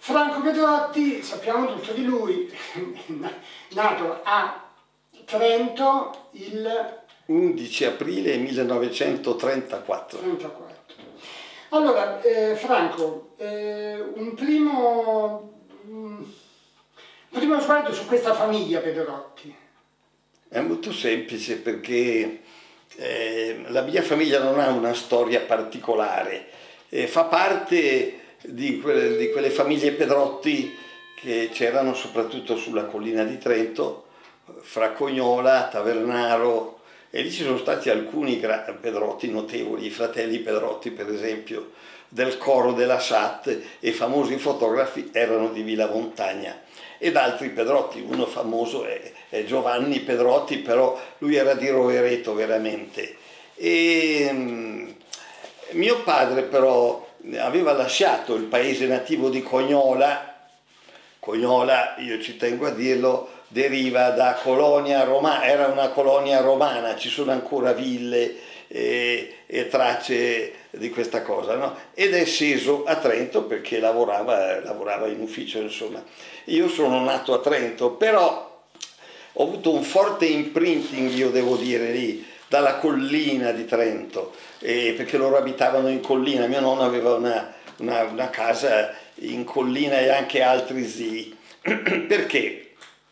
Franco Pedrotti, sappiamo tutto di lui, nato a Trento il 11 aprile 1934. 34. Allora, Franco, un primo sguardo su questa famiglia Pedrotti. È molto semplice perché la mia famiglia non ha una storia particolare, fa parte di quelle famiglie Pedrotti che c'erano soprattutto sulla collina di Trento, fra Cognola, Tavernaro, e lì ci sono stati alcuni Pedrotti notevoli, i fratelli Pedrotti per esempio, del coro della SAT, e famosi fotografi erano di Villa Montagna. Ed altri Pedrotti, uno famoso è Giovanni Pedrotti, però lui era di Rovereto veramente. E mio padre però aveva lasciato il paese nativo di Cognola. Cognola, io ci tengo a dirlo, deriva da colonia romana, era una colonia romana, ci sono ancora ville e tracce di questa cosa, no? Ed è sceso a Trento perché lavorava in ufficio, insomma. Io sono nato a Trento, però ho avuto un forte imprinting, io devo dire, lì, dalla collina di Trento, perché loro abitavano in collina, mio nonno aveva una casa in collina e anche altri zii. Perché?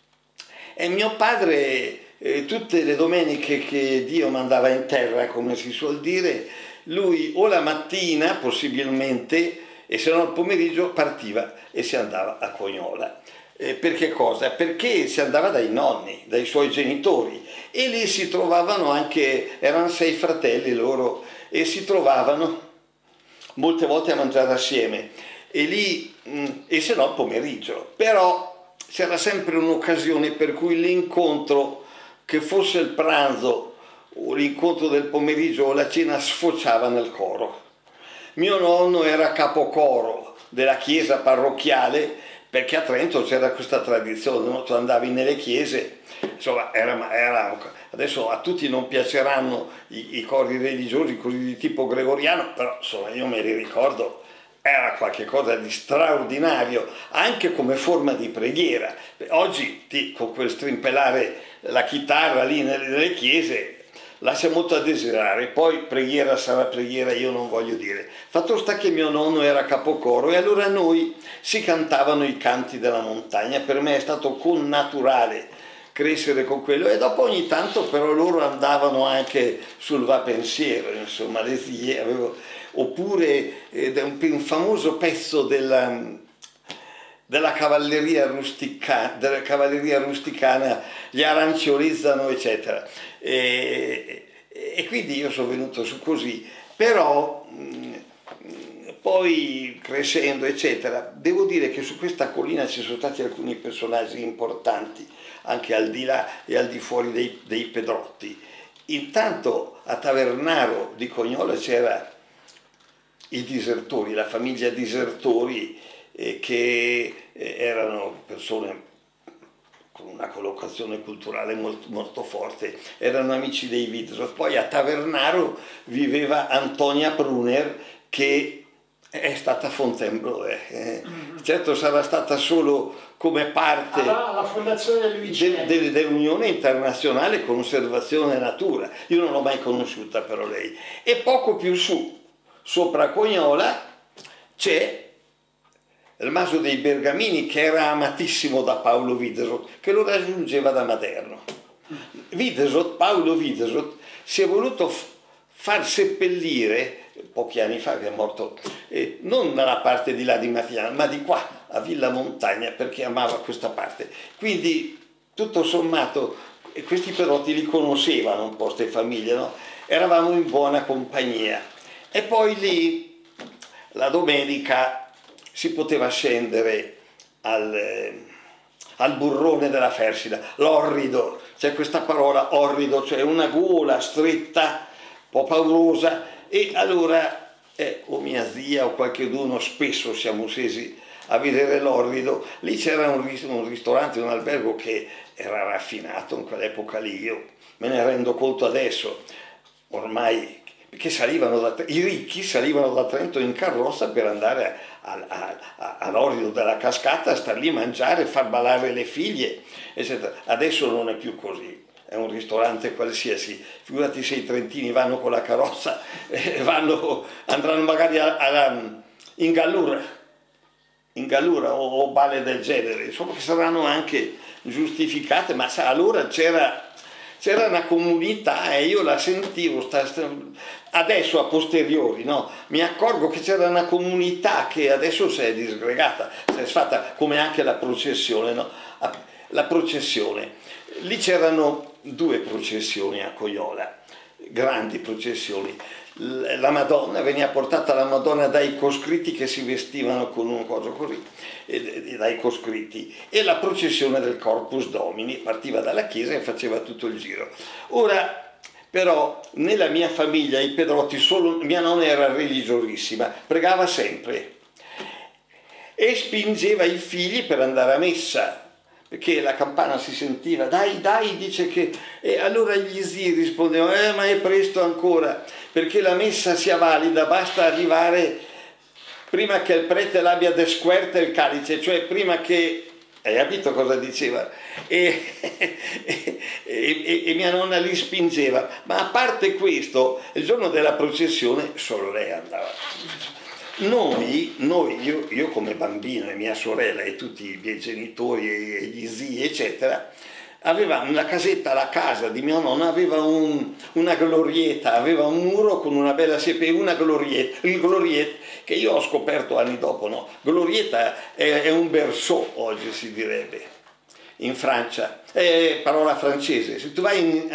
E mio padre, tutte le domeniche che Dio mandava in terra, come si suol dire, lui o la mattina possibilmente, e se no il pomeriggio partiva e si andava a Cognola. Perché cosa? Perché si andava dai nonni, dai suoi genitori, e lì si trovavano anche, erano 6 fratelli loro, e si trovavano molte volte a mangiare assieme, e lì, e se no il pomeriggio. Però c'era sempre un'occasione per cui l'incontro, che fosse il pranzo o l'incontro del pomeriggio o la cena, sfociava nel coro. Mio nonno era capocoro della chiesa parrocchiale, perché a Trento c'era questa tradizione, no? Tu andavi nelle chiese, insomma, adesso a tutti non piaceranno i cori religiosi così di tipo gregoriano, però insomma io me li ricordo, era qualcosa di straordinario, anche come forma di preghiera. Oggi con quel strimpellare la chitarra lì nelle chiese lascia molto a desiderare, poi preghiera sarà preghiera, io non voglio dire. Fatto sta che mio nonno era capocoro e allora noi si cantavano i canti della montagna, per me è stato connaturale crescere con quello, e dopo ogni tanto però loro andavano anche sul va pensiero, insomma, le zie oppure un famoso pezzo della cavalleria rusticana, gli aranciolizzano eccetera, e quindi io sono venuto su così. Però poi crescendo eccetera, devo dire che su questa collina ci sono stati alcuni personaggi importanti anche al di là e al di fuori dei Pedrotti. Intanto a Tavernaro di Cognola c'era i Disertori, la famiglia Disertori, che erano persone con una collocazione culturale molto, molto forte, erano amici dei Widsor. Poi a Tavernaro viveva Antonia Pruner, che è stata Fontainebleau. Certo sarà stata solo come parte la fondazione dell'Unione Internazionale Conservazione Natura. Io non l'ho mai conosciuta però lei. E poco più su, sopra Cognola, c'è il Maso dei Bergamini, che era amatissimo da Paolo Widesot, che lo raggiungeva da Maderno. Paolo Widesot si è voluto far seppellire pochi anni fa, che è morto, non dalla parte di là di Mafiano, ma di qua, a Villa Montagna, perché amava questa parte. Quindi, tutto sommato, questi Pedrotti li conoscevano un po', queste famiglie, no? Eravamo in buona compagnia. E poi lì, la domenica, si poteva scendere al burrone della Fersida, l'orrido, c'è questa parola orrido, cioè una gola stretta, un po' paurosa, e allora o mia zia o qualcheduno, spesso siamo scesi a vedere l'orrido. Lì c'era un ristorante, un albergo che era raffinato in quell'epoca lì, io me ne rendo conto adesso, ormai che i ricchi salivano da Trento in carrozza per andare all'orlo della cascata, a star lì a mangiare, far ballare le figlie, eccetera. Adesso non è più così, è un ristorante qualsiasi. Figurati se i trentini vanno con la carrozza, andranno magari in Gallura o balle del genere, insomma, che saranno anche giustificate, ma allora c'era una comunità e io la sentivo, adesso a posteriori, no? Mi accorgo che c'era una comunità che adesso si è disgregata, si è fatta, come anche la processione, no? La processione, lì c'erano 2 processioni a Coiola, grandi processioni. La Madonna, veniva portata la Madonna dai coscritti che si vestivano con un coso così, dai coscritti, e la processione del Corpus Domini partiva dalla chiesa e faceva tutto il giro. Ora, però, nella mia famiglia, i Pedrotti, solo mia nonna era religiosissima, pregava sempre e spingeva i figli per andare a messa, perché la campana si sentiva, dai, dice che... E allora gli zii rispondevano, ma è presto ancora, perché la messa sia valida, basta arrivare prima che il prete l'abbia desquerta il calice, cioè prima che... Hai capito cosa diceva? E mia nonna li spingeva, ma a parte questo, il giorno della processione solo lei andava. Io come bambino e mia sorella e tutti i miei genitori e gli zii eccetera, avevamo una casetta, la casa di mia nonna aveva una glorietta, aveva un muro con una bella siepe e una glorietta, il glorietta che io ho scoperto anni dopo, no? Glorietta è un berceau oggi si direbbe, in Francia, è parola francese, se tu vai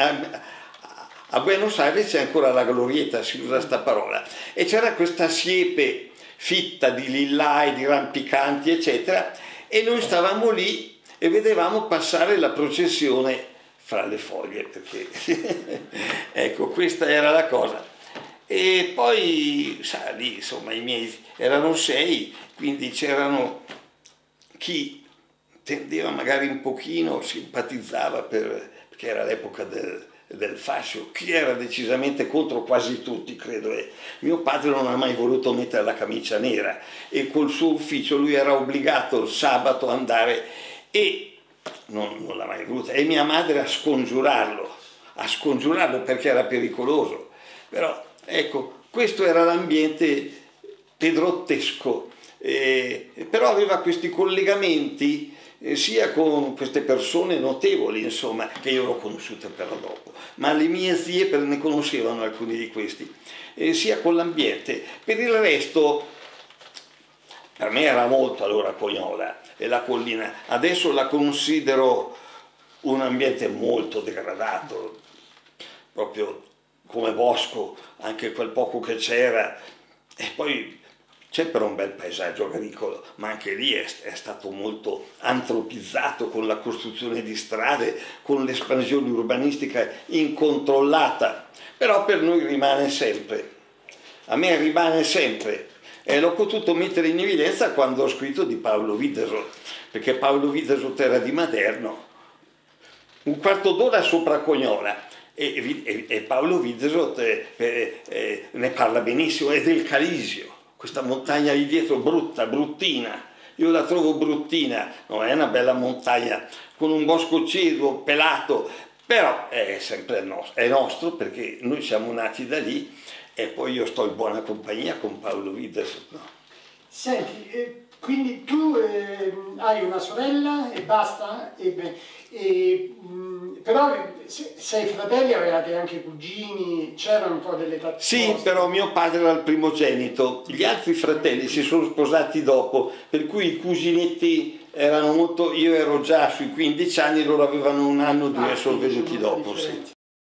a Buenos Aires c'è ancora la glorietta, si usa sta parola, e c'era questa siepe fitta di lillai, di rampicanti eccetera, e noi stavamo lì e vedevamo passare la processione fra le foglie, perché ecco, questa era la cosa. E poi, sa, lì insomma i miei erano 6, quindi c'erano chi tendeva magari un pochino, simpatizzava perché era l'epoca del fascio, chi era decisamente contro, quasi tutti credo. Mio padre non ha mai voluto mettere la camicia nera e col suo ufficio lui era obbligato il sabato ad andare e non l'ha mai voluta, e mia madre a scongiurarlo perché era pericoloso. Però ecco, questo era l'ambiente pedrottesco, però aveva questi collegamenti sia con queste persone notevoli, insomma, che io l'ho conosciute però dopo, ma le mie zie ne conoscevano alcuni di questi, sia con l'ambiente. Per il resto, per me era molto allora Coiola e la collina, adesso la considero un ambiente molto degradato, proprio come bosco, anche quel poco che c'era, e poi c'è però un bel paesaggio agricolo, ma anche lì è stato molto antropizzato con la costruzione di strade, con l'espansione urbanistica incontrollata, però per noi rimane sempre, a me rimane sempre, e l'ho potuto mettere in evidenza quando ho scritto di Paolo Widersoe, perché Paolo Widersoe era di Maderno, un quarto d'ora sopra Cognola, e Paolo Widersoe ne parla benissimo, è del Calisio. Questa montagna lì dietro bruttina, io la trovo bruttina, non è una bella montagna, con un bosco ceduo, pelato, però è sempre è nostro perché noi siamo nati da lì e poi io sto in buona compagnia con Paolo Widersoe. No? Senti, quindi tu hai una sorella e basta? Però sei fratelli, avevate anche cugini, c'erano un po' delle tante Sì, cose. però mio padre era il primogenito, gli altri fratelli si sono sposati dopo, per cui i cuginetti erano molto, io ero già sui 15 anni, loro avevano un anno o due, sono venuti dopo. Sì.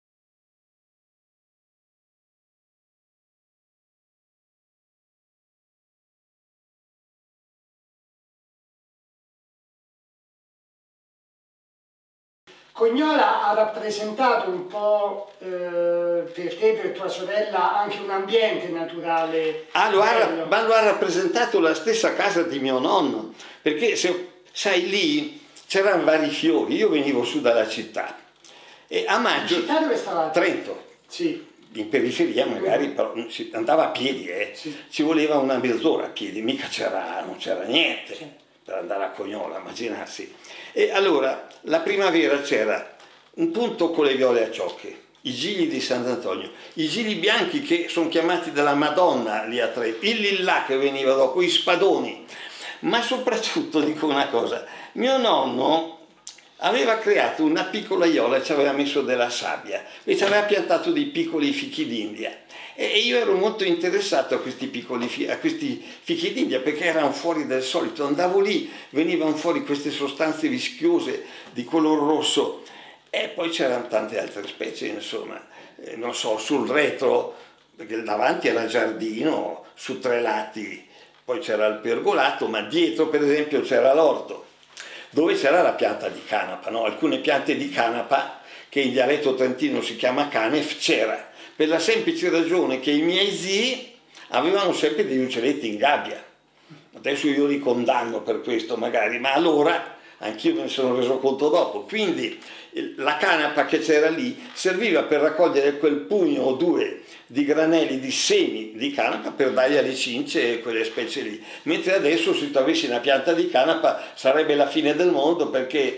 Cognola ha rappresentato un po' per te e per tua sorella anche un ambiente naturale. Ma lo ha rappresentato la stessa casa di mio nonno, perché sai lì c'erano vari fiori, io venivo su dalla città e a maggio... In città dove stavate? Trento. Sì. in periferia magari, però si andava a piedi, Sì. ci voleva una mezz'ora a piedi, mica non c'era niente per andare a Cognola, immaginarsi. E allora, la primavera c'era un punto con le viole a ciocche, i gigli di Sant'Antonio, i gigli bianchi che sono chiamati dalla Madonna lì a Trento, il lillà che veniva dopo, i spadoni, ma soprattutto dico una cosa, mio nonno aveva creato una piccola aiola e ci aveva messo della sabbia e ci aveva piantato dei piccoli fichi d'India e io ero molto interessato a questi fichi d'India perché erano fuori del solito, andavo lì, venivano fuori queste sostanze vischiose di color rosso e poi c'erano tante altre specie, insomma, non so, sul retro, perché davanti era il giardino, su 3 lati poi c'era il pergolato, ma dietro per esempio c'era l'orto, dove c'era la pianta di canapa, no? Alcune piante di canapa, che in dialetto trentino si chiama canef, c'era, per la semplice ragione che i miei zii avevano sempre degli uccelletti in gabbia. Adesso io li condanno per questo magari, ma allora anch'io me ne sono reso conto dopo. Quindi la canapa che c'era lì serviva per raccogliere quel pugno o 2 di granelli di semi di canapa per dargli alle cince e quelle specie lì. Mentre adesso se tu avessi una pianta di canapa sarebbe la fine del mondo perché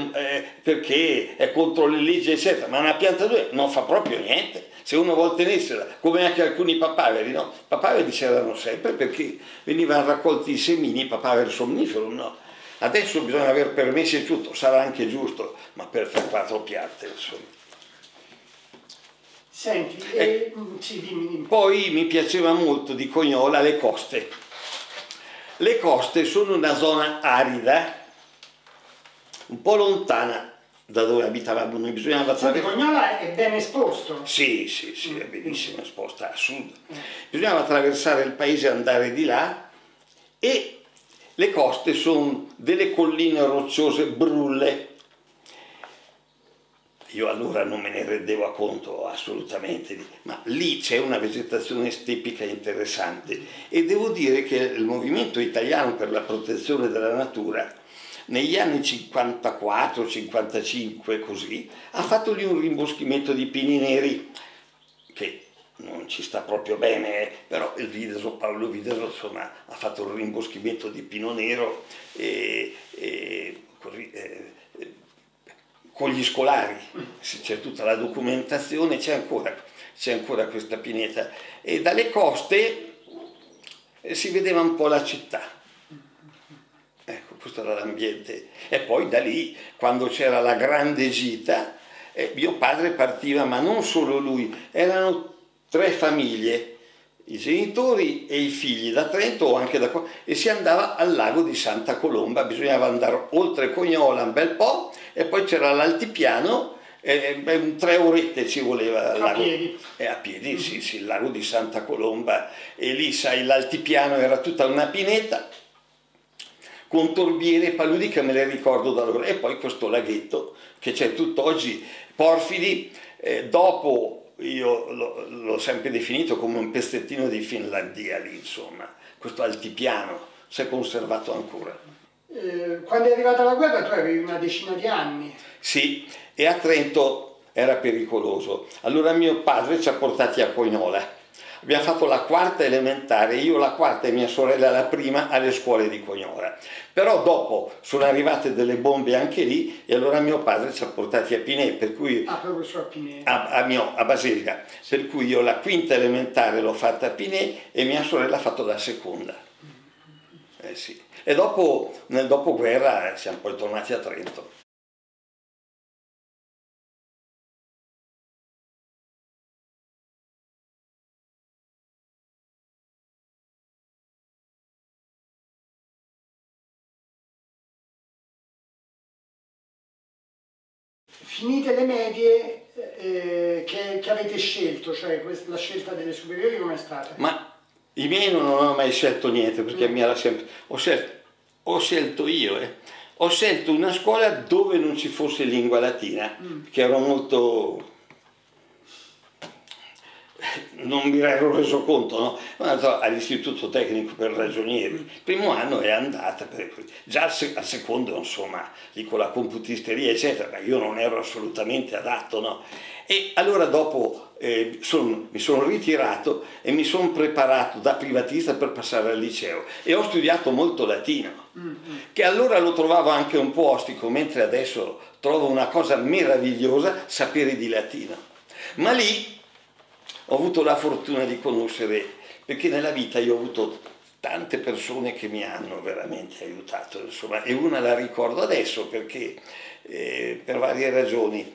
è contro le leggi eccetera, ma una pianta non fa proprio niente. Se uno vuol tenersela, come anche alcuni papaveri, no? I papaveri c'erano sempre perché venivano raccolti i semini, i papaveri somniferum, no? Adesso bisogna aver permessi e tutto, sarà anche giusto, ma per fare 4 piante, insomma. Senti, sì, dimmi. Poi mi piaceva molto di Cognola le coste. Le coste sono una zona arida, un po' lontana da dove abitavamo noi, bisognava attraversare. Cognola è ben esposto? Sì, è benissimo esposta a sud. Bisognava attraversare il paese e andare di là e le coste sono delle colline rocciose brulle. Io allora non me ne rendevo conto assolutamente, ma lì c'è una vegetazione stepica interessante e devo dire che il movimento italiano per la protezione della natura negli anni 54-55 così ha fatto lì un rimboschimento di pini neri che non ci sta proprio bene, però Paolo Videso insomma ha fatto un rimboschimento di pino nero con gli scolari, c'è tutta la documentazione, c'è ancora questa pineta e dalle coste si vedeva un po' la città. Ecco, questo era l'ambiente. E poi da lì, quando c'era la grande gita, mio padre partiva, ma non solo lui, erano 3 famiglie, i genitori e i figli da Trento o anche da qua, e si andava al lago di Santa Colomba, bisognava andare oltre Cognola un bel po' e poi c'era l'altipiano, 3 orette ci voleva al lago. A piedi? A piedi, sì, il lago di Santa Colomba, e lì sai l'altipiano era tutta una pineta, con torbiere e paludi che me le ricordo da allora, e poi questo laghetto che c'è tutt'oggi, Porfidi, dopo io l'ho sempre definito come un pezzettino di Finlandia lì, insomma, questo altipiano si è conservato ancora. Quando è arrivata la guerra tu avevi una decina di anni. Sì, e a Trento era pericoloso, allora mio padre ci ha portati a Cognola. Abbiamo fatto la 4ª elementare, io la 4ª e mia sorella la prima alle scuole di Cognola. Però dopo sono arrivate delle bombe anche lì e allora mio padre ci ha portati a Pinè, per cui proprio su a Pinè. A Basilica, per cui io la 5ª elementare l'ho fatta a Pinè e mia sorella ha fatto la 2ª. Sì. E dopo, nel dopoguerra, siamo poi tornati a Trento. Finite le medie, che avete scelto, cioè la scelta delle superiori com'è stata? Ma i miei non hanno mai scelto niente perché mi era sempre... Ho scelto io, Ho scelto una scuola dove non ci fosse lingua latina, che ero molto... non mi ero reso conto, no? Sono andato all'istituto tecnico per ragionieri, il primo anno è andata, già al secondo insomma, lì con la computisteria eccetera, ma io non ero assolutamente adatto, no? E allora dopo mi sono ritirato e mi sono preparato da privatista per passare al liceo e ho studiato molto latino, che allora lo trovavo anche un po' ostico, mentre adesso trovo una cosa meravigliosa sapere di latino. Ma lì ho avuto la fortuna di conoscere, perché nella vita io ho avuto tante persone che mi hanno veramente aiutato, insomma, e una la ricordo adesso perché per varie ragioni.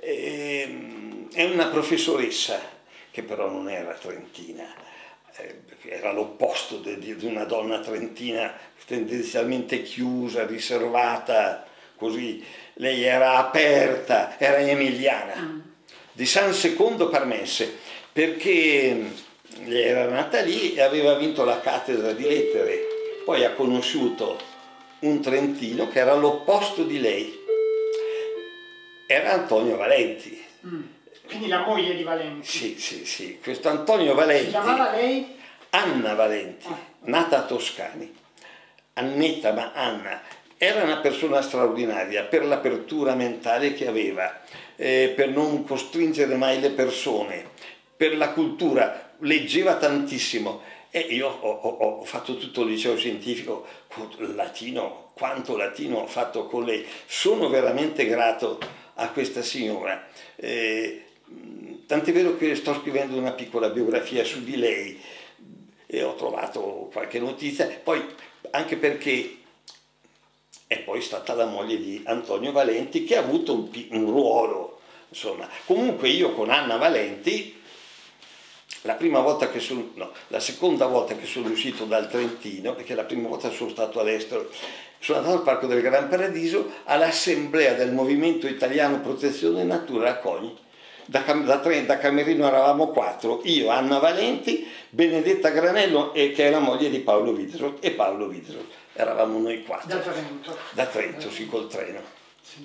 È una professoressa che però non era trentina, era l'opposto di una donna trentina tendenzialmente chiusa, riservata, così. Lei era aperta, era emiliana, di San Secondo Parmense, perché lei era nata lì e aveva vinto la cattedra di lettere. Poi ha conosciuto un trentino che era l'opposto di lei, era Antonio Valenti. Quindi la moglie di Valenti. Sì, questo Antonio Valenti. Si chiamava lei? Anna Valenti, nata a Toscani. Annetta, ma Anna. Era una persona straordinaria per l'apertura mentale che aveva, per non costringere mai le persone, per la cultura, leggeva tantissimo. E io ho fatto tutto il liceo scientifico con latino, quanto latino ho fatto con lei. Sono veramente grato a questa signora. Tant'è vero che sto scrivendo una piccola biografia su di lei e ho trovato qualche notizia, poi anche perché è poi stata la moglie di Antonio Valenti, che ha avuto un ruolo, insomma. Comunque io con Anna Valenti, la seconda volta che sono uscito dal Trentino, perché la prima volta sono stato all'estero, sono andato al Parco del Gran Paradiso all'assemblea del Movimento Italiano Protezione Natura a Cogni. Da Camerino eravamo 4, io, Anna Valenti, Benedetta Granello, che è la moglie di Paolo Widerot, e Paolo Widerot. Eravamo noi 4. Da Trento. Da Trento, sì, col treno. Sì.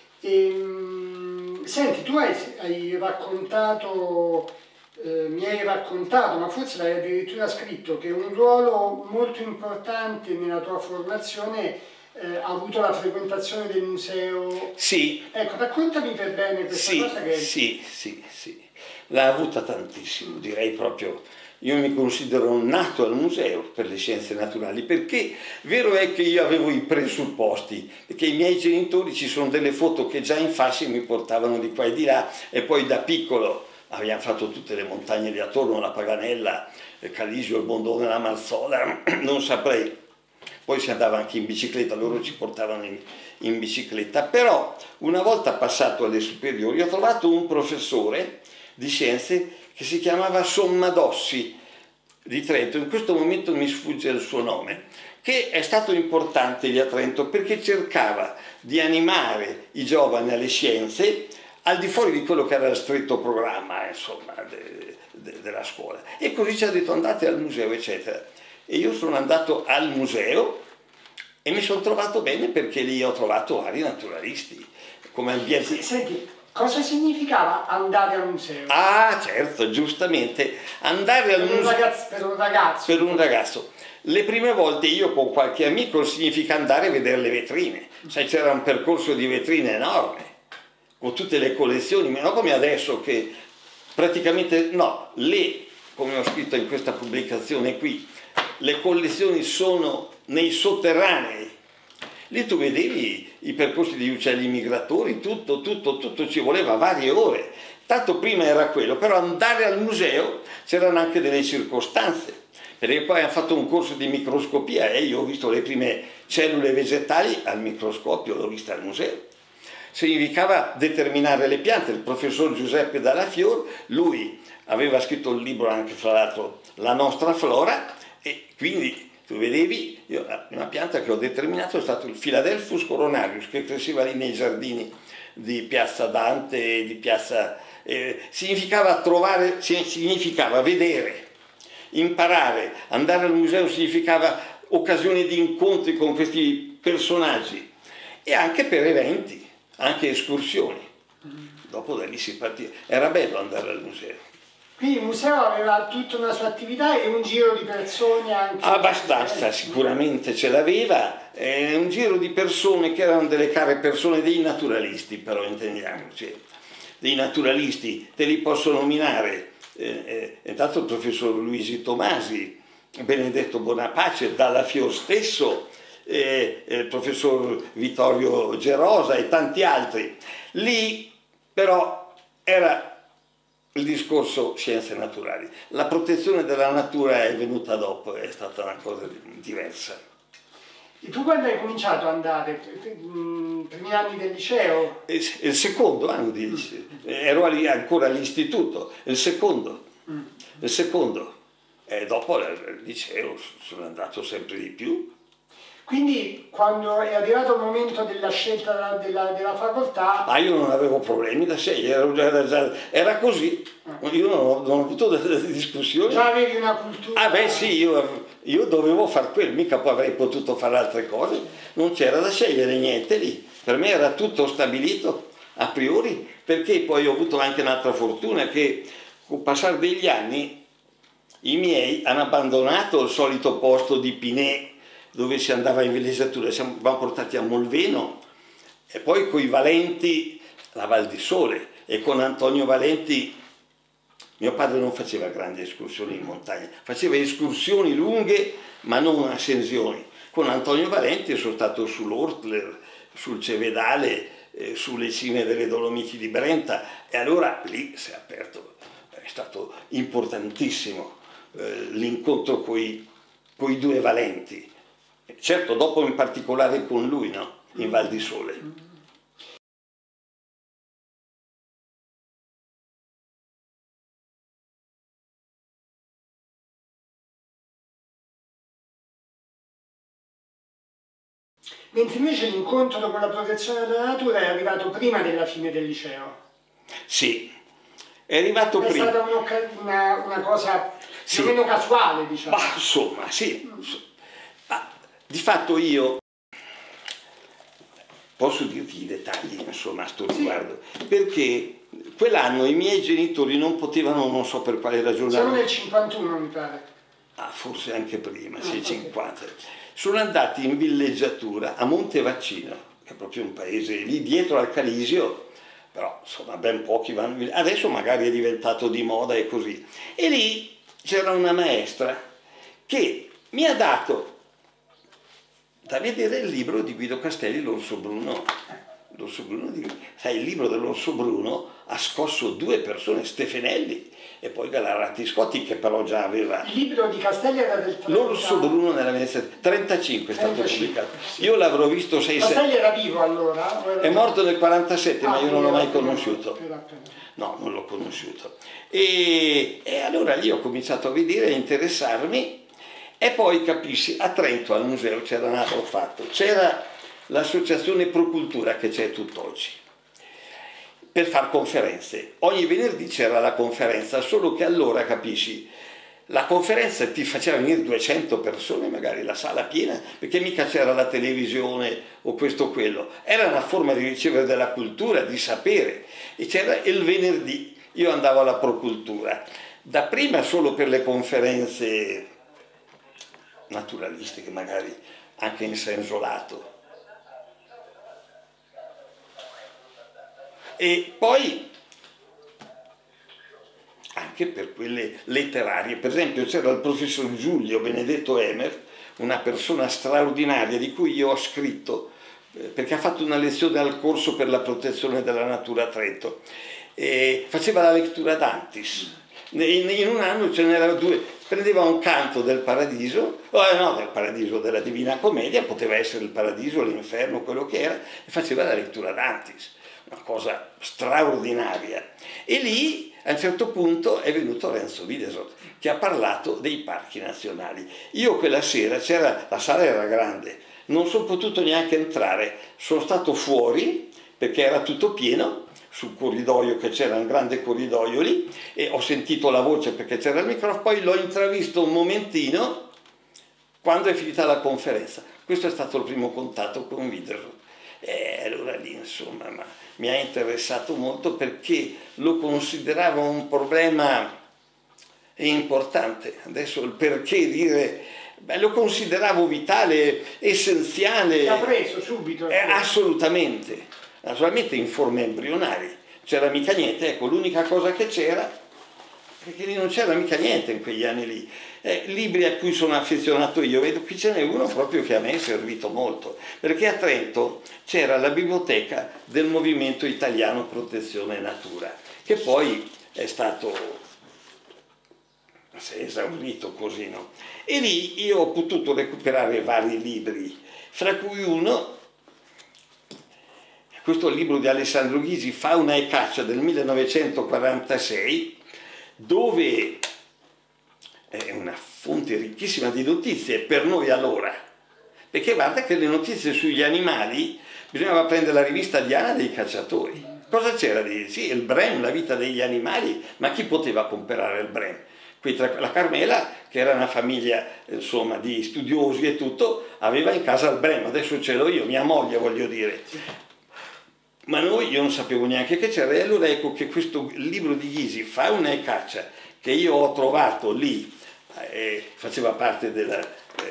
Senti, tu hai raccontato, mi hai raccontato, ma forse l'hai addirittura scritto, che un ruolo molto importante nella tua formazione ha avuto la frequentazione del museo. Sì. Ecco, raccontami per bene questa cosa che... Sì, l'ha avuta tantissimo, direi proprio. Io mi considero nato al museo per le scienze naturali, perché vero è che io avevo i presupposti, perché i miei genitori, ci sono delle foto che già in fasce mi portavano di qua e di là, e poi da piccolo abbiamo fatto tutte le montagne lì attorno, la Paganella, il Calisio, il Bondone, la Marzola, non saprei. Poi si andava anche in bicicletta, loro ci portavano in bicicletta, però una volta passato alle superiori ho trovato un professore di scienze che si chiamava Sommadossi di Trento, in questo momento mi sfugge il suo nome, che è stato importante lì a Trento perché cercava di animare i giovani alle scienze al di fuori di quello che era il stretto programma, insomma, della scuola. E così ci ha detto andate al museo, eccetera. E io sono andato al museo e mi sono trovato bene perché lì ho trovato vari naturalisti, come ambienti. Senti, cosa significava andare al museo? Ah, certo, giustamente, andare al museo Per un ragazzo. Per un ragazzo. Le prime volte io con qualche amico significa andare a vedere le vetrine. Sai, c'era un percorso di vetrine enorme, con tutte le collezioni, non come adesso che praticamente, no, come ho scritto in questa pubblicazione qui, le collezioni sono nei sotterranei. Lì tu vedevi i percorsi degli uccelli migratori, tutto, ci voleva varie ore. Tanto prima era quello, però andare al museo c'erano anche delle circostanze, perché poi hanno fatto un corso di microscopia e io ho visto le prime cellule vegetali al microscopio, l'ho vista al museo. Significava determinare le piante. Il professor Giuseppe Dallafior, lui aveva scritto un libro anche, fra l'altro, La nostra flora, e quindi tu vedevi, una pianta che ho determinato è stato il Philadelphus coronarius, che cresceva lì nei giardini di Piazza Dante, di Piazza... significava vedere, imparare, andare al museo significava occasione di incontri con questi personaggi, e anche per eventi, anche escursioni. Dopo da lì si partiva, era bello andare al museo. Quindi il museo aveva tutta una sua attività e un giro di persone anche... Abbastanza, sicuramente ce l'aveva, un giro di persone che erano delle care persone, dei naturalisti, però intendiamoci. dei naturalisti, te li posso nominare, intanto il professor Luigi Tomasi, Benedetto Bonapace, Dalla Fior stesso, il professor Vittorio Gerosa e tanti altri. Lì però era il discorso scienze naturali. La protezione della natura è venuta dopo, è stata una cosa diversa. E tu quando hai cominciato ad andare? Primi anni del liceo? Il secondo anno di liceo, ero ancora all'istituto, il secondo. E dopo il liceo sono andato sempre di più. Quindi quando è arrivato il momento della scelta della facoltà... Ah, io non avevo problemi da scegliere, era così, io non ho avuto delle discussioni. Già avevi una cultura... Ah beh sì, io dovevo fare quello, mica poi avrei potuto fare altre cose, non c'era da scegliere niente lì, per me era tutto stabilito a priori, perché poi ho avuto anche un'altra fortuna che con il passare degli anni i miei hanno abbandonato il solito posto di Pinè, dove si andava in villeggiatura, siamo portati a Molveno e poi con i Valenti la Val di Sole, e con Antonio Valenti mio padre non faceva grandi escursioni in montagna, faceva escursioni lunghe ma non ascensioni. Con Antonio Valenti sono stato sull'Ortler, sul Cevedale, sulle cime delle Dolomiti di Brenta, e allora lì si è aperto, è stato importantissimo l'incontro con i due Valenti. Certo, dopo in particolare con lui, no? In Val di Sole. Mentre invece l'incontro con la protezione della natura è arrivato prima della fine del liceo. Sì, è arrivato prima. È stata una cosa più o meno casuale, diciamo. Ma insomma, sì. Di fatto io posso dirti i dettagli, insomma, a sto riguardo, perché quell'anno i miei genitori non potevano, non so per quale ragione... Siamo nel 51, mi pare. Ah, forse anche prima, sì, 50. Sono andati in villeggiatura a Montevaccino, che è proprio un paese lì dietro al Calisio, però insomma ben pochi vanno, adesso magari è diventato di moda e così. E lì c'era una maestra che mi ha dato da vedere il libro di Guido Castelli, L'Orso Bruno. L'Orso Bruno, sai, il libro dell'Orso Bruno ha scosso due persone, Stefanelli e poi Gallarati Scotti, che però già aveva... Il libro di Castelli era del 30... L'Orso Bruno nella Venezia, 35 è stato 35, pubblicato. sì. Io l'avrò visto 6-7... Castelli era vivo allora? È morto nel 47, ma io non l'ho mai conosciuto. Era No, non l'ho conosciuto. E allora lì ho cominciato a vedere, a interessarmi, e poi capisci, a Trento al museo c'era un altro fatto, c'era l'associazione Procultura che c'è tutt'oggi, per fare conferenze. Ogni venerdì c'era la conferenza, solo che allora, capisci, la conferenza ti faceva venire 200 persone, magari la sala piena, perché mica c'era la televisione o questo o quello. Era una forma di ricevere della cultura, di sapere. E c'era il venerdì, io andavo alla Procultura, dapprima solo per le conferenze naturalistiche, magari anche in senso lato. E poi anche per quelle letterarie. Per esempio c'era il professor Giulio Benedetto Emer, una persona straordinaria di cui io ho scritto, perché ha fatto una lezione al corso per la protezione della natura a Trento, e faceva la lectura d'Antis. In un anno ce n'erano due, prendeva un canto del Paradiso, no, del Paradiso della Divina Commedia, poteva essere il Paradiso, l'inferno, quello che era, e faceva la lettura d'Antis, una cosa straordinaria. E lì a un certo punto è venuto Renzo Videsorn, che ha parlato dei parchi nazionali. Io quella sera, la sala era grande, non sono potuto neanche entrare, sono stato fuori perché era tutto pieno, sul corridoio, che c'era un grande corridoio lì, e ho sentito la voce perché c'era il microfono, poi l'ho intravisto un momentino quando è finita la conferenza. Questo è stato il primo contatto con Videsorn. E allora lì insomma mi ha interessato molto, perché lo consideravo un problema importante. Adesso il perché dire, lo consideravo vitale, essenziale. Ti ha preso subito? Assolutamente, naturalmente in forme embrionali, c'era mica niente, ecco, l'unica cosa che c'era, perché lì non c'era mica niente in quegli anni lì. Libri a cui sono affezionato io, vedo qui ce n'è uno proprio che a me è servito molto, perché a Trento c'era la biblioteca del Movimento Italiano Protezione Natura, che poi è stato, si è esaurito così, no? E lì io ho potuto recuperare vari libri, fra cui uno, questo è il libro di Alessandro Ghisi, Fauna e caccia del 1946, dove è una fonte ricchissima di notizie per noi allora, perché guarda che le notizie sugli animali bisognava prendere la rivista Diana dei cacciatori. Cosa c'era di? Sì, il Brem, la vita degli animali, ma chi poteva comprare il Brem? La Carmela, che era una famiglia insomma di studiosi e tutto, aveva in casa il Brem, adesso ce l'ho io, mia moglie voglio dire. Ma io non sapevo neanche che c'era, e allora ecco che questo libro di Ghisi, Fauna e caccia, che io ho trovato lì, faceva parte della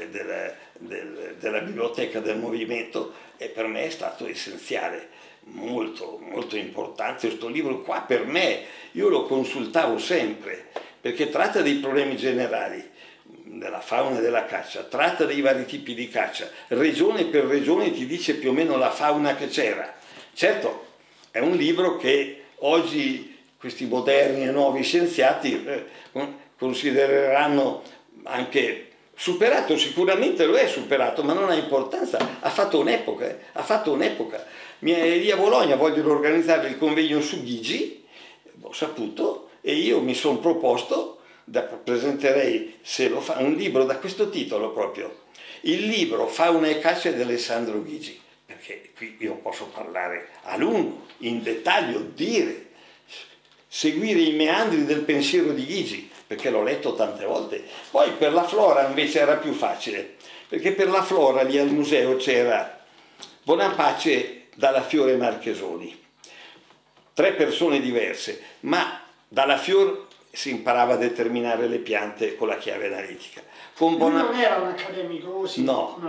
biblioteca del movimento, e per me è stato essenziale, molto, molto importante. Questo libro qua per me, io lo consultavo sempre, perché tratta dei problemi generali della fauna e della caccia, tratta dei vari tipi di caccia, regione per regione ti dice più o meno la fauna che c'era. Certo, è un libro che oggi questi moderni e nuovi scienziati considereranno anche superato, sicuramente lo è superato, ma non ha importanza, ha fatto un'epoca, ha fatto un'epoca. Lì a Bologna vogliono organizzare il convegno su Ghigi, ho saputo, e io mi sono proposto, presenterei, se lo fa, un libro da questo titolo proprio, il libro Fauna e caccia di Alessandro Ghigi, perché qui io posso parlare a lungo, in dettaglio, dire, seguire i meandri del pensiero di Ghigi, perché l'ho letto tante volte. Poi per la flora invece era più facile, perché per la flora lì al museo c'era Bonapace Dalla Fiore Marchesoni, 3 persone diverse, ma Dalla Fiore si imparava a determinare le piante con la chiave analitica. Non era un accademico così? No,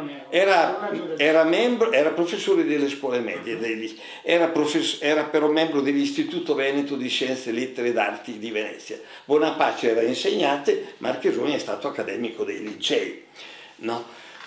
era professore delle scuole medie, era però membro dell'Istituto Veneto di Scienze, Lettere ed Arti di Venezia. Bonapace era insegnante, Marchesoni è stato accademico dei licei. No?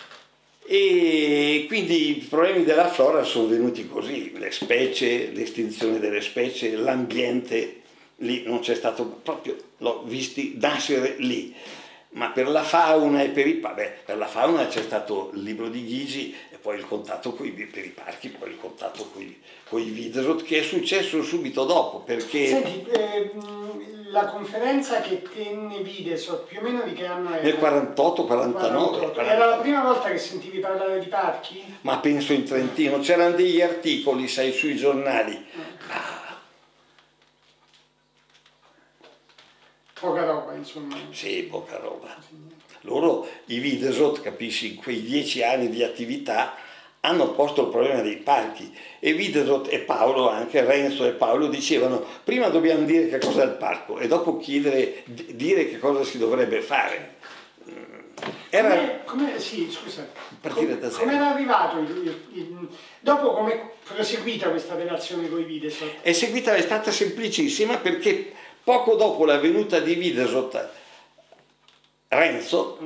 E quindi i problemi della flora sono venuti così, le specie, l'estinzione delle specie, l'ambiente, lì non c'è stato proprio, l'ho visti nascere lì. Ma per la fauna e per la fauna c'è stato il libro di Ghigi e poi il contatto per i parchi, poi il contatto con i Widerøe, che è successo subito dopo, perché... Senti, la conferenza che tenne Widerøe, più o meno di che anno era? Nel 48-49. Era la prima volta che sentivi parlare di parchi? Ma penso in Trentino, c'erano degli articoli, sai, sui giornali. Poca roba, insomma. Sì, poca roba. Loro, i Widerøe, capisci, in quei 10 anni di attività hanno posto il problema dei parchi, e Widerøe e Paolo, anche Renzo e Paolo, dicevano prima dobbiamo dire che cos'è il parco e dopo dire che cosa si dovrebbe fare. Sì, scusa, partire da zero. Come era arrivato dopo, come è proseguita questa relazione con i Widerøe? È stata semplicissima, perché poco dopo la venuta di Widerøe, Renzo,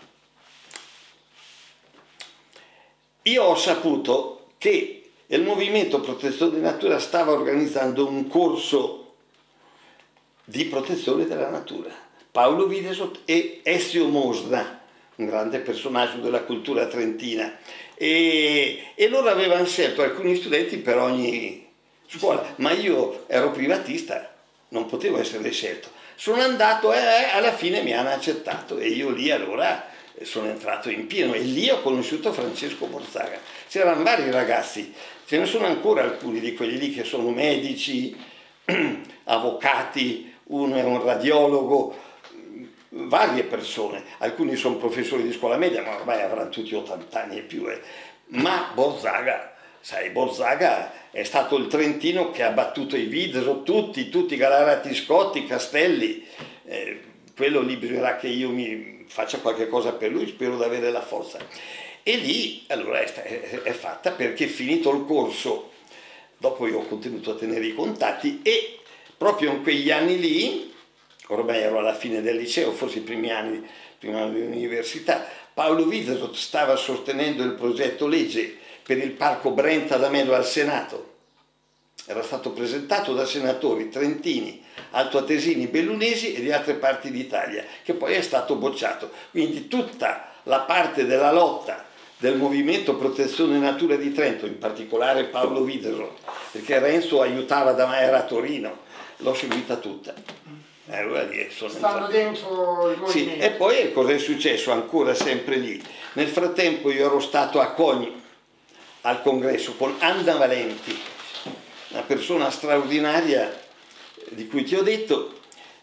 io ho saputo che il Movimento Protezione Natura stava organizzando un corso di protezione della natura. Paolo Widerøe e Ezio Mosna, un grande personaggio della cultura trentina, e loro avevano scelto alcuni studenti per ogni scuola, ma io ero privatista, non potevo essere scelto. Sono andato e alla fine mi hanno accettato, e io lì allora sono entrato in pieno, e lì ho conosciuto Francesco Borzaga. C'erano vari ragazzi, ce ne sono ancora alcuni di quelli lì che sono medici, avvocati, uno è un radiologo, varie persone, alcuni sono professori di scuola media, ma ormai avranno tutti 80 anni e più. Ma Borzaga, sai, Borzaga è stato il trentino che ha battuto i Widerøe, tutti Galarati, Scotti, Castelli. Quello lì bisognerà che io mi faccia qualche cosa per lui, spero di avere la forza. E lì allora è fatta, perché finito il corso dopo io ho continuato a tenere i contatti e proprio in quegli anni lì, ormai ero alla fine del liceo, forse i primi anni dell'università, Paolo Widerot stava sostenendo il progetto legge per il Parco Brenta d'Amelo al Senato. Era stato presentato da senatori trentini, altoatesini, bellunesi e di altre parti d'Italia, che poi è stato bocciato. Quindi tutta la parte della lotta del movimento Protezione Natura di Trento, in particolare Paolo Widerot, perché Renzo aiutava da me, era a Torino, l'ho seguita tutta. Allora lì stanno dentro il movimento. Sì, e poi cosa è successo ancora sempre lì? Nel frattempo io ero stato a Cogni al congresso con Anna Valenti, una persona straordinaria di cui ti ho detto,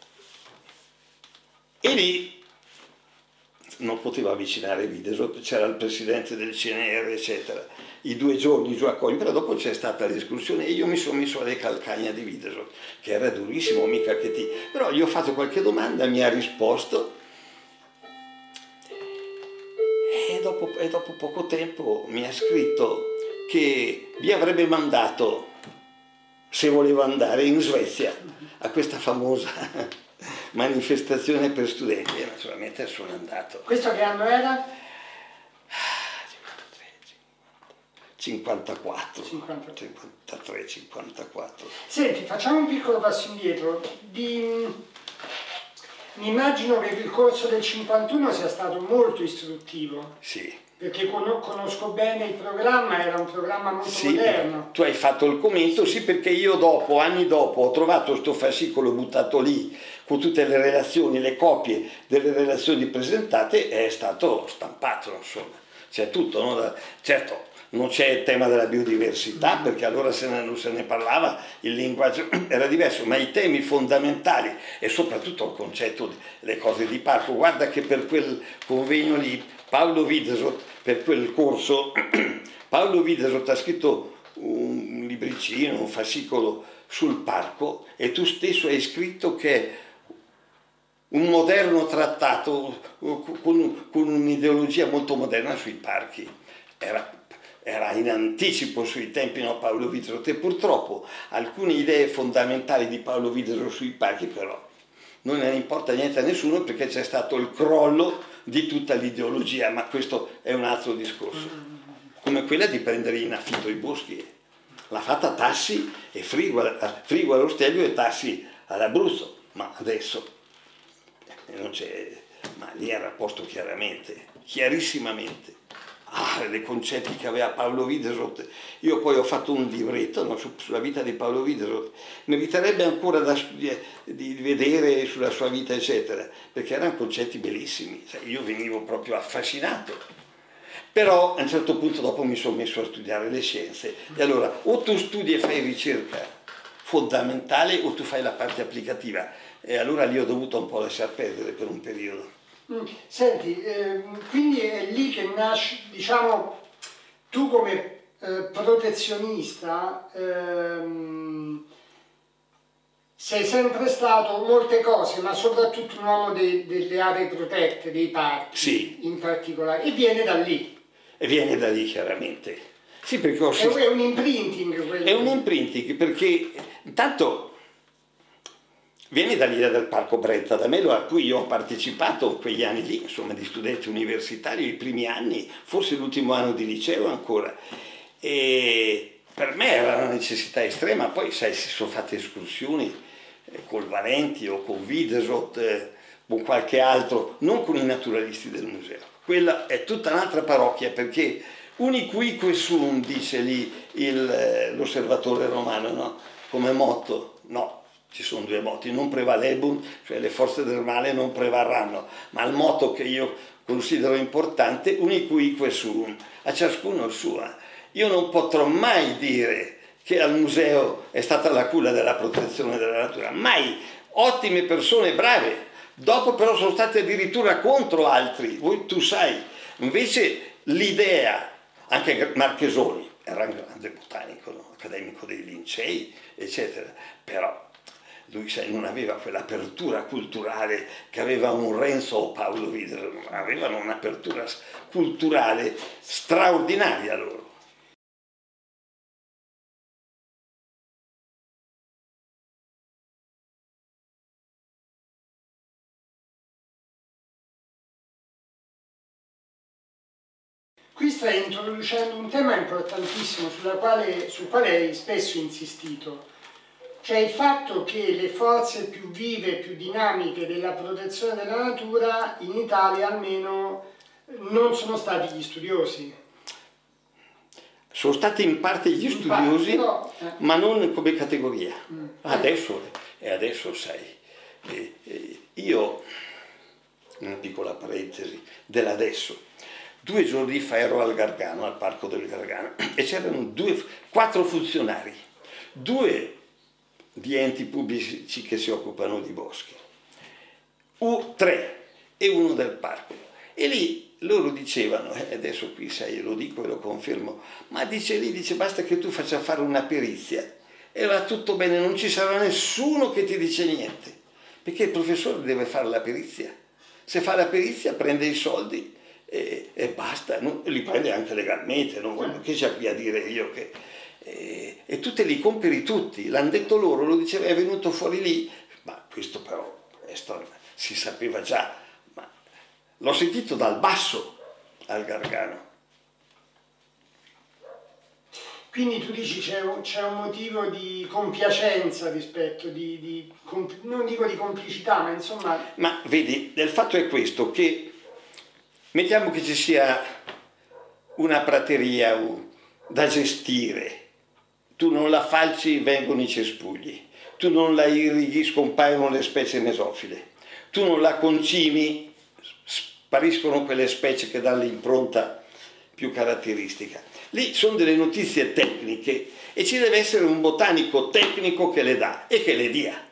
e lì non poteva avvicinare Widerot, c'era il presidente del CNR, eccetera, i 2 giorni giù a Cogni, però dopo c'è stata l'escursione e io mi sono messo alle calcagna di Widerot, che era durissimo, mica che ti... Però gli ho fatto qualche domanda, mi ha risposto e dopo poco tempo mi ha scritto che vi avrebbe mandato, se voleva andare, in Svezia a questa famosa manifestazione per studenti, e naturalmente sono andato. Questo che anno era? 53, 54. Senti, facciamo un piccolo passo indietro. Mi immagino che il corso del 51 sia stato molto istruttivo. Sì. Perché conosco bene il programma, era un programma molto moderno. Tu hai fatto il commento, sì, perché io dopo, anni dopo, ho trovato sto fascicolo buttato lì con tutte le relazioni, le copie delle relazioni presentate, e è stato stampato, insomma. C'è tutto, no? Certo, non c'è il tema della biodiversità, perché allora non se ne parlava, il linguaggio era diverso, ma i temi fondamentali e soprattutto il concetto delle cose di parco. Guarda che per quel convegno lì, Paolo Widerot, per quel corso, Paolo Widerot ha scritto un libricino, un fascicolo sul parco, e tu stesso hai scritto che è un moderno trattato con un'ideologia molto moderna sui parchi. Era in anticipo sui tempi, no, Paolo Widerot, e purtroppo alcune idee fondamentali di Paolo Widerot sui parchi però non ne importa niente a nessuno, perché c'è stato il crollo di tutta l'ideologia, ma questo è un altro discorso. Come quella di prendere in affitto i boschi. L'ha fatta Tassi e Frigo allo Stelvio e Tassi all'Abruzzo, ma adesso non c'è, ma lì era posto chiaramente, chiarissimamente. I concetti che aveva Paolo Widerot. Io poi ho fatto un libretto, no, sulla vita di Paolo Widerot, meriterebbe ancora di vedere sulla sua vita, eccetera, perché erano concetti bellissimi, cioè, io venivo proprio affascinato. Però a un certo punto dopo mi sono messo a studiare le scienze, e allora o tu studi e fai ricerca fondamentale o tu fai la parte applicativa, e allora lì ho dovuto un po' lasciar perdere per un periodo. Senti, quindi è lì che nasce, diciamo, tu come protezionista sei sempre stato molte cose, ma soprattutto un uomo delle aree protette, dei parchi, sì, in particolare, e viene da lì. E viene da lì, chiaramente. Sì, perché è un imprinting quello. È un imprinting, perché intanto viene dall'idea del Parco Brenta d'Amelo, a cui io ho partecipato in quegli anni lì, insomma, di studente universitario, i primi anni, forse l'ultimo anno di liceo ancora. E per me era una necessità estrema. Poi, sai, si sono fatte escursioni col Valenti o con Widerot, con qualche altro, non con i naturalisti del museo. Quella è tutta un'altra parrocchia, perché unicuique sum, dice lì l'osservatore romano, no? Come motto, no. Ci sono 2 motti, non prevalebunt, cioè le forze del male non prevarranno, ma il motto che io considero importante, unicuique sum, a ciascuno il suo. Io non potrò mai dire che al museo è stata la culla della protezione della natura, mai. Ottime persone, brave, dopo però sono state addirittura contro altri, tu sai. Invece l'idea, anche Marchesoni era un grande botanico, no? Accademico dei Lincei, eccetera, però lui, sai, non aveva quell'apertura culturale che aveva un Renzo o Paolo Widerot, avevano un'apertura culturale straordinaria loro. stai introducendo un tema importantissimo sul quale hai spesso insistito, cioè il fatto che le forze più vive, più dinamiche della protezione della natura in Italia almeno non sono stati gli studiosi. Sono stati in parte gli studiosi, ma non come categoria. Adesso sai, io, una piccola parentesi, dell'adesso, 2 giorni fa ero al Gargano, al Parco del Gargano, e c'erano 4 funzionari, 2 di enti pubblici che si occupano di boschi, 3 e 1 del parco. E lì loro dicevano, adesso qui sai, lo dico e lo confermo, ma dice basta che tu faccia fare una perizia e va tutto bene, non ci sarà nessuno che ti dice niente, perché il professore deve fare la perizia. Se fa la perizia prende i soldi e basta, li prende anche legalmente, non voglio che sia qui a dire io che... e tu te li compri tutti, l'hanno detto loro, lo diceva, è venuto fuori lì, ma questo però si sapeva già, ma l'ho sentito dal basso al Gargano. Quindi tu dici c'è un motivo di compiacenza rispetto, non dico di complicità, ma insomma... Ma vedi, il fatto è questo, che mettiamo che ci sia una prateria da gestire, tu non la falci, vengono i cespugli, tu non la irrighi, scompaiono le specie mesofile, tu non la concimi, spariscono quelle specie che danno l'impronta più caratteristica. Lì sono delle notizie tecniche e ci deve essere un botanico tecnico che le dà e che le dia.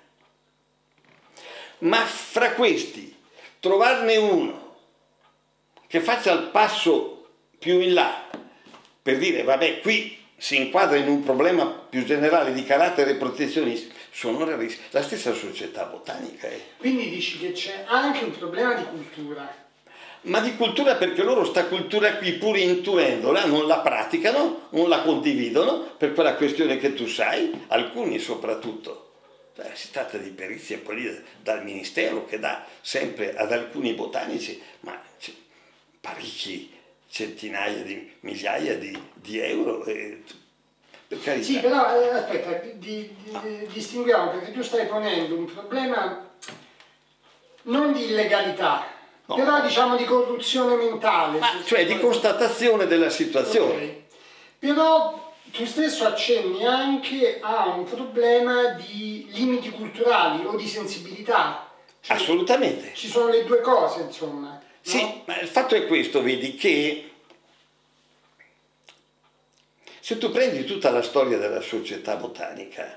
Ma fra questi, trovarne uno che faccia il passo più in là per dire vabbè, qui si inquadra in un problema più generale di carattere protezionista, sono rarissimi. La stessa società botanica è. Quindi dici che c'è anche un problema di cultura. Ma di cultura, perché loro sta cultura qui, pur intuendola, non la praticano, non la condividono, per quella questione che tu sai, alcuni soprattutto. Si tratta di perizie poi lì dal Ministero che dà sempre ad alcuni botanici, ma parecchi centinaia di migliaia di euro. Per carità. Sì, però aspetta, distinguiamo, perché tu stai ponendo un problema non di illegalità, no, però diciamo di corruzione mentale. Cioè di constatazione della situazione. Okay. Però tu stesso accenni anche a un problema di limiti culturali o di sensibilità. Cioè, assolutamente. Ci sono le due cose, insomma. No? Sì, ma il fatto è questo, vedi, che se tu prendi tutta la storia della società botanica,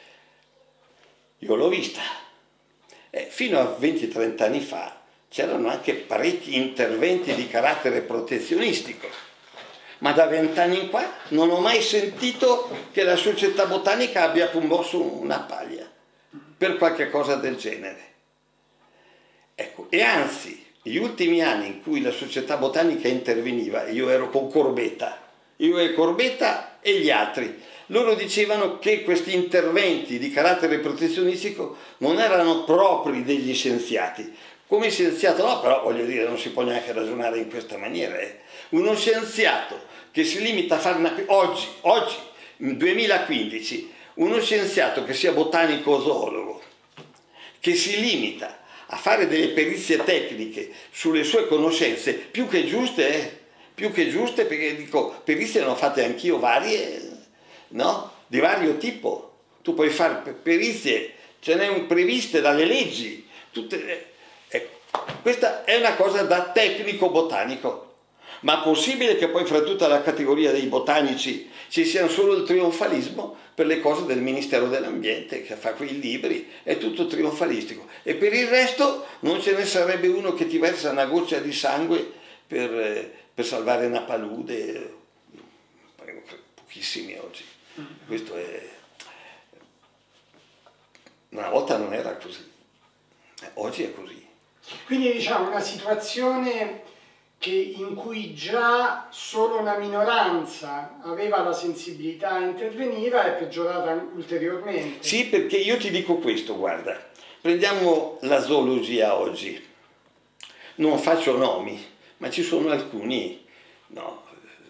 io l'ho vista, fino a 20-30 anni fa c'erano anche parecchi interventi di carattere protezionistico, ma da 20 anni in qua non ho mai sentito che la società botanica abbia promosso una paglia per qualche cosa del genere. Ecco, e anzi, gli ultimi anni in cui la società botanica interveniva, io ero con Corbetta, io e Corbetta e gli altri, loro dicevano che questi interventi di carattere protezionistico non erano propri degli scienziati. Come scienziato no, però voglio dire, non si può neanche ragionare in questa maniera. Uno scienziato che si limita a fare oggi, nel 2015, uno scienziato che sia botanico zoologo, che si limita a fare delle perizie tecniche sulle sue conoscenze, più che giuste, perché dico, perizie ne ho fatte anch'io varie, no? Di vario tipo. Tu puoi fare perizie, ce n'è previste dalle leggi, tutte. Questa è una cosa da tecnico botanico, ma possibile che poi fra tutta la categoria dei botanici ci sia solo il trionfalismo per le cose del Ministero dell'Ambiente che fa quei libri, è tutto trionfalistico, e per il resto non ce ne sarebbe uno che ti versa una goccia di sangue per salvare una palude, pochissimi oggi. Questo è... Una volta non era così, oggi è così. Quindi diciamo una situazione in cui già solo una minoranza aveva la sensibilità a intervenire è peggiorata ulteriormente. Sì, perché io ti dico questo, guarda, prendiamo la zoologia oggi, non faccio nomi, ma ci sono alcuni, no,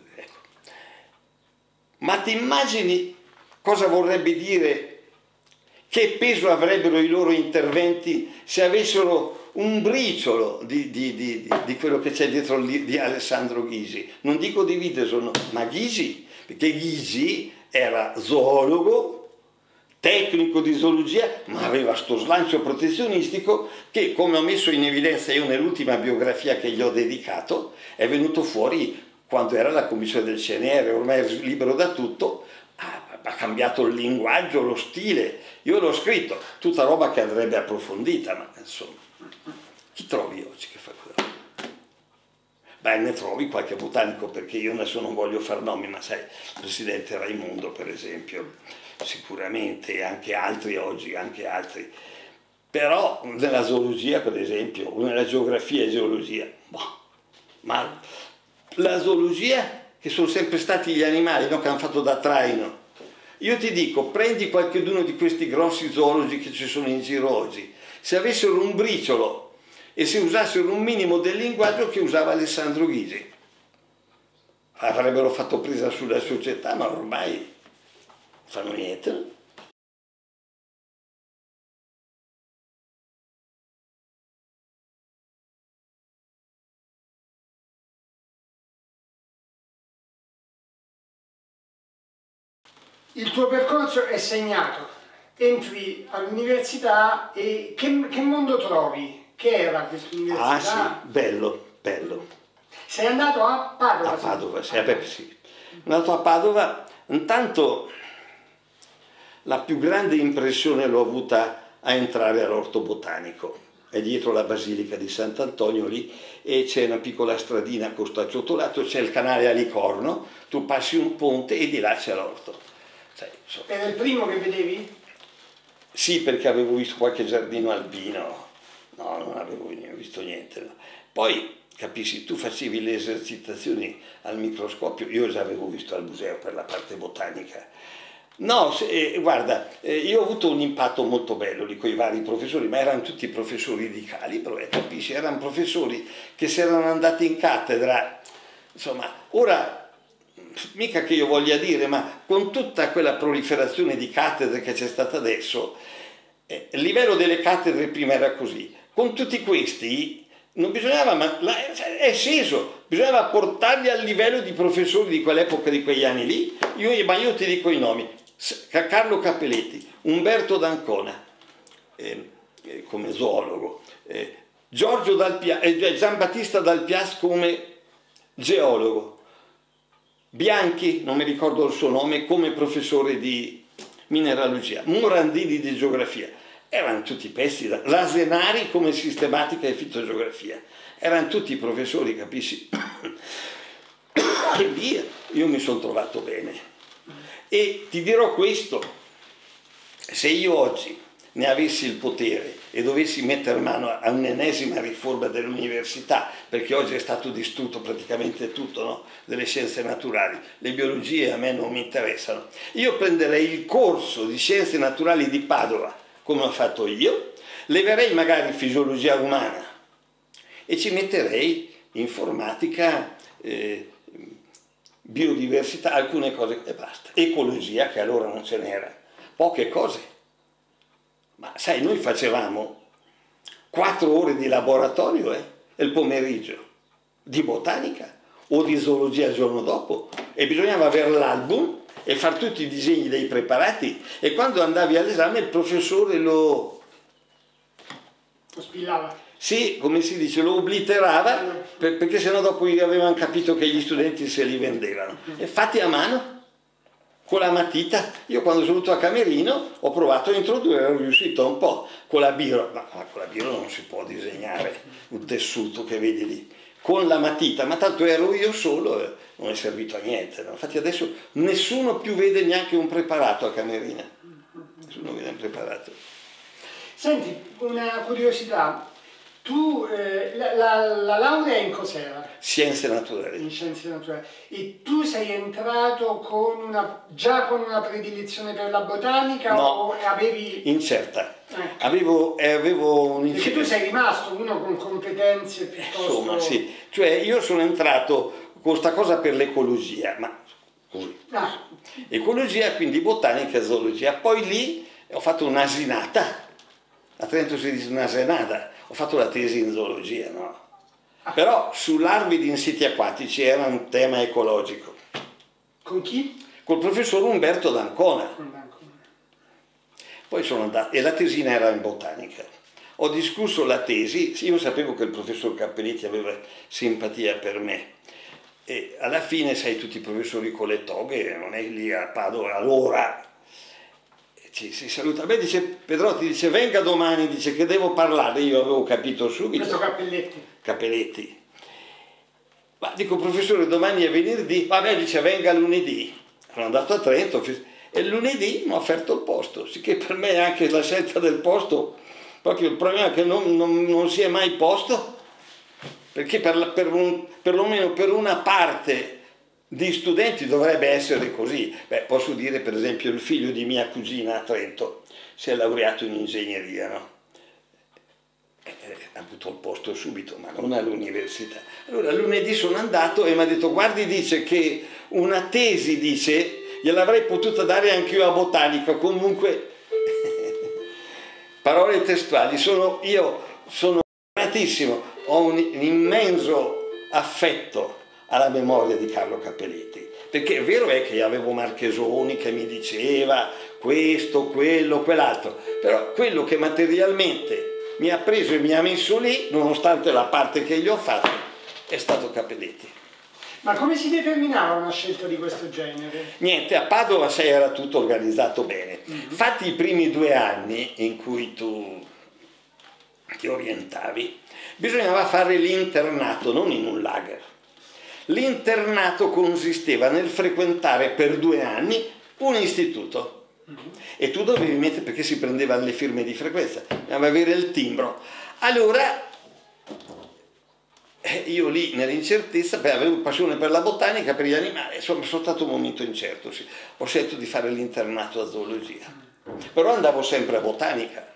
Ma ti immagini cosa vorrebbe dire, che peso avrebbero i loro interventi se avessero un briciolo di quello che c'è dietro di Alessandro Gysi? Non dico di Widdowson, ma Gysi, perché Gysi era zoologo, tecnico di zoologia, ma aveva sto slancio protezionistico che, come ho messo in evidenza io nell'ultima biografia che gli ho dedicato, è venuto fuori quando era la commissione del CNR, ormai è libero da tutto, ha cambiato il linguaggio, lo stile. Io l'ho scritto, tutta roba che andrebbe approfondita, ma insomma, chi trovi oggi che fa quello? Beh, ne trovi qualche botanico, perché io adesso non voglio far nomi, ma sai, il presidente Raimondo, per esempio, sicuramente, anche altri oggi, anche altri. Però nella zoologia, per esempio, nella geografia e geologia, ma la zoologia, che sono sempre stati gli animali, no, che hanno fatto da traino. Io ti dico, prendi qualcuno di questi grossi zoologi che ci sono in giro oggi, se avessero un briciolo e se usassero un minimo del linguaggio che usava Alessandro Gysi, avrebbero fatto presa sulla società, ma ormai non fanno niente. Il tuo percorso è segnato, entri all'università e che mondo trovi? Che era questa università? Ah sì, bello, bello. Sei andato a Padova? A Padova, sì, sì. Sono andato a Padova, intanto la più grande impressione l'ho avuta a entrare all'Orto Botanico. È dietro la Basilica di Sant'Antonio lì, e c'è una piccola stradina con stacciotolato, c'è il canale a Licorno, tu passi un ponte e di là c'è l'orto. Era il primo che vedevi? Sì, perché avevo visto qualche giardino alpino, no, non avevo visto niente. No. Poi, capisci, tu facevi le esercitazioni al microscopio, io già avevo visto al museo per la parte botanica. No, guarda, io ho avuto un impatto molto bello lì con i vari professori, ma erano tutti professori di calibro, capisci? Erano professori che si erano andati in cattedra, insomma, ora... Mica che io voglia dire, ma con tutta quella proliferazione di cattedre che c'è stata adesso, il livello delle cattedre prima era così. Con tutti questi non bisognava, ma è sceso, bisognava portarli al livello di professori di quell'epoca, di quegli anni lì. Ma io ti dico i nomi: Carlo Capelletti, Umberto d'Ancona, come zoologo, Giambattista Dalpias come geologo, Bianchi, non mi ricordo il suo nome, come professore di mineralogia, Morandini di geografia. Erano tutti pezzi, Lasenari come sistematica e fitogeografia. Erano tutti professori, capisci? E via, io mi sono trovato bene. E ti dirò questo, se io oggi ne avessi il potere e dovessi mettere mano a un'ennesima riforma dell'università, perché oggi è stato distrutto praticamente tutto, no? Delle scienze naturali, le biologie a me non mi interessano, io prenderei il corso di scienze naturali di Padova, come ho fatto io, leverei magari fisiologia umana e ci metterei informatica, biodiversità, alcune cose e basta, ecologia, che allora non ce n'era, poche cose. Ma sai, noi facevamo 4 ore di laboratorio il pomeriggio, di botanica o di zoologia il giorno dopo, e bisognava avere l'album e fare tutti i disegni dei preparati, e quando andavi all'esame il professore lo spillava. Sì, come si dice, lo obliterava, perché sennò dopo avevano capito che gli studenti se li vendevano. E fatti a mano, con la matita. Io quando sono venuto a Camerino ho provato a introdurre, ero riuscito un po' con la biro, ma con la biro non si può disegnare un tessuto che vedi lì, con la matita, ma tanto ero io solo, non è servito a niente. No? Infatti adesso nessuno più vede neanche un preparato a Camerina, nessuno vede un preparato. Senti, una curiosità. Tu, la laurea in cos'era? Scienze naturali. In scienze naturali. E tu sei entrato già con una predilezione per la botanica? No, o avevi... incerta. Avevo un... Perché tu sei rimasto uno con competenze piuttosto... Insomma, sì. Cioè io sono entrato con questa cosa per l'ecologia, ma così. Ah, Ecologia, quindi botanica e zoologia. Poi lì ho fatto un'asinata, a Trento si dice un'asenata, ho fatto la tesi in zoologia, no? Però su larve di insetti acquatici era un tema ecologico. con chi? Col professor Umberto d'Ancona. Con Danco. Poi sono andato, e la tesina era in botanica. Ho discusso la tesi, io sapevo che il professor Cappelletti aveva simpatia per me. E alla fine, sai, tutti i professori con le toghe, non è lì a Padova, allora si saluta. A me dice, Pedrotti dice, venga domani, dice che devo parlare, io avevo capito subito. Questo Cappelletti. Cappelletti. Ma dico, professore, domani è venerdì, vabbè, dice, venga lunedì. Sono andato a Trento e lunedì mi ha offerto il posto, sicché per me anche la scelta del posto, proprio il problema è che non si è mai posto, perché perlomeno per una parte di studenti dovrebbe essere così. Beh, posso dire per esempio il figlio di mia cugina a Trento si è laureato in ingegneria, no? Ha avuto il posto subito, ma non all'università. Allora lunedì sono andato e mi ha detto, guardi, dice che una tesi, dice, gliel'avrei potuta dare anche io a botanica, comunque, parole testuali, io sono gratissimo, ho un immenso affetto alla memoria di Carlo Cappelletti, perché è vero è che avevo Marchesoni che mi diceva questo, quello, quell'altro, però quello che materialmente mi ha preso e mi ha messo lì, nonostante la parte che gli ho fatto, è stato Cappelletti. Ma come si determinava una scelta di questo genere? Niente, a Padova era tutto organizzato bene. Fatti i primi 2 anni in cui tu ti orientavi, bisognava fare l'internato, non in un lager. L'internato consisteva nel frequentare per 2 anni un istituto. E tu dovevi mettere, perché si prendevano le firme di frequenza, bisognava avere il timbro. Allora, io lì nell'incertezza, avevo passione per la botanica, per gli animali, insomma sono stato un momento incerto, sì. Ho scelto di fare l'internato a zoologia, però andavo sempre a botanica.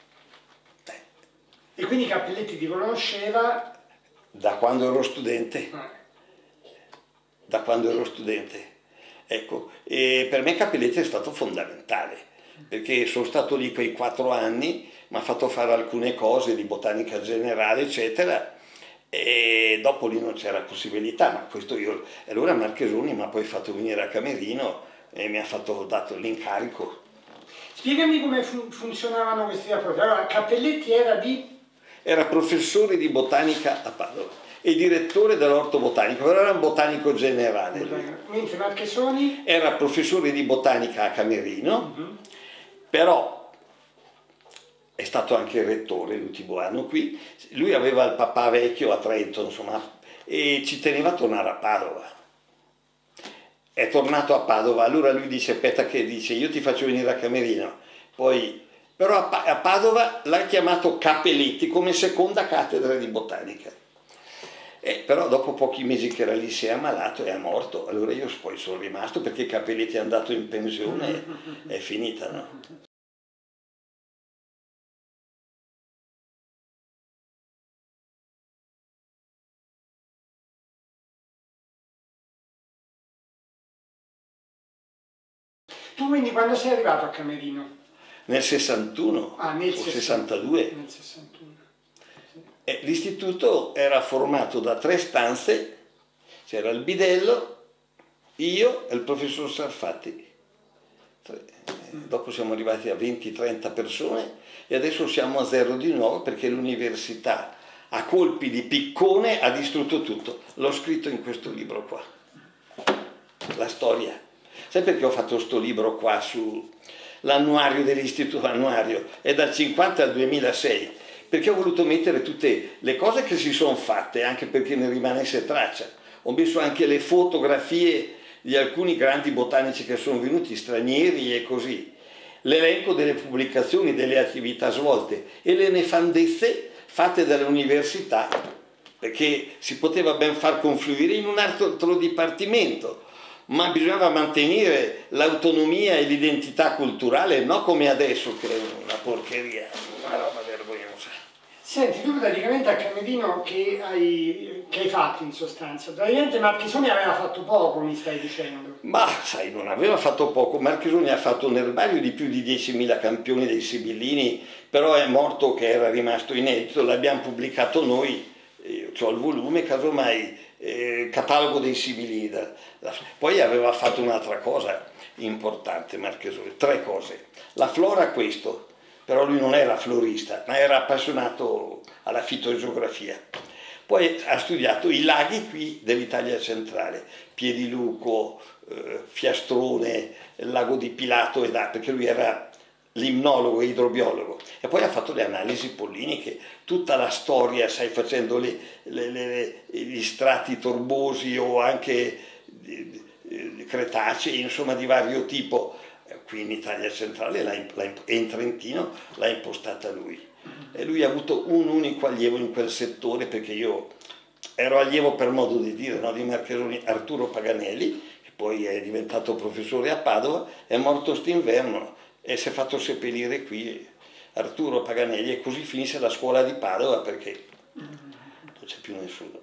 E quindi Cappelletti ti conosceva? Da quando ero studente. Da quando ero studente. Ecco, e per me Cappelletti è stato fondamentale, perché sono stato lì quei 4 anni, mi ha fatto fare alcune cose di botanica generale, eccetera, e dopo lì non c'era possibilità, ma questo io... E allora Marchesoni mi ha poi fatto venire a Camerino e mi ha dato l'incarico. Spiegami come funzionavano questi rapporti. Allora, Cappelletti Era professore di botanica a Padova e direttore dell'orto botanico, però era un botanico generale. Mentre Marchesoni? Era professore di botanica a Camerino, però è stato anche il rettore l'ultimo anno qui. Lui aveva il papà vecchio a Trento, insomma, e ci teneva a tornare a Padova. È tornato a Padova, allora lui dice, aspetta che dice, io ti faccio venire a Camerino, poi... Però a Padova l'ha chiamato Cappelletti come seconda cattedra di botanica. Però dopo pochi mesi che era lì si è ammalato e è morto, allora io poi sono rimasto perché Cappelletti è andato in pensione e è finita, no? Tu quindi quando sei arrivato a Camerino? Nel 61 nel o 62. Nel 61. L'istituto era formato da 3 stanze, c'era il bidello, io e il professor Sarfatti. Dopo siamo arrivati a 20-30 persone e adesso siamo a 0 di nuovo perché l'università a colpi di piccone ha distrutto tutto. L'ho scritto in questo libro qua, la storia. Sai perché ho fatto sto libro qua sull'annuario dell'istituto annuario? È dal 50 al 2006. Perché ho voluto mettere tutte le cose che si sono fatte, anche perché ne rimanesse traccia. Ho messo anche le fotografie di alcuni grandi botanici che sono venuti, stranieri e così, l'elenco delle pubblicazioni, delle attività svolte e le nefandezze fatte dall'università, perché si poteva ben far confluire in un altro dipartimento, ma bisognava mantenere l'autonomia e l'identità culturale, non come adesso che è una porcheria, una roba vergognosa. Senti, tu praticamente a Camerino che hai fatto in sostanza? Praticamente Marchisoni aveva fatto poco, mi stai dicendo. Ma sai, non aveva fatto poco, Marchisoni ha fatto un erbario di più di 10.000 campioni dei Sibillini, però è morto che era rimasto inedito, l'abbiamo pubblicato noi, ho il volume, casomai, catalogo dei Sibillini. Poi aveva fatto un'altra cosa importante Marchisoni, tre cose. La flora questo, però lui non era florista, ma era appassionato alla fitogeografia. Poi ha studiato i laghi qui dell'Italia centrale, Piediluco, Fiastrone, il lago di Pilato perché lui era limnologo e idrobiologo. E poi ha fatto le analisi polliniche, tutta la storia, sai, facendo gli strati torbosi o anche cretacei, insomma di vario tipo. Qui in Italia centrale e in Trentino l'ha impostata lui. E lui ha avuto un unico allievo in quel settore, perché io ero allievo per modo di dire, no, di Marchesoni, Arturo Paganelli, che poi è diventato professore a Padova, è morto st'inverno e si è fatto seppellire qui Arturo Paganelli, e così finisce la scuola di Padova perché non c'è più nessuno.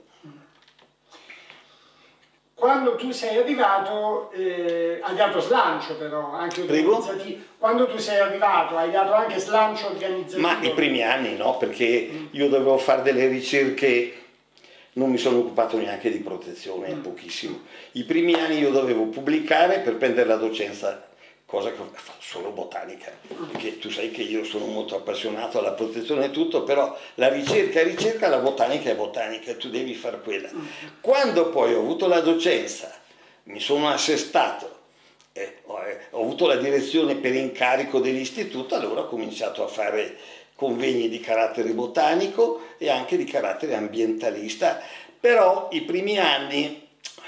Quando tu sei arrivato, hai dato slancio però, anche organizzativo. Quando tu sei arrivato hai dato anche slancio organizzativo? Ma i primi anni no, perché io dovevo fare delle ricerche, non mi sono occupato neanche di protezione, pochissimo. I primi anni io dovevo pubblicare per prendere la docenza, cosa che ho fatto solo botanica, perché tu sai che io sono molto appassionato alla protezione e tutto, però la ricerca è ricerca, la botanica è botanica, tu devi fare quella. Quando poi ho avuto la docenza, mi sono assestato, ho avuto la direzione per incarico dell'istituto, allora ho cominciato a fare convegni di carattere botanico e anche di carattere ambientalista, però i primi anni,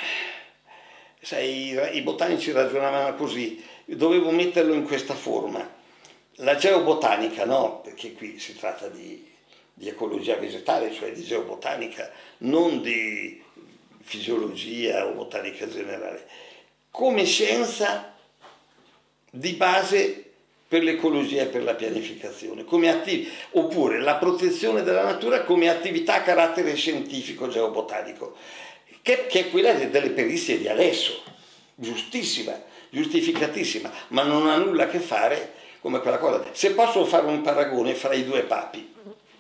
sai, i botanici ragionavano così, dovevo metterlo in questa forma. La geobotanica, no, perché qui si tratta di ecologia vegetale, cioè di geobotanica, non di fisiologia o botanica generale, come scienza di base per l'ecologia e per la pianificazione, oppure la protezione della natura come attività a carattere scientifico geobotanico, che è quella delle perizie di adesso, giustissima, giustificatissima, ma non ha nulla a che fare come quella cosa. Se posso fare un paragone fra i due papi,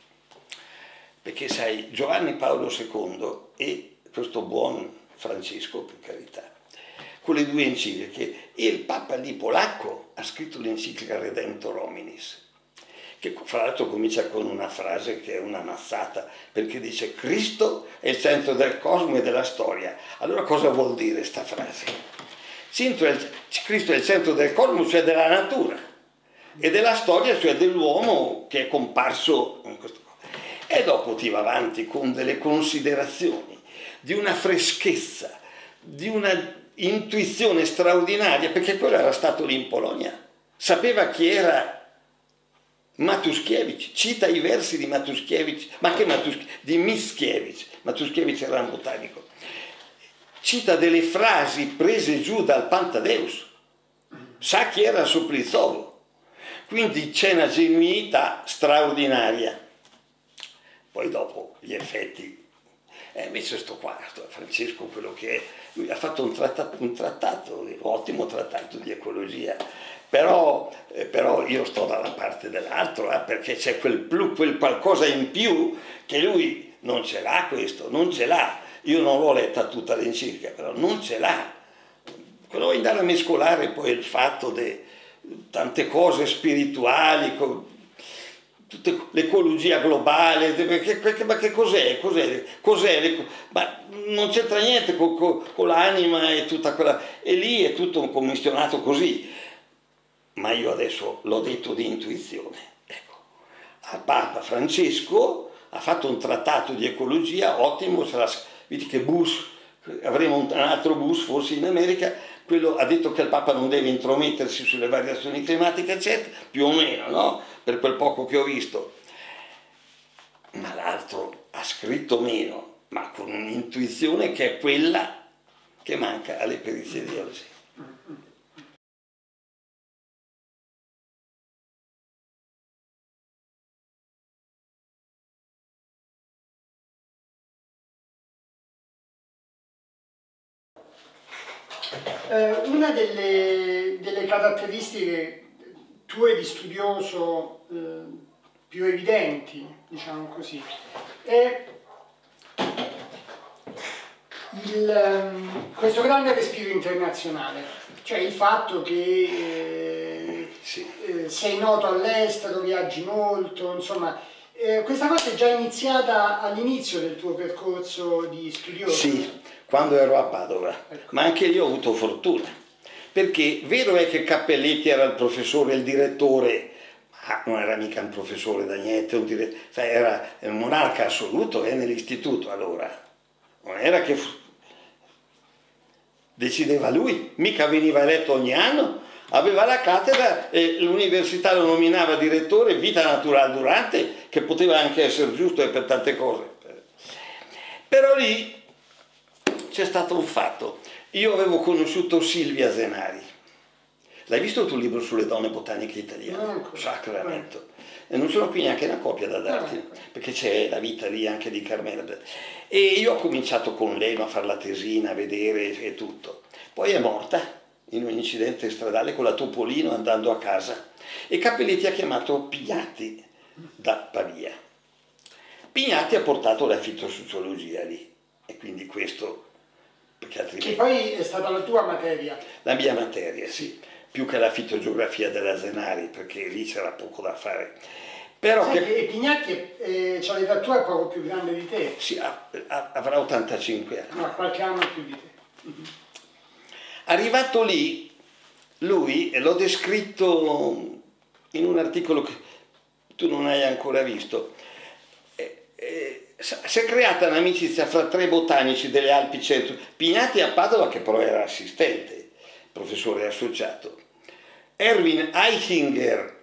perché sai, Giovanni Paolo II e questo buon Francesco, per carità, con le due encicliche, e il Papa lì polacco ha scritto l'enciclica Redemptor Hominis, che fra l'altro comincia con una frase che è una mazzata, perché dice Cristo è il centro del cosmo e della storia. Allora cosa vuol dire sta frase? Cristo è il centro del cosmo, cioè della natura, e della storia, cioè dell'uomo che è comparso in questo. E dopo ti va avanti con delle considerazioni di una freschezza, di una intuizione straordinaria, perché quello era stato lì in Polonia, sapeva chi era Matuszkiewicz, cita i versi di Matuszkiewicz, ma che di Mickiewicz, Matuszkiewicz era un botanico, cita delle frasi prese giù dal Pantadeus, sa chi era Soplizovo, quindi c'è una genuinità straordinaria. Poi dopo gli effetti, invece sto qua, Francesco, quello che è, lui ha fatto un trattato, un ottimo trattato di ecologia, però io sto dalla parte dell'altro, perché c'è quel qualcosa in più che lui non ce l'ha questo, non ce l'ha. Io non l'ho letta tutta l'enciclica, però non ce l'ha. Quello vuoi andare a mescolare poi il fatto di tante cose spirituali, l'ecologia globale, ma che cos'è? Ma non c'entra niente con l'anima e tutta quella, e lì è tutto un commissionato così. Ma io adesso l'ho detto di intuizione. Ecco, al Papa Francesco ha fatto un trattato di ecologia ottimo, vedi che Bush, avremo un altro Bush forse in America, quello ha detto che il Papa non deve intromettersi sulle variazioni climatiche, eccetera, più o meno, no? Per quel poco che ho visto. Ma l'altro ha scritto meno, ma con un'intuizione che è quella che manca alle perizie di oggi. Una delle caratteristiche tue di studioso più evidenti, diciamo così, è questo grande respiro internazionale, cioè il fatto che sei noto all'estero, viaggi molto, insomma, questa cosa è già iniziata all'inizio del tuo percorso di studioso? Sì, quando ero a Padova, ecco. Ma anche lì ho avuto fortuna, perché vero è che Cappelletti era il professore, il direttore, ma non era mica un professore da niente, era un monarca assoluto nell'istituto allora, non era che decideva lui, mica veniva eletto ogni anno, aveva la cattedra e l'università lo nominava direttore, vita naturale durante, che poteva anche essere giusto e per tante cose. Però lì c'è stato un fatto. Io avevo conosciuto Silvia Zenari. L'hai visto il tuo libro sulle donne botaniche italiane? Sacramento. E non ce l'ho qui neanche una copia da darti, perché c'è la vita lì anche di Carmela. E io ho cominciato con lei a fare la tesina, a vedere e tutto. Poi è morta in un incidente stradale con la Topolino andando a casa. E Cappelletti ha chiamato Pignatti da Pavia. Pignatti ha portato la fitosociologia lì. E quindi questo, perché altrimenti... Che poi è stata la tua materia. La mia materia, sì. Più che la fitogeografia della Zenari, perché lì c'era poco da fare. Però che Pignatti c'ha l'età tua è poco più grande di te. Sì, avrà 85 anni. No, qualche anno più di te. Arrivato lì, lui, e l'ho descritto in un articolo che tu non hai ancora visto, si è creata un'amicizia fra 3 botanici delle Alpi Centro, Pignatti a Padova, che però era assistente, professore associato, Erwin Eichinger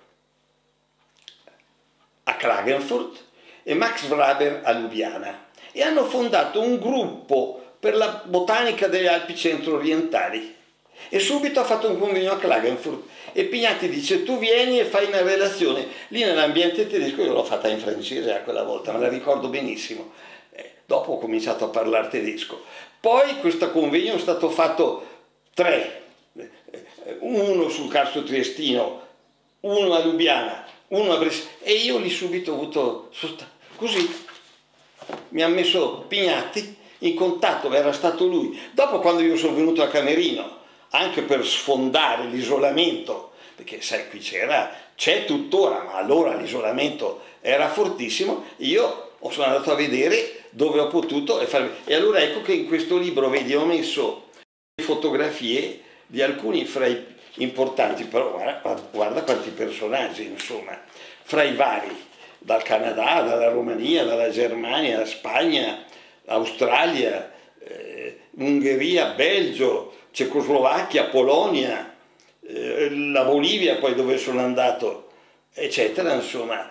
a Klagenfurt e Max Wraber a Lubiana, e hanno fondato un gruppo per la botanica delle Alpi centro-orientali, e subito ha fatto un convegno a Klagenfurt e Pignatti dice: tu vieni e fai una relazione. Lì nell'ambiente tedesco, io l'ho fatta in francese a quella volta, me la ricordo benissimo, dopo ho cominciato a parlare tedesco. Poi questo convegno è stato fatto 3, uno sul Carso Triestino, uno a Lubiana, uno a Brescia, e io lì subito ho avuto, così mi ha messo Pignatti in contatto, era stato lui. Dopo, quando io sono venuto a Camerino, anche per sfondare l'isolamento, perché sai, qui c'è tuttora, ma allora l'isolamento era fortissimo, io sono andato a vedere dove ho potuto e allora ecco che in questo libro, vedi, ho messo le fotografie di alcuni fra i importanti, però guarda quanti personaggi, insomma, fra i vari, dal Canada, dalla Romania, dalla Germania, Spagna, Australia, Ungheria, Belgio, Cecoslovacchia, Polonia, la Bolivia, poi dove sono andato, eccetera, insomma.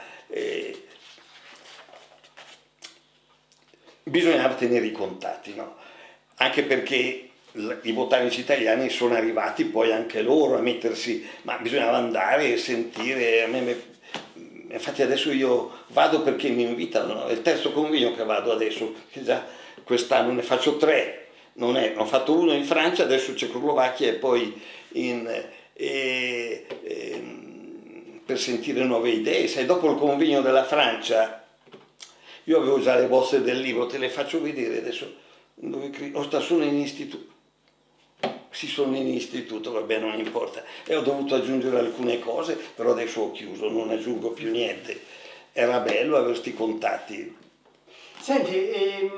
Bisognava tenere i contatti, no? Anche perché i botanici italiani sono arrivati poi anche loro a mettersi, ma bisognava andare e sentire. Infatti adesso io vado perché mi invitano, no? È il terzo convegno che vado adesso, che già quest'anno ne faccio 3, ho fatto uno in Francia, adesso in Cecoslovacchia e poi per sentire nuove idee. Sai, dopo il convegno della Francia, io avevo già le bozze del libro, te le faccio vedere adesso, sono in istituto. Sì, sono in istituto, vabbè, non importa. E ho dovuto aggiungere alcune cose, però adesso ho chiuso, non aggiungo più niente. Era bello avere questi contatti. Senti,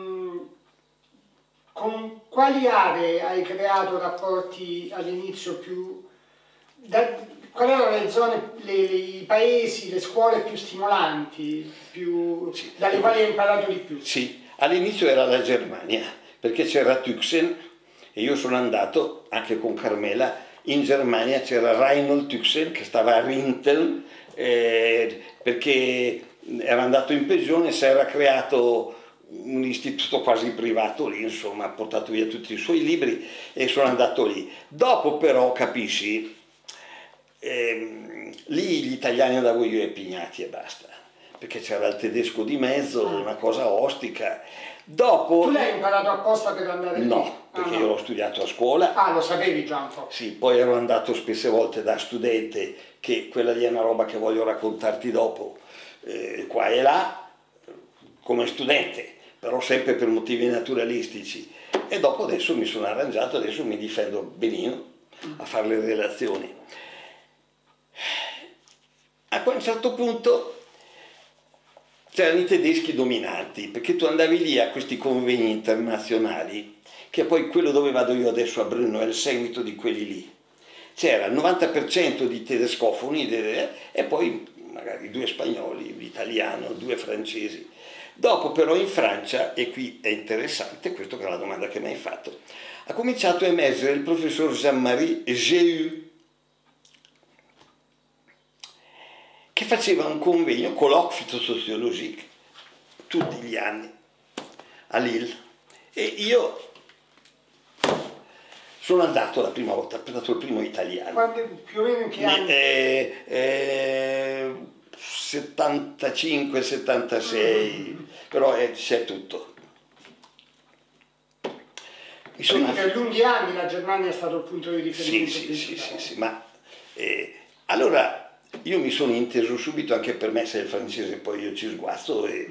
con quali aree hai creato rapporti all'inizio più... quali erano le zone, i paesi, le scuole più stimolanti, sì, dalle quali hai imparato di più? Sì, all'inizio era la Germania, perché c'era Tüxen, e io sono andato anche con Carmela in Germania. C'era Reinhold Tüxen che stava a Rinteln, perché era andato in pensione, si era creato un istituto quasi privato lì, insomma, ha portato via tutti i suoi libri e sono andato lì. Dopo però, capisci, lì gli italiani andavo io e Pignatti e basta, perché c'era il tedesco di mezzo, una cosa ostica. Dopo... Tu l'hai imparato apposta per andare lì? No, perché io l'ho studiato a scuola. Ah, lo sapevi già un po'? Sì, poi ero andato spesse volte da studente, che quella lì è una roba che voglio raccontarti dopo, qua e là, come studente, però sempre per motivi naturalistici. E dopo adesso mi sono arrangiato, adesso mi difendo benino a fare le relazioni. A un certo punto c'erano i tedeschi dominanti, perché tu andavi lì a questi convegni internazionali, che poi quello dove vado io adesso a Brno è il seguito di quelli lì. C'era il 90% di tedescofoni e poi magari 2 spagnoli, un italiano, 2 francesi. Dopo però in Francia, e qui è interessante, questa è la domanda che mi hai fatto, ha cominciato a emergere il professor Jean-Marie Jéhu, che faceva un convegno, colloque phytosociologique, tutti gli anni, a Lille. E io sono andato la prima volta, sono stato il primo italiano. Quando, più o meno in che anni? 75, 76, però c'è tutto. Quindi per lunghi anni la Germania è stato il punto di riferimento. Sì, ma allora io mi sono inteso subito, anche per me se il francese poi io ci sguazzo e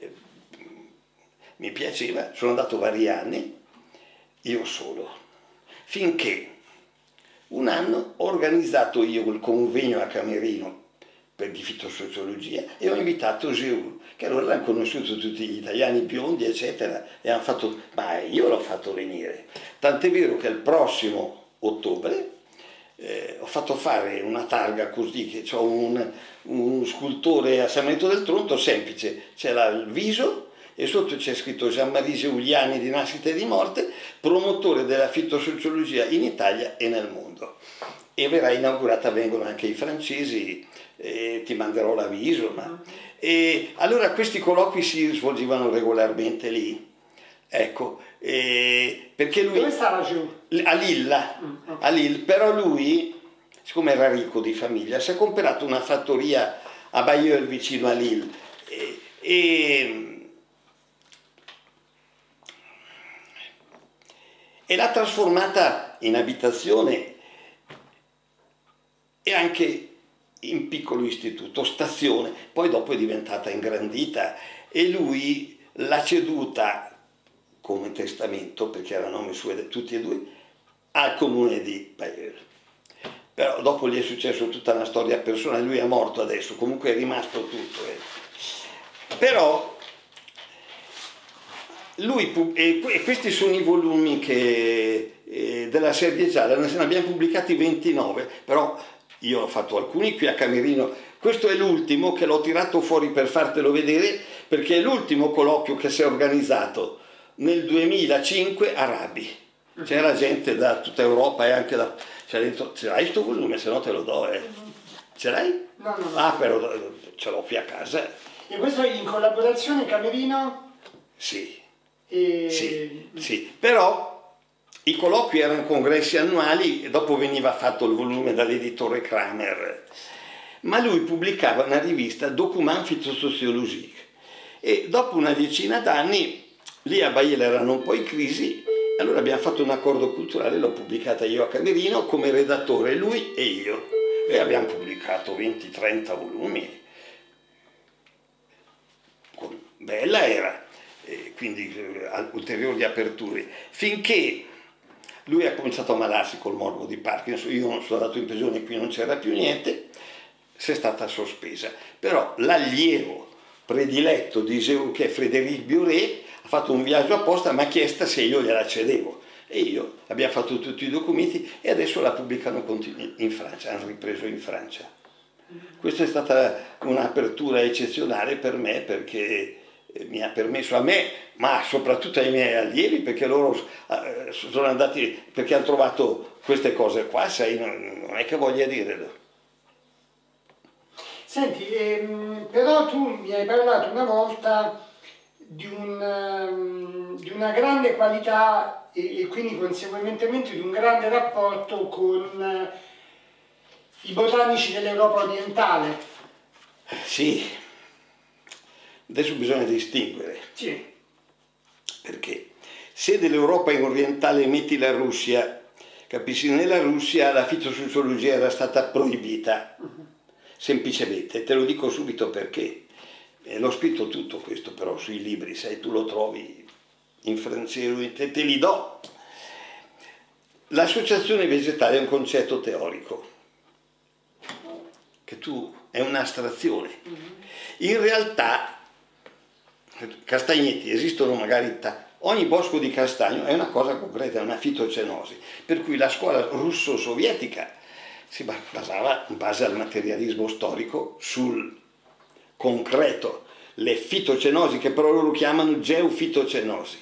mi piaceva, sono andato vari anni, io solo, finché un anno ho organizzato io il convegno a Camerino di fitosociologia e ho invitato Jéhu, che allora l'hanno conosciuto tutti gli italiani biondi eccetera e hanno fatto, ma io l'ho fatto venire, tant'è vero che il prossimo ottobre ho fatto fare una targa così, che ho un scultore a San Benedetto del Tronto semplice, c'era il viso e sotto c'è scritto Jean-Marie Jéhuliani di nascita e di morte, promotore della fitosociologia in Italia e nel mondo, e verrà inaugurata, vengono anche i francesi, ti manderò l'avviso. E allora questi colloqui si svolgevano regolarmente lì, ecco, perché lui... Dove stava giù? A Lille, però lui, siccome era ricco di famiglia, si è comprato una fattoria a Bailleul vicino a Lille e l'ha trasformata in abitazione e anche in piccolo istituto, stazione, poi dopo è diventata ingrandita e lui l'ha ceduta come testamento, perché era nome suo tutti e due, al comune di Bailleul. Però dopo gli è successo tutta una storia personale, lui è morto adesso, comunque è rimasto tutto. Però lui, e questi sono i volumi della serie gialla, ne abbiamo pubblicati 29, però io ho fatto alcuni qui a Camerino. Questo è l'ultimo che l'ho tirato fuori per fartelo vedere, perché è l'ultimo colloquio che si è organizzato nel 2005 a Rabi. C'era gente da tutta Europa e anche da... C'era detto, ce l'hai sto volume, se no te lo do. Ce l'hai? No. Ah, però ce l'ho qui a casa. E questo è in collaborazione Camerino? Sì. E... Sì, però i colloqui erano congressi annuali e dopo veniva fatto il volume dall'editore Kramer. Ma lui pubblicava una rivista Document Phytosociologique e dopo una decina d'anni lì a Bailleul erano un po' in crisi, allora abbiamo fatto un accordo culturale, l'ho pubblicata io a Camerino come redattore, lui e io, e abbiamo pubblicato 20-30 volumi. Bella era, quindi ulteriori aperture, finché lui ha cominciato a malarsi col morbo di Parkinson, io non sono andato in prigione, qui non c'era più niente, si è stata sospesa. Però l'allievo prediletto di Jéhu, che è Frédéric Bioré, ha fatto un viaggio apposta, mi ha chiesto se io gliela cedevo. E io, abbiamo fatto tutti i documenti e adesso la pubblicano in Francia, hanno ripreso in Francia. Questa è stata un'apertura eccezionale per me, perché mi ha permesso a me, ma soprattutto ai miei allievi, perché loro sono andati, perché hanno trovato queste cose qua, sai, non è che voglia dirlo. Senti, però tu mi hai parlato una volta di una grande qualità e quindi conseguentemente di un grande rapporto con i botanici dell'Europa orientale. Sì, adesso bisogna distinguere. Sì. Perché Se dell'Europa orientale metti la Russia, capisci, nella Russia la fitosociologia era stata proibita, semplicemente, te lo dico subito perché. L'ho scritto tutto questo però sui libri, sai, tu lo trovi in francese, te li do. L'associazione vegetale è un concetto teorico, che è un'astrazione. In realtà, castagnetti esistono magari, ogni bosco di castagno è una cosa concreta, è una fitocenosi, per cui la scuola russo-sovietica si basava in base al materialismo storico sul concreto, le fitocenosi che però loro chiamano geofitocenosi.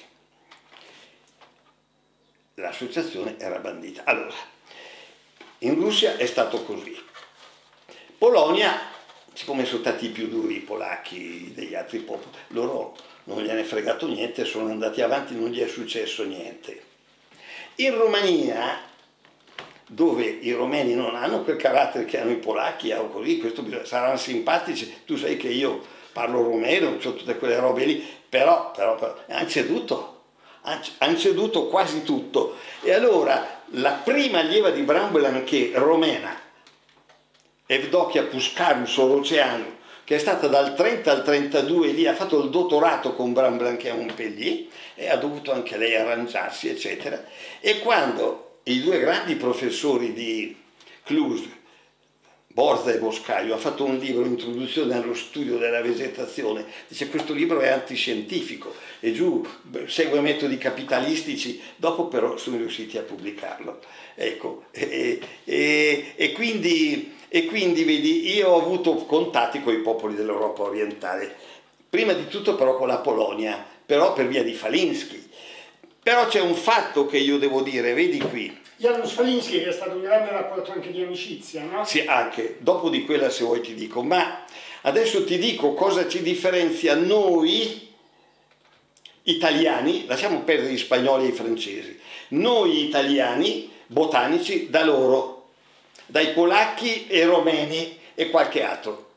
L'associazione era bandita. Allora, in Russia è stato così. Polonia, siccome sono stati più duri i polacchi degli altri popoli, loro non gliene è fregato niente, sono andati avanti, non gli è successo niente. In Romania, dove i romeni non hanno quel carattere che hanno i polacchi, o così, saranno simpatici, tu sai che io parlo rumeno, ho tutte quelle robe lì, però hanno ceduto quasi tutto. E allora la prima allieva di Bramblanché romena, Evdokia Pușcaru-Soroceanu, che è stata dal 30 al 32 lì, ha fatto il dottorato con Bramblanché a Montpellier e ha dovuto anche lei arrangiarsi, eccetera. E quando i due grandi professori di Cluj, Borza e Boscaio, ha fatto un libro, Introduzione allo studio della vegetazione, dice questo libro è antiscientifico e giù segue metodi capitalistici, dopo però sono riusciti a pubblicarlo. Ecco, e quindi vedi, io ho avuto contatti con i popoli dell'Europa orientale, prima di tutto però con la Polonia, però per via di Falinsky. Però c'è un fatto che io devo dire, vedi qui. Janusz Falinsky che è stato un grande rapporto anche di amicizia, no? Sì, anche, dopo di quella se vuoi ti dico, ma adesso ti dico cosa ci differenzia noi italiani, lasciamo perdere gli spagnoli e i francesi, noi italiani botanici da loro, dai polacchi e romeni e qualche altro.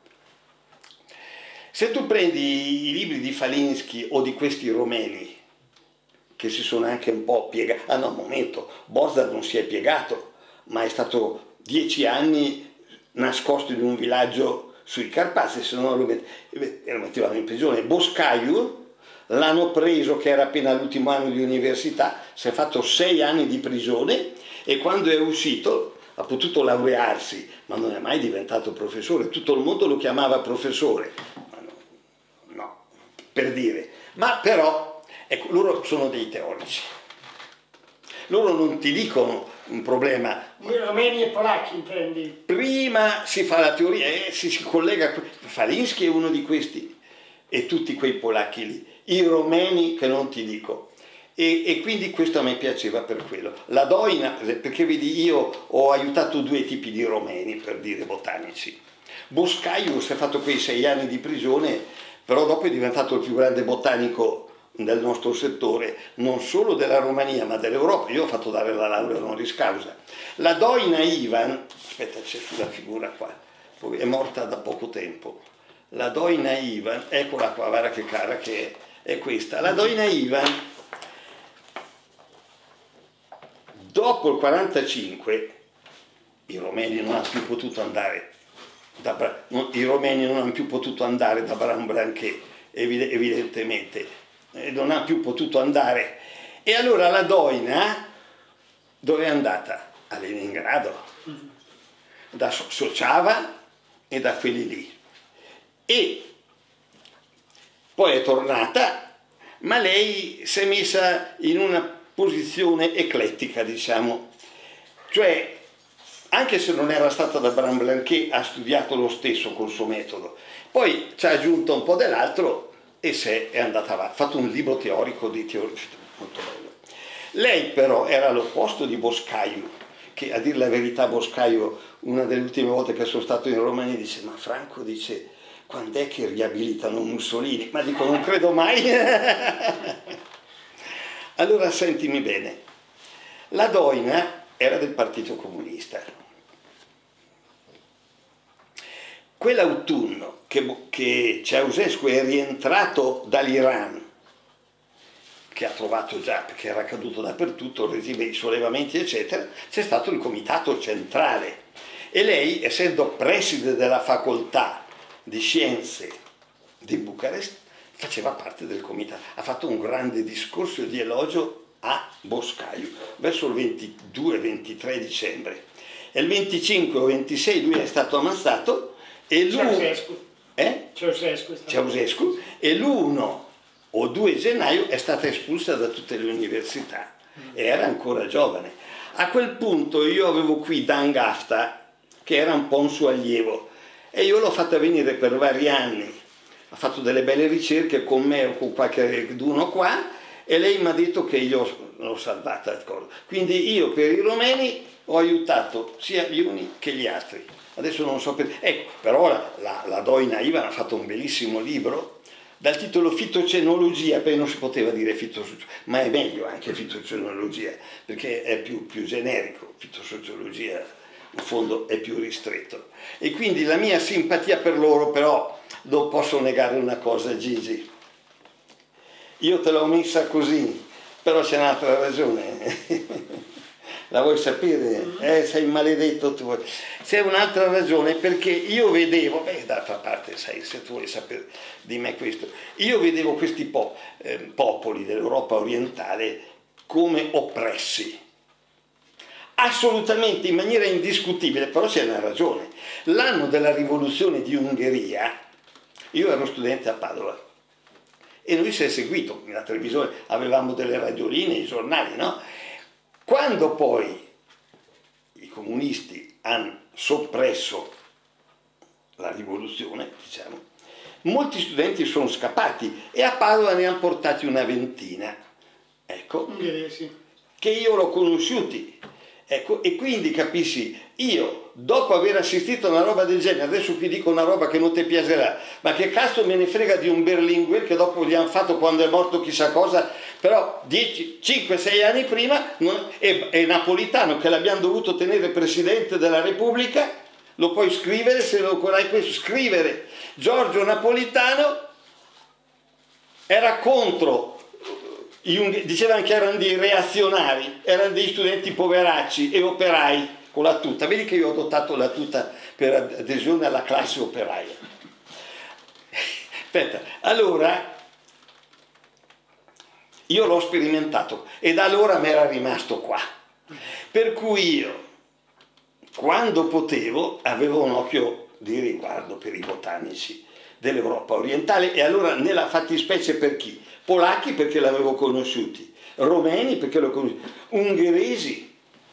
Se tu prendi i libri di Falinsky o di questi romeni, che si sono anche un po' piegati, un momento, Borza non si è piegato, ma è stato 10 anni nascosto in un villaggio sui Carpazi, se no lo mettevano in prigione. Boscaio l'hanno preso, che era appena all'ultimo anno di università, si è fatto 6 anni di prigione e quando è uscito ha potuto laurearsi, ma non è mai diventato professore. Tutto il mondo lo chiamava professore, no, per dire. Ma però, ecco, loro sono dei teorici. Loro non ti dicono un problema. Romeni e polacchi intendi? Prima si fa la teoria e si collega. Falinsky è uno di questi e tutti quei polacchi lì. I romeni che non ti dico. E quindi questo a me piaceva per quello. La Doina, perché vedi, io ho aiutato 2 tipi di romeni, per dire, botanici. Boscaio si è fatto quei 6 anni di prigione, però dopo è diventato il più grande botanico del nostro settore, non solo della Romania ma dell'Europa. Io ho fatto dare la laurea honoris causa. La Doina Ivan, aspetta, c'è sulla figura qua, è morta da poco tempo. La Doina Ivan, eccola qua, guarda che cara che è questa. La Doina Ivan, dopo il 45, i romeni non hanno più potuto andare da Bramblanché, evidentemente. Non ha più potuto andare, e allora la Doina dove è andata? A Leningrado, da Sociava e da quelli lì, e poi è tornata, ma lei si è messa in una posizione eclettica, diciamo, cioè anche se non era stata da Bramblanché ha studiato lo stesso col suo metodo, poi ci ha aggiunto un po' dell'altro e è andata avanti, ha fatto un libro teorico di teoria, molto bello. Lei però era l'opposto di Boscaio, che a dire la verità Boscaio, una delle ultime volte che sono stato in Romania, dice: ma Franco, dice, quando è che riabilitano Mussolini? Ma dico, non credo mai. Allora sentimi bene, la Doina era del Partito Comunista. Quell'autunno che Ceausescu è rientrato dall'Iran, che ha trovato già, perché era caduto dappertutto, il regime, i sollevamenti eccetera, c'è stato il comitato centrale e lei, essendo preside della facoltà di scienze di Bucarest, faceva parte del comitato, ha fatto un grande discorso di elogio a Boscaiu verso il 22-23 dicembre e il 25 o 26 lui è stato ammazzato e Ceausescu e l'1 o 2 gennaio è stata espulsa da tutte le università e era ancora giovane. A quel punto io avevo qui Dan Gafta, che era un po' un suo allievo, e io l'ho fatta venire per vari anni. Ha fatto delle belle ricerche con me o con qualcuno qua, e lei mi ha detto che io l'ho salvata. Quindi io per i romeni ho aiutato sia gli uni che gli altri. Adesso non so perché. Ecco, però la Doina Ivan ha fatto un bellissimo libro dal titolo Fitocenologia, perché non si poteva dire fitosociologia, ma è meglio anche fitocenologia, perché è più generico, fitosociologia in fondo è più ristretto. E quindi la mia simpatia per loro, però non posso negare una cosa, Gigi, io te l'ho messa così, però c'è un'altra ragione. La vuoi sapere? Sei maledetto tu. C'è un'altra ragione, perché io vedevo, d'altra parte sai, se tu vuoi sapere di me questo, io vedevo questi popoli dell'Europa orientale come oppressi, assolutamente in maniera indiscutibile, però c'è una ragione. L'anno della rivoluzione di Ungheria, io ero studente a Padova, e lui si è seguito, nella televisione avevamo delle radioline, i giornali, no? Quando poi i comunisti hanno soppresso la rivoluzione, diciamo, molti studenti sono scappati e a Padova ne hanno portati una ventina, ecco, che io l'ho conosciuti. Ecco, e quindi capisci, io dopo aver assistito a una roba del genere, adesso qui dico una roba che non ti piacerà, ma che cazzo me ne frega di un Berlinguer che dopo gli hanno fatto quando è morto chissà cosa, però 5-6 anni prima è Napolitano, che l'abbiamo dovuto tenere presidente della Repubblica, lo puoi scrivere, se lo vorrai questo, scrivere, Giorgio Napolitano era contro, dicevano che erano dei reazionari, erano dei studenti poveracci e operai con la tuta. Vedi che io ho adottato la tuta per adesione alla classe operaia. Aspetta, allora io l'ho sperimentato e da allora mi era rimasto qua. Per cui io, quando potevo, avevo un occhio di riguardo per i botanici dell'Europa orientale, e allora nella fattispecie per chi? Polacchi perché l'avevo conosciuti, romeni perché l'ho conosciuti, ungheresi,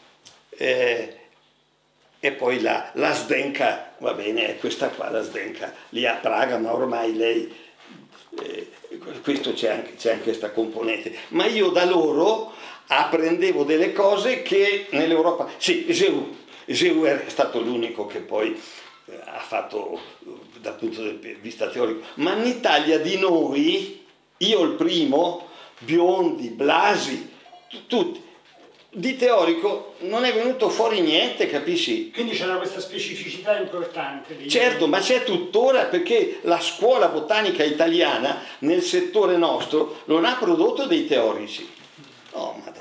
e poi la Zdenka, va bene, è questa qua la Zdenka, lì a Praga, ma ormai lei, questo c'è anche questa componente, ma io da loro apprendevo delle cose che nell'Europa, sì, Geu è stato l'unico che poi ha fatto dal punto di vista teorico, ma in Italia di noi, io il primo, Biondi, Blasi, tutti, di teorico non è venuto fuori niente, capisci? Quindi c'era questa specificità importante. Certo, ma c'è tuttora, perché la scuola botanica italiana nel settore nostro non ha prodotto dei teorici. Oh, Madonna.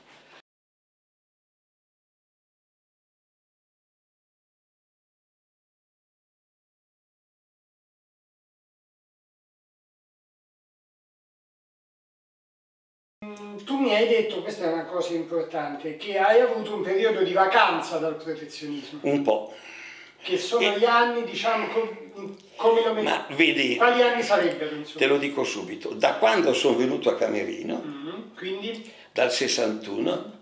Tu mi hai detto, questa è una cosa importante, che hai avuto un periodo di vacanza dal protezionismo. Un po'. Che sono gli anni, diciamo, come lo metti? Ma vedi, quali anni sarebbero, insomma? Te lo dico subito, da quando sono venuto a Camerino, quindi? Dal 61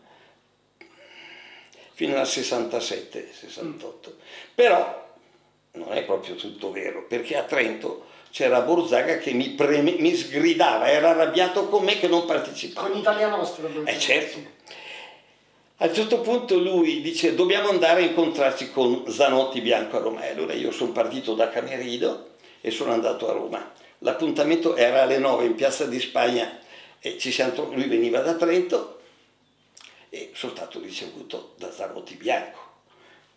fino al 67-68, però non è proprio tutto vero, perché a Trento c'era Borzaga che mi sgridava, era arrabbiato con me che non partecipavo. Con Italia Nostra? Certo. A un certo punto lui dice: dobbiamo andare a incontrarci con Zanotti Bianco a Roma. E allora io sono partito da Camerino e sono andato a Roma. L'appuntamento era alle 9 in Piazza di Spagna e lui veniva da Trento e sono stato ricevuto da Zanotti Bianco.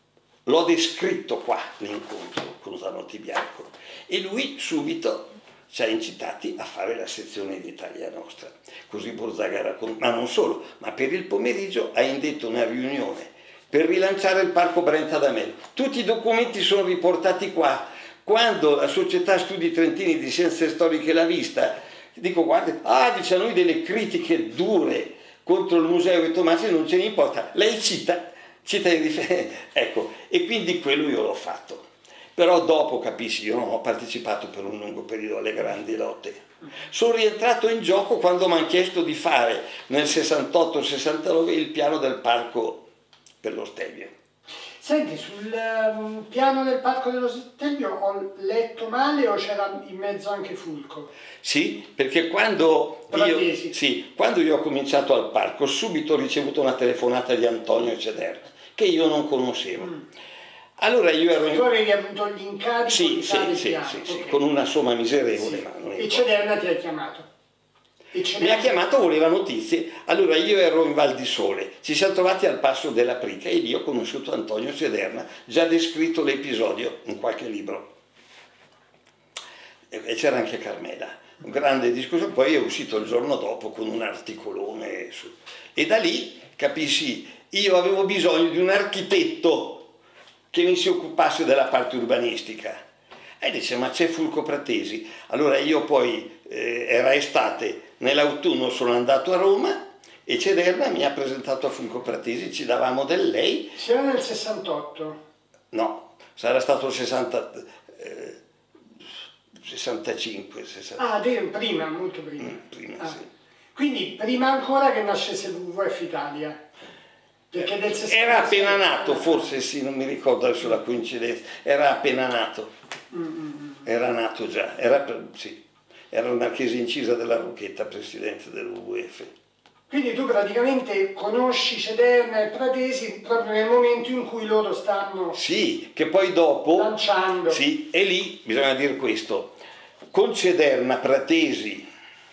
L'ho descritto qua l'incontro con Zanotti Bianco e lui subito ci ha incitati a fare la sezione d'Italia Nostra. Così Borzaga racconta, ma non solo, ma per il pomeriggio ha indetto una riunione per rilanciare il Parco Brenta d'Amello. Tutti i documenti sono riportati qua. Quando la Società Studi Trentini di Scienze Storiche l'ha vista, dico guarda, dice a noi delle critiche dure contro il museo, e Tomasi non ce ne importa, lei cita ecco, e quindi quello io l'ho fatto. Però dopo, capisci, io non ho partecipato per un lungo periodo alle grandi lotte. Sono rientrato in gioco quando mi hanno chiesto di fare nel 68-69 il piano del parco per lo Stelvio. Senti, sul piano del parco dello Stelvio ho letto male o c'era in mezzo anche Fulco? Sì, perché quando io ho cominciato al parco, subito ho ricevuto una telefonata di Antonio Cederna, che io non conoscevo. Allora io ero... Tu avevi avuto l'incarico di fare il piano? Sì, con una somma miserevole. Sì. Ma non e Cederna ti ha chiamato? Mi ha chiamato, voleva notizie. Allora io ero in Val di Sole, ci siamo trovati al passo della Prica e lì ho conosciuto Antonio Cederna, già descritto l'episodio in qualche libro. E c'era anche Carmela, un grande discorso, poi è uscito il giorno dopo con un articolone e da lì, capisci, io avevo bisogno di un architetto che mi si occupasse della parte urbanistica. E dice, ma c'è Fulco Pratesi. Allora io poi, era estate, nell'autunno sono andato a Roma e Cederna mi ha presentato a Fulco Pratesi, ci davamo del lei. C'era nel 68? No, sarà stato il 65, 60. Prima, molto prima. Prima, sì. Quindi prima ancora che nascesse il WWF Italia? Perché del 66... Era appena nato, forse sì, non mi ricordo adesso la coincidenza, era appena nato. Era nato già, era il Marchese Incisa della Rocchetta, presidente del WWF. Quindi tu praticamente conosci Cederna e Pratesi proprio nel momento in cui loro stanno... Sì, che poi dopo... lanciando. Sì, e lì bisogna dire questo, con Cederna, Pratesi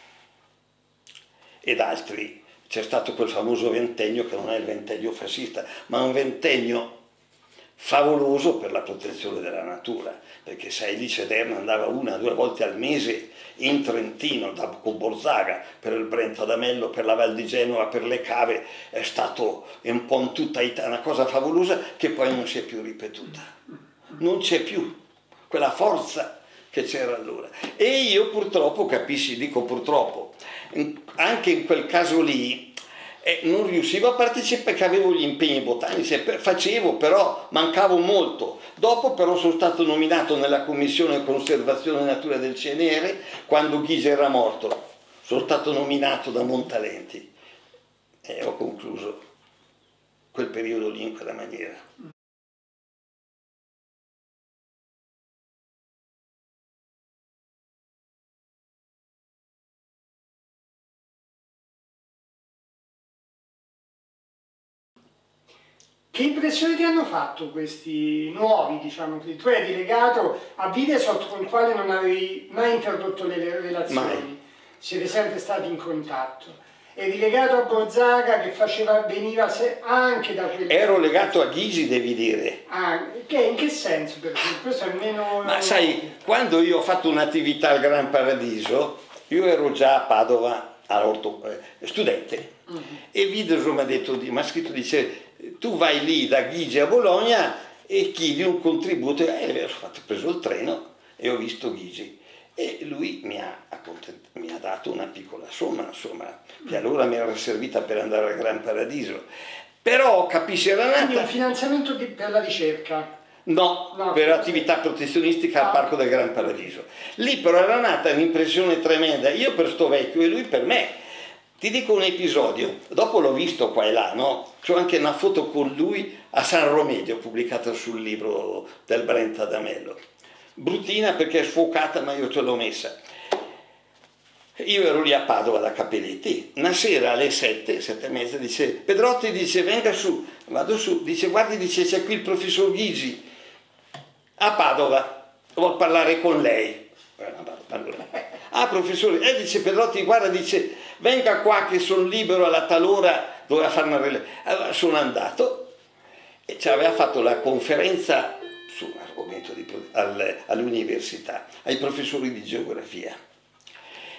ed altri c'è stato quel famoso ventennio che non è il ventennio fascista, ma un ventennio favoloso per la protezione della natura, perché sai, lì Cederna andava 1 o 2 volte al mese in Trentino con Borzaga per il Brenta d'Amello, per la Val di Genova, per le cave. È stato un po' in tutta Italia una cosa favolosa che poi non si è più ripetuta, non c'è più quella forza che c'era allora. E io purtroppo, capisci, dico purtroppo, anche in quel caso lì non riuscivo a partecipare perché avevo gli impegni botanici, facevo, però mancavo molto. Dopo però sono stato nominato nella commissione conservazione natura del CNR quando Ghigi era morto, sono stato nominato da Montalenti e ho concluso quel periodo lì in quella maniera. Che impressione ti hanno fatto questi nuovi, diciamo, che tu eri legato a Videsoft con il quale non avevi mai interrotto le relazioni, mai. Siete sempre stati in contatto. Eri legato a Borzaga che veniva anche da quel... Ero legato a Ghigi, devi dire. In che senso? Perché questo è meno... Ma sai, quando io ho fatto un'attività al Gran Paradiso, io ero già a Padova, studente, e Videsoft mi ha detto, mi ha scritto, dice, tu vai lì da Ghigi a Bologna e chiedi un contributo. E ho preso il treno e ho visto Ghigi. E lui mi ha dato una piccola somma, insomma, che allora mi era servita per andare al Gran Paradiso. Però, capisci, era nata... Quindi un finanziamento per la ricerca? No, per attività protezionistica al Parco del Gran Paradiso. Lì però era nata un'impressione tremenda, io per sto vecchio e lui per me. Ti dico un episodio, dopo l'ho visto qua e là, no? C'ho anche una foto con lui a San Romedio, pubblicata sul libro del Brenta d'Amello. Bruttina perché è sfocata, ma io ce l'ho messa. Io ero lì a Padova da Capelletti, una sera alle 7:30, dice, Pedrotti dice, venga su, vado su, dice, guardi, dice, c'è qui il professor Ghigi, a Padova, vuol parlare con lei. Professore, dice Pedrotti, guarda, dice, venga qua che sono libero alla tal'ora, doveva fare una relazione. Allora sono andato e ci aveva fatto la conferenza su un argomento all'università, ai professori di geografia.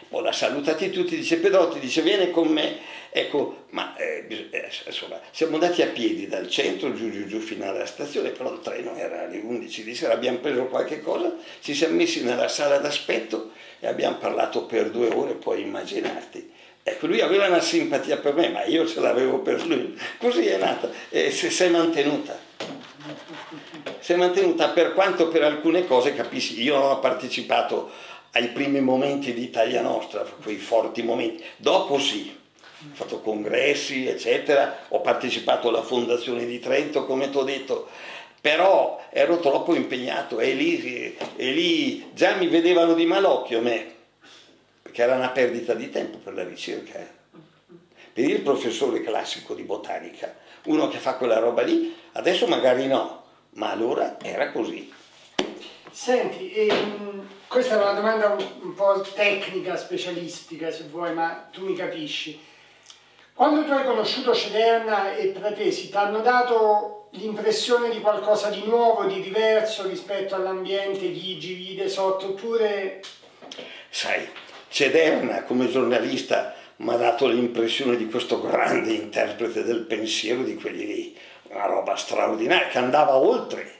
l'ha salutati tutti, dice Pedrotti, dice vieni con me, ecco, ma insomma, siamo andati a piedi dal centro giù fino alla stazione, però il treno era alle 11 di sera, abbiamo preso qualche cosa, ci siamo messi nella sala d'aspetto e abbiamo parlato per 2 ore, puoi immaginarti. Ecco, lui aveva una simpatia per me, ma io ce l'avevo per lui, così è nata e si è mantenuta. Si è mantenuta, per quanto per alcune cose, capisci, io non ho partecipato ai primi momenti di Italia Nostra, quei forti momenti, dopo sì, ho fatto congressi, eccetera, ho partecipato alla fondazione di Trento, come ti ho detto, però ero troppo impegnato e lì già mi vedevano di malocchio a me, perché era una perdita di tempo per la ricerca. Per il professore classico di botanica, uno che fa quella roba lì, adesso magari no, ma allora era così. Senti, questa è una domanda un po' tecnica, specialistica se vuoi, ma tu mi capisci. Quando tu hai conosciuto Cederna e Pratesi, ti hanno dato l'impressione di qualcosa di nuovo, di diverso rispetto all'ambiente Chigi, Vide, Sotto, oppure... Sai, Cederna come giornalista mi ha dato l'impressione di questo grande interprete del pensiero di quelli lì, una roba straordinaria che andava oltre.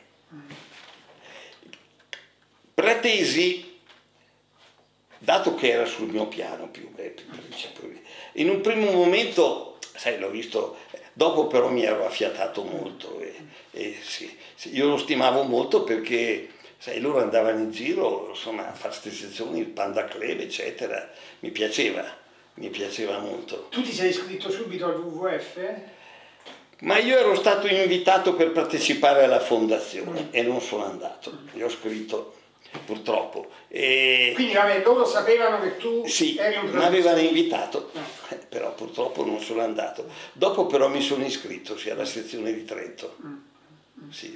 Pratesi, dato che era sul mio piano più, in un primo momento, sai, l'ho visto, dopo però mi ero affiatato molto sì, io lo stimavo molto perché, sai, loro andavano in giro, insomma, a fare queste sezioni, il Panda Club, eccetera, mi piaceva molto. Tu ti sei iscritto subito al WWF? Ma io ero stato invitato per partecipare alla fondazione e non sono andato, io ho scritto purtroppo. Quindi vabbè, loro sapevano che tu sì, eri un mi avevano invitato, però purtroppo non sono andato. Dopo però mi sono iscritto alla sezione di Trento. Sì.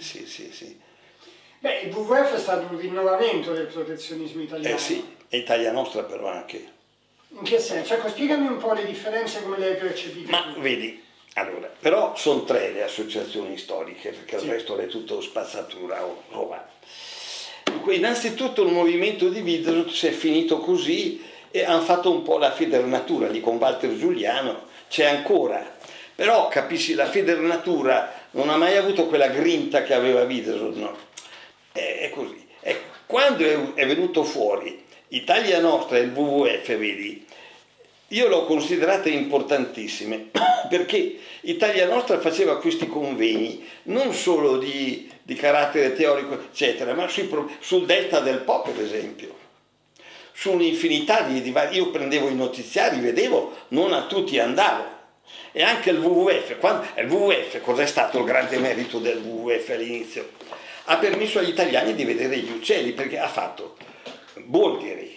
Beh, il WWF è stato un rinnovamento del protezionismo italiano. Sì, è Italia Nostra però anche. In che senso? Ecco, spiegami un po' le differenze, come le hai percepite. Ma tu. Vedi, allora, però sono 3 le associazioni storiche, perché il resto è tutto spazzatura o roba. Innanzitutto il movimento di Widerøe si è finito così e hanno fatto un po' la Federnatura lì con Walter Giuliano, c'è ancora, però capisci, la Federnatura non ha mai avuto quella grinta che aveva Widerøe, no? È così. Quando è venuto fuori Italia Nostra e il WWF, vedi, io l'ho considerata importantissime perché Italia Nostra faceva questi convegni non solo di carattere teorico eccetera, ma sul delta del Po, per esempio, su un'infinità di vari. Io prendevo i notiziari, vedevo, non a tutti andavo. E anche il WWF, il WWF, cos'è stato il grande merito del WWF all'inizio? Ha permesso agli italiani di vedere gli uccelli, perché ha fatto Bolgheri,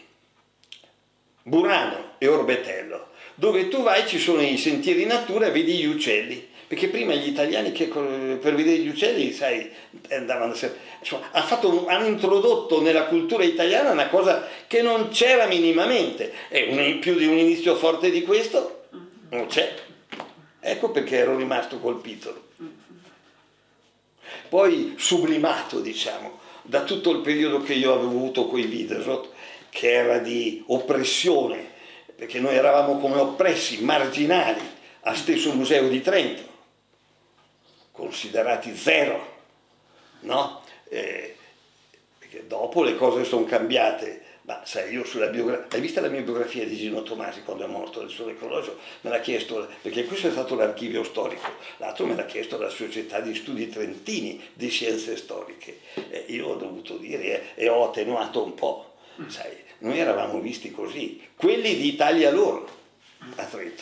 Burano e Orbetello, dove tu vai ci sono i sentieri in natura e vedi gli uccelli, perché prima gli italiani che per vedere gli uccelli, sai, andavano insomma, hanno introdotto nella cultura italiana una cosa che non c'era minimamente, e più di un inizio forte di questo non c'è. Ecco perché ero rimasto colpito. Poi sublimato, diciamo, da tutto il periodo che io avevo avuto con i Widerøe, che era di oppressione, perché noi eravamo come oppressi, marginali, al stesso museo di Trento, considerati zero, no? Perché dopo le cose sono cambiate. Ma sai, io sulla biografia, hai visto la mia biografia di Gino Tomasi quando è morto del suo necrologio? Me l'ha chiesto, perché questo è stato l'archivio storico, l'altro me l'ha chiesto la Società di Studi Trentini di Scienze Storiche. Io ho dovuto dire e ho attenuato un po', sai, noi eravamo visti così, quelli di Italia loro, a Trento.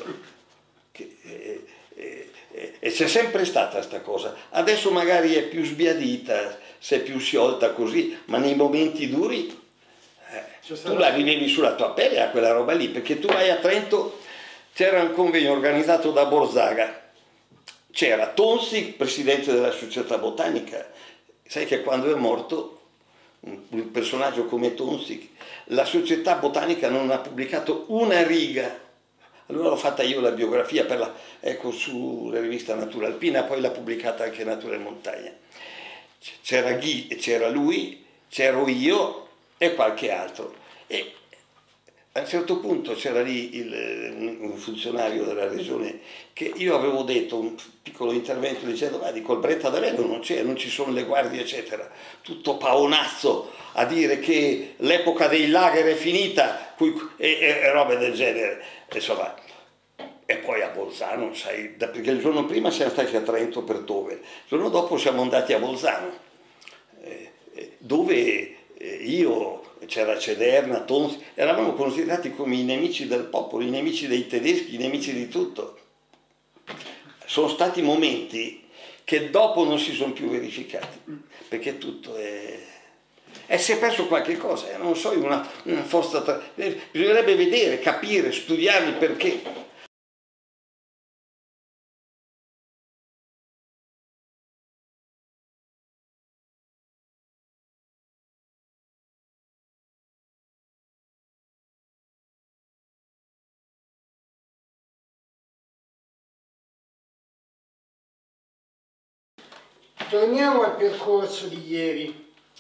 E c'è sempre stata sta cosa, adesso magari è più sbiadita, si è più sciolta così, ma nei momenti duri tu la vivevi sulla tua pelle a quella roba lì, perché tu vai a Trento, c'era un convegno organizzato da Borzaga, c'era Tonsi, presidente della società botanica, sai che quando è morto un personaggio come Tonsi, la società botanica non ha pubblicato una riga. Allora l'ho fatta io la biografia sulla rivista Natura Alpina, poi l'ha pubblicata anche Natura e Montagna. C'era Guy, c'era lui, c'ero io e qualche altro. E A un certo punto c'era lì un funzionario della regione che io avevo detto un piccolo intervento dicendo ma di Colbretta d'Aveno non c'è, non ci sono le guardie eccetera, tutto paonazzo a dire che l'epoca dei lager è finita e robe del genere, insomma. E poi a Bolzano, sai, perché il giorno prima siamo stati a Trento per Tove, il giorno dopo siamo andati a Bolzano, dove io, c'era Cederna, Tons, eravamo considerati come i nemici del popolo, i nemici dei tedeschi, i nemici di tutto. Sono stati momenti che dopo non si sono più verificati, perché tutto è... E si è perso qualche cosa, non so, una forza... Bisognerebbe vedere, capire, studiare il perché. Torniamo al percorso di ieri.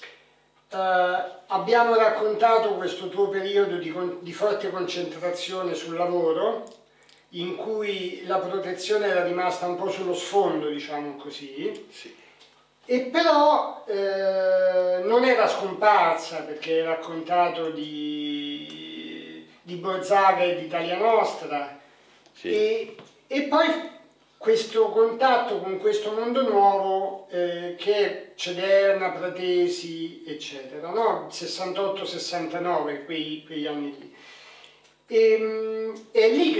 Abbiamo raccontato questo tuo periodo di forte concentrazione sul lavoro, in cui la protezione era rimasta un po' sullo sfondo, diciamo così, Sì. e però non era scomparsa, perché hai raccontato di Borzaga e di Italia Nostra, Sì. e poi questo contatto con questo mondo nuovo che è Cederna, Pratesi, eccetera, no? 68-69, quegli anni lì. È lì che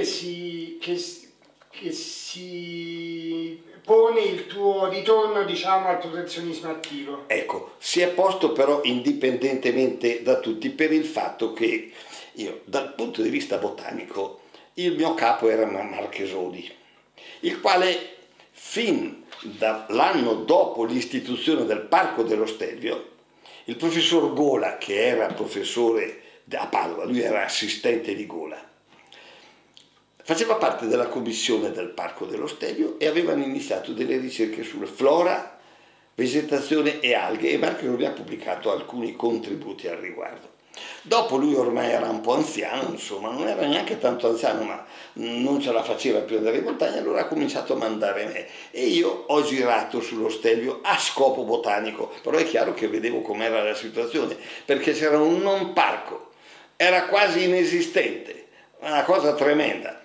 si pone il tuo ritorno, diciamo, al protezionismo attivo. Ecco, si è posto però indipendentemente da tutti per il fatto che io, dal punto di vista botanico, il mio capo era Marchesoli, il quale fin dall'anno dopo l'istituzione del Parco dello Stelvio, il professor Gola, che era professore a Padova, lui era assistente di Gola, faceva parte della commissione del Parco dello Stelvio e avevano iniziato delle ricerche sulla flora, vegetazione e alghe e Marchesoli ha pubblicato alcuni contributi al riguardo. Dopo lui ormai era un po' anziano, insomma, non era neanche tanto anziano, ma non ce la faceva più andare in montagna, allora ha cominciato a mandare me e io ho girato sullo Stelvio a scopo botanico, però è chiaro che vedevo com'era la situazione, perché c'era un non parco, era quasi inesistente, una cosa tremenda,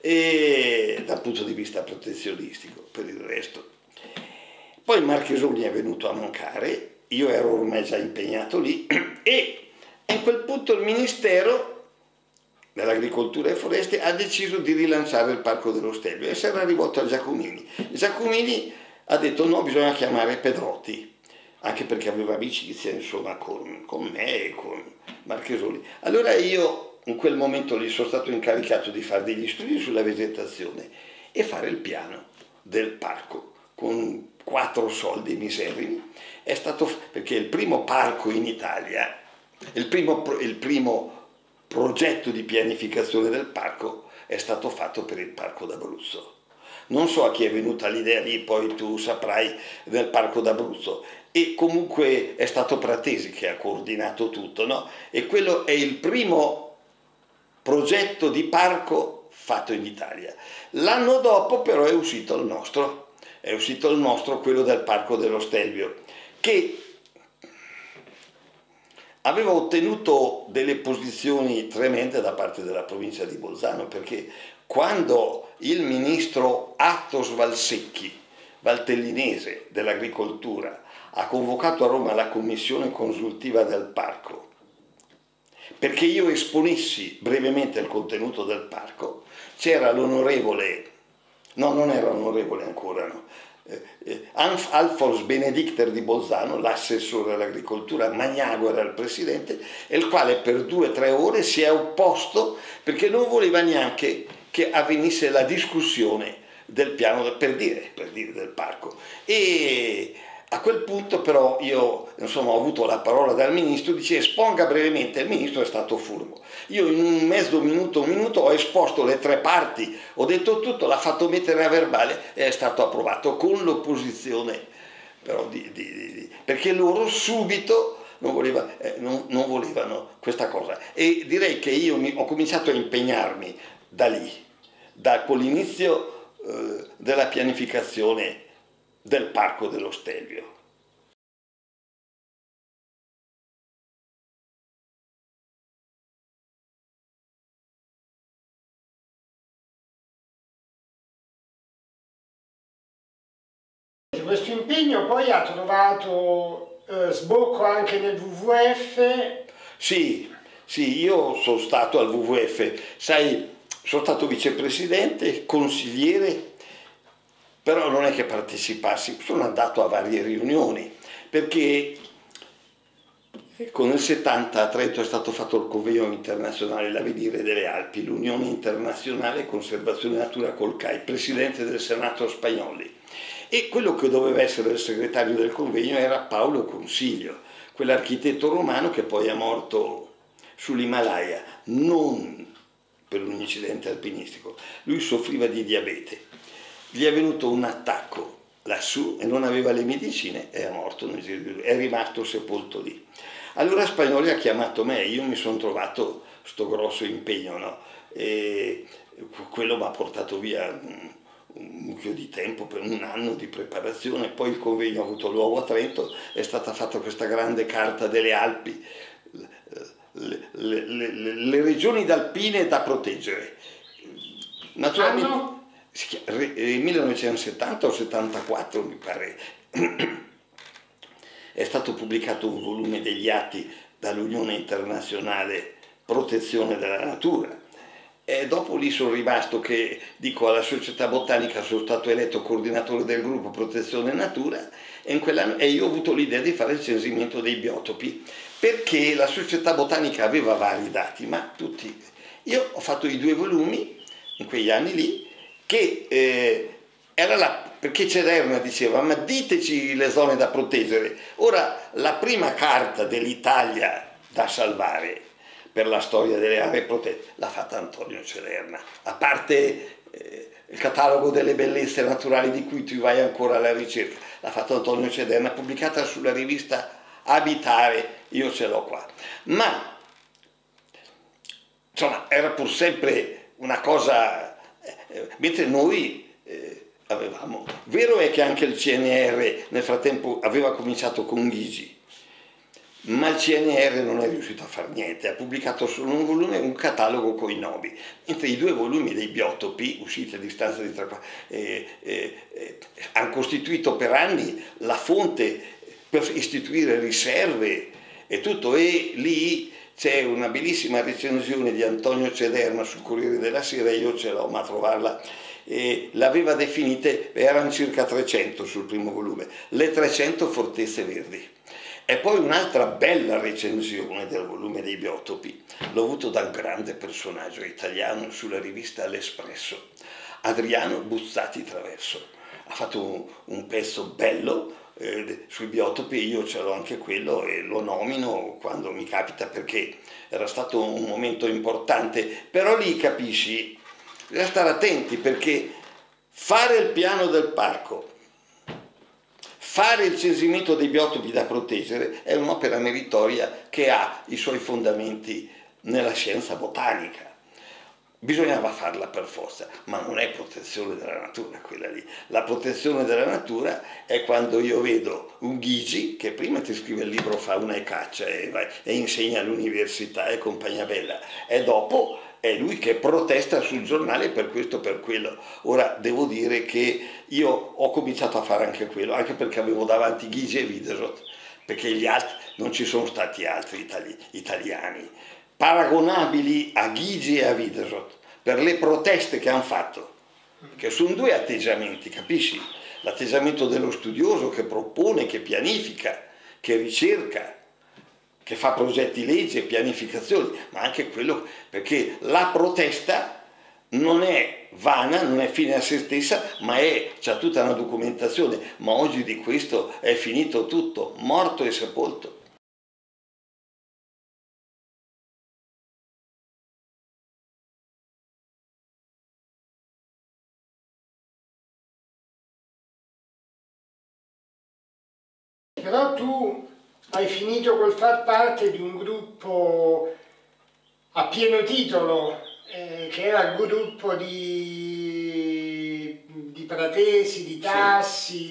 e dal punto di vista protezionistico, per il resto. Poi Marchesoli è venuto a mancare, io ero ormai già impegnato lì e a quel punto il Ministero dell'Agricoltura e Foreste ha deciso di rilanciare il Parco dello Stelvio e si era rivolto a Giacomini. Giacomini ha detto no, bisogna chiamare Pedrotti, anche perché aveva amicizia insomma con me e con Marchesoli. Allora io in quel momento lì sono stato incaricato di fare degli studi sulla vegetazione e fare il piano del parco con 4 soldi miserrimi. È stato perché il primo parco in Italia, il primo progetto di pianificazione del parco è stato fatto per il Parco d'Abruzzo. Non so a chi è venuta l'idea lì, poi tu saprai, del Parco d'Abruzzo. E comunque è stato Pratesi che ha coordinato tutto, no? E quello è il primo progetto di parco fatto in Italia. L'anno dopo però è uscito il nostro, quello del Parco dello Stelvio, che aveva ottenuto delle posizioni tremende da parte della provincia di Bolzano, perché quando il ministro Athos Valsecchi, valtellinese dell'agricoltura, ha convocato a Roma la commissione consultiva del parco, perché io esponessi brevemente il contenuto del parco, c'era l'onorevole, no, non era onorevole ancora, no, Alfons Benedicter di Bolzano, l'assessore all'agricoltura, Magnago era il presidente, e il quale per 2 o 3 ore si è opposto perché non voleva neanche che avvenisse la discussione del piano per dire del parco. E a quel punto però io insomma ho avuto la parola dal ministro, dice esponga brevemente, il ministro è stato furbo. Io in un mezzo minuto, un minuto ho esposto le 3 parti, ho detto tutto, l'ha fatto mettere a verbale e è stato approvato con l'opposizione, però perché loro subito non volevano questa cosa. E direi che io ho cominciato a impegnarmi da lì, con l'inizio della pianificazione del Parco dello Stelvio. Questo impegno poi ha trovato sbocco anche nel WWF. Sì, sì, io sono stato al WWF, sai, sono stato vicepresidente, consigliere, però non è che partecipassi, sono andato a varie riunioni, perché ecco, nel 70 a Trento è stato fatto il convegno internazionale L'Avvenire delle Alpi, l'Unione Internazionale Conservazione Natura col CAI, presidente del Senato Spagnoli. E quello che doveva essere il segretario del convegno era Paolo Consiglio, quell'architetto romano che poi è morto sull'Himalaya, non per un incidente alpinistico. Lui soffriva di diabete, gli è venuto un attacco lassù e non aveva le medicine e è morto nel giro di due, è rimasto sepolto lì. Allora Spagnoli ha chiamato me, io mi sono trovato sto grosso impegno, no? E quello mi ha portato via un mucchio di tempo, per un anno di preparazione, poi il convegno ha avuto luogo a Trento, è stata fatta questa grande carta delle Alpi, le regioni alpine da proteggere. Naturalmente, 1970 o 74 mi pare, è stato pubblicato un volume degli atti dall'Unione Internazionale Protezione della Natura. E dopo lì sono rimasto che, dico, alla Società Botanica sono stato eletto coordinatore del gruppo Protezione Natura e io ho avuto l'idea di fare il censimento dei biotopi, perché la Società Botanica aveva vari dati, ma tutti... Io ho fatto i 2 volumi in quegli anni lì, che perché Cederna diceva, ma diteci le zone da proteggere. Ora, la prima carta dell'Italia da salvare per la storia delle aree protette l'ha fatta Antonio Cederna, a parte il catalogo delle bellezze naturali di cui tu vai ancora alla ricerca, l'ha fatto Antonio Cederna, pubblicata sulla rivista Abitare, io ce l'ho qua. Ma, insomma, era pur sempre una cosa, mentre noi avevamo... Vero è che anche il CNR nel frattempo aveva cominciato con Ghigi, ma il CNR non è riuscito a fare niente, ha pubblicato solo un volume, un catalogo con i nomi, mentre i 2 volumi dei biotopi, usciti a distanza di 3 hanno costituito per anni la fonte per istituire riserve e tutto, e lì c'è una bellissima recensione di Antonio Cederna sul Corriere della Sera, io ce l'ho, ma a trovarla, l'aveva definite, erano circa 300 sul primo volume, le 300 fortezze verdi. E poi un'altra bella recensione del volume dei biotopi l'ho avuto dal grande personaggio italiano sulla rivista L'Espresso, Adriano Buzzati Traverso. Ha fatto un pezzo bello sui biotopi, io ce l'ho anche quello e lo nomino quando mi capita, perché era stato un momento importante. Però lì capisci, bisogna stare attenti, perché fare il piano del parco, fare il censimento dei biotopi da proteggere è un'opera meritoria che ha i suoi fondamenti nella scienza botanica. Bisognava farla per forza, ma non è protezione della natura quella lì. La protezione della natura è quando io vedo un Ghigi che prima ti scrive il libro Fauna e Caccia e insegna all'università e compagnia bella, e dopo è lui che protesta sul giornale per questo o per quello. Ora devo dire che io ho cominciato a fare anche quello, anche perché avevo davanti Ghigi e Wideröd, perché gli altri non ci sono stati altri italiani paragonabili a Ghigi e a Wideröd per le proteste che hanno fatto, che sono 2 atteggiamenti, capisci? L'atteggiamento dello studioso che propone, che pianifica, che ricerca, che fa progetti legge e pianificazioni, ma anche quello, perché la protesta non è vana, non è fine a se stessa, ma c'ha tutta una documentazione. Ma oggi di questo è finito tutto, morto e sepolto. Però tu hai finito col far parte di un gruppo a pieno titolo, che era il gruppo di Pratesi, di Tassi,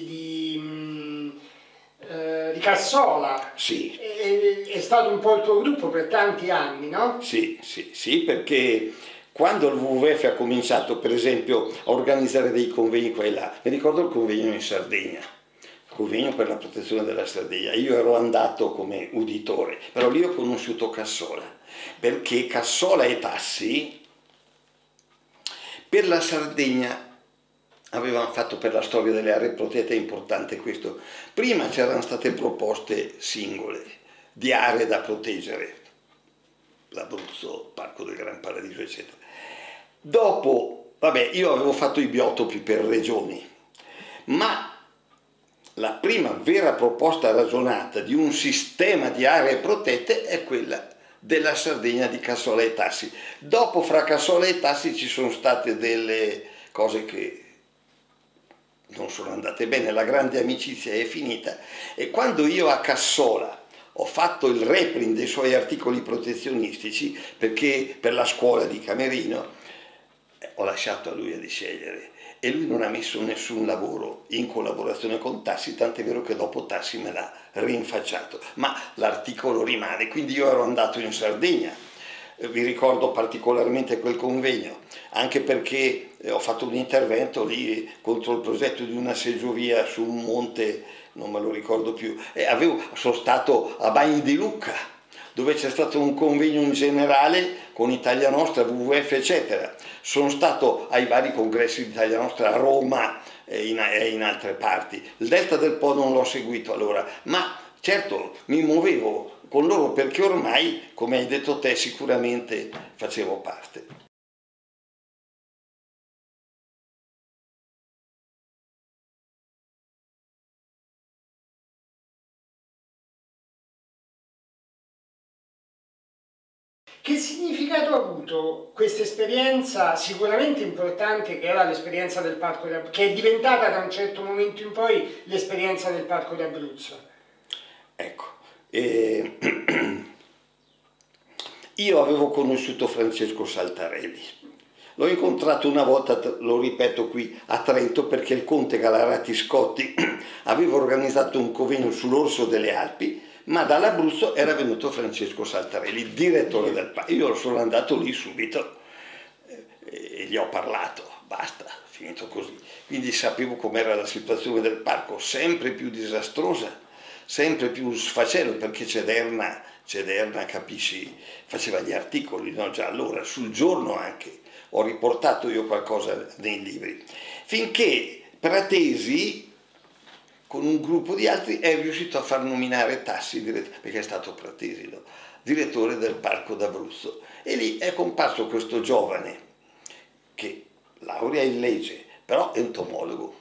di Cassola. Sì. È stato un po' il tuo gruppo per tanti anni, no? Sì, sì, sì, perché quando il WWF ha cominciato, per esempio, a organizzare dei convegni qua e là, mi ricordo il convegno in Sardegna, il convegno per la protezione della Sardegna, io ero andato come uditore, però lì ho conosciuto Cassola, perché Cassola e Tassi per la Sardegna avevano fatto, per la storia delle aree protette, è importante questo. Prima c'erano state proposte singole di aree da proteggere, l'Abruzzo, Parco del Gran Paradiso, eccetera. Dopo, vabbè, io avevo fatto i biotopi per regioni, ma la prima vera proposta ragionata di un sistema di aree protette è quella della Sardegna di Cassola e Tassi. Dopo, fra Cassola e Tassi ci sono state delle cose che non sono andate bene, la grande amicizia è finita, e quando io a Cassola ho fatto il reprint dei suoi articoli protezionistici, perché per la scuola di Camerino ho lasciato a lui di scegliere, e lui non ha messo nessun lavoro in collaborazione con Tassi, tant'è vero che dopo Tassi me l'ha rinfacciato, ma l'articolo rimane. Quindi io ero andato in Sardegna, vi ricordo particolarmente quel convegno, anche perché ho fatto un intervento lì contro il progetto di una seggiovia su un monte, non me lo ricordo più, e sono stato a Bagni di Lucca, dove c'è stato un convegno in generale con Italia Nostra, WWF, eccetera. Sono stato ai vari congressi di Italia Nostra a Roma e in altre parti. Il Delta del Po non l'ho seguito allora, ma certo mi muovevo con loro perché ormai, come hai detto te, sicuramente facevo parte. Che significato ha avuto questa esperienza sicuramente importante, che era l'esperienza del Parco d'Abruzzo, che è diventata da un certo momento in poi l'esperienza del Parco d'Abruzzo? Ecco, io avevo conosciuto Francesco Saltarelli, l'ho incontrato una volta, lo ripeto qui, a Trento, perché il conte Galarati Scotti aveva organizzato un convegno sull'orso delle Alpi, ma dall'Abruzzo era venuto Francesco Saltarelli, direttore del parco. Io sono andato lì subito e gli ho parlato, basta, finito così. Quindi sapevo com'era la situazione del parco, sempre più disastrosa, sempre più sfacelo, perché Cederna, capisci, faceva gli articoli, no? Già allora, sul Giorno anche, ho riportato io qualcosa nei libri, finché Pratesi, con un gruppo di altri, è riuscito a far nominare Tassi, perché è stato Pratesi, no? Direttore del Parco d'Abruzzo. E lì è comparso questo giovane, che laurea in legge, però è entomologo,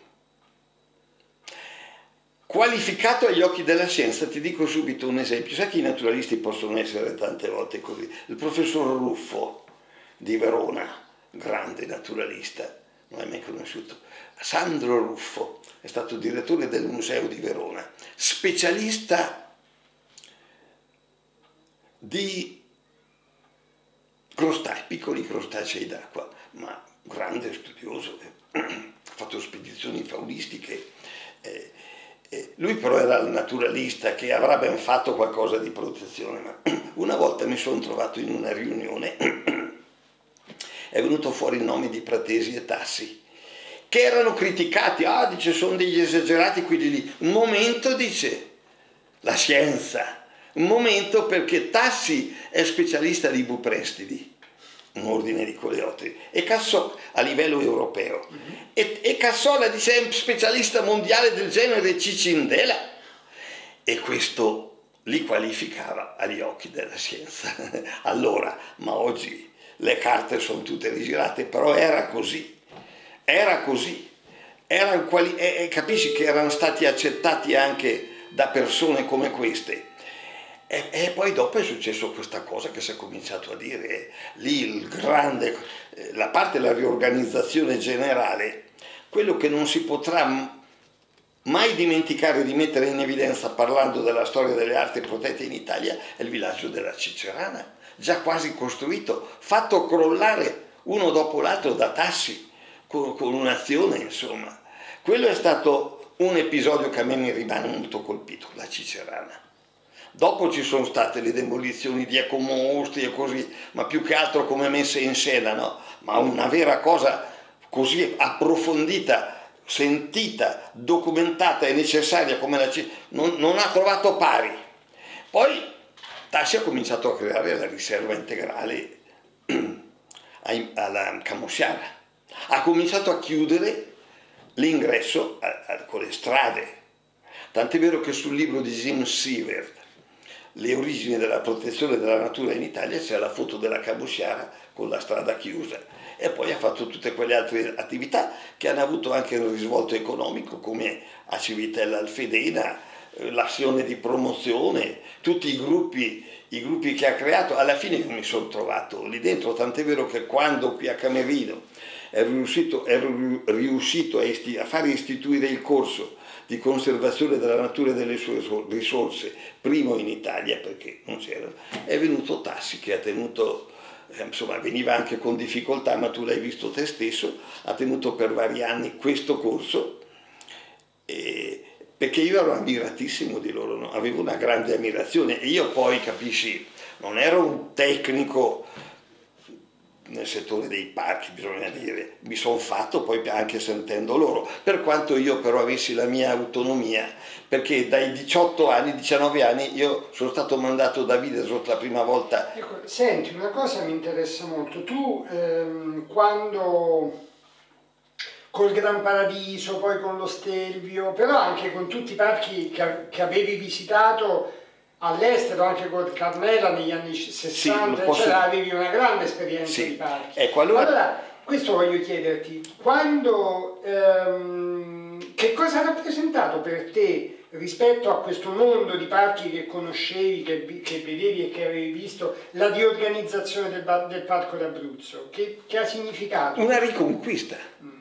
qualificato agli occhi della scienza. Ti dico subito un esempio, sai che i naturalisti possono essere tante volte così. Il professor Ruffo di Verona, grande naturalista, non hai mai conosciuto? Sandro Ruffo è stato direttore del Museo di Verona, specialista di crostacei, piccoli crostacei d'acqua, ma grande studioso, ha fatto spedizioni faunistiche. Lui però era il naturalista che avrà ben fatto qualcosa di protezione, ma una volta mi sono trovato in una riunione, è venuto fuori il nome di Pratesi e Tassi, che erano criticati, dice, sono degli esagerati quelli lì. Un momento, dice, la scienza, un momento, perché Tassi è specialista di buprestidi, un ordine di coleotteri, e Cassola a livello europeo, e Cassola, dice, è un specialista mondiale del genere Cicindela, e questo li qualificava agli occhi della scienza. Allora, ma oggi le carte sono tutte rigirate, però era così. Capisci che erano stati accettati anche da persone come queste. E poi dopo è successo questa cosa che si è cominciato a dire, lì la parte della riorganizzazione generale, quello che non si potrà mai dimenticare di mettere in evidenza, parlando della storia delle arti protette in Italia, è il villaggio della Cicerana, già quasi costruito, fatto crollare uno dopo l'altro da tassi, con un'azione, insomma. Quello è stato un episodio che a me mi rimane molto colpito, la Cicerana. Dopo ci sono state le demolizioni di ecomostri e così, ma più che altro come messe in scena, no? Ma una vera cosa così approfondita, sentita, documentata e necessaria come la non ha trovato pari. Poi Tassi ha cominciato a creare la riserva integrale alla Camosciara, ha cominciato a chiudere l'ingresso con le strade, tant'è vero che sul libro di Jim Sievert, Le origini della protezione della natura in Italia, c'è la foto della Camosciara con la strada chiusa, e poi ha fatto tutte quelle altre attività che hanno avuto anche un risvolto economico, come a Civitella Alfedena, l'azione di promozione, tutti i gruppi che ha creato. Alla fine io mi sono trovato lì dentro, tant'è vero che quando qui a Camerino ero riuscito a fare istituire il corso di conservazione della natura e delle sue risorse, primo in Italia perché non c'era, è venuto Tassi che ha tenuto, insomma veniva anche con difficoltà, ma tu l'hai visto te stesso, ha tenuto per vari anni questo corso, perché io ero ammiratissimo di loro, no? Avevo una grande ammirazione, e io poi, capisci, non ero un tecnico nel settore dei parchi, bisogna dire, mi sono fatto poi anche sentendo loro, per quanto io però avessi la mia autonomia, perché dai 18 anni, 19 anni io sono stato mandato da Widerøe la prima volta. Ecco, senti, una cosa mi interessa molto, tu quando col Gran Paradiso, poi con lo Stelvio, però anche con tutti i parchi che avevi visitato all'estero, anche con Carmela negli anni 60, sì, avevi una grande esperienza, sì, di parchi. Ecco, allora, questo voglio chiederti, quando, che cosa ha rappresentato per te rispetto a questo mondo di parchi che conoscevi, che vedevi e che avevi visto, la riorganizzazione del Parco d'Abruzzo? Che ha significato? Una riconquista,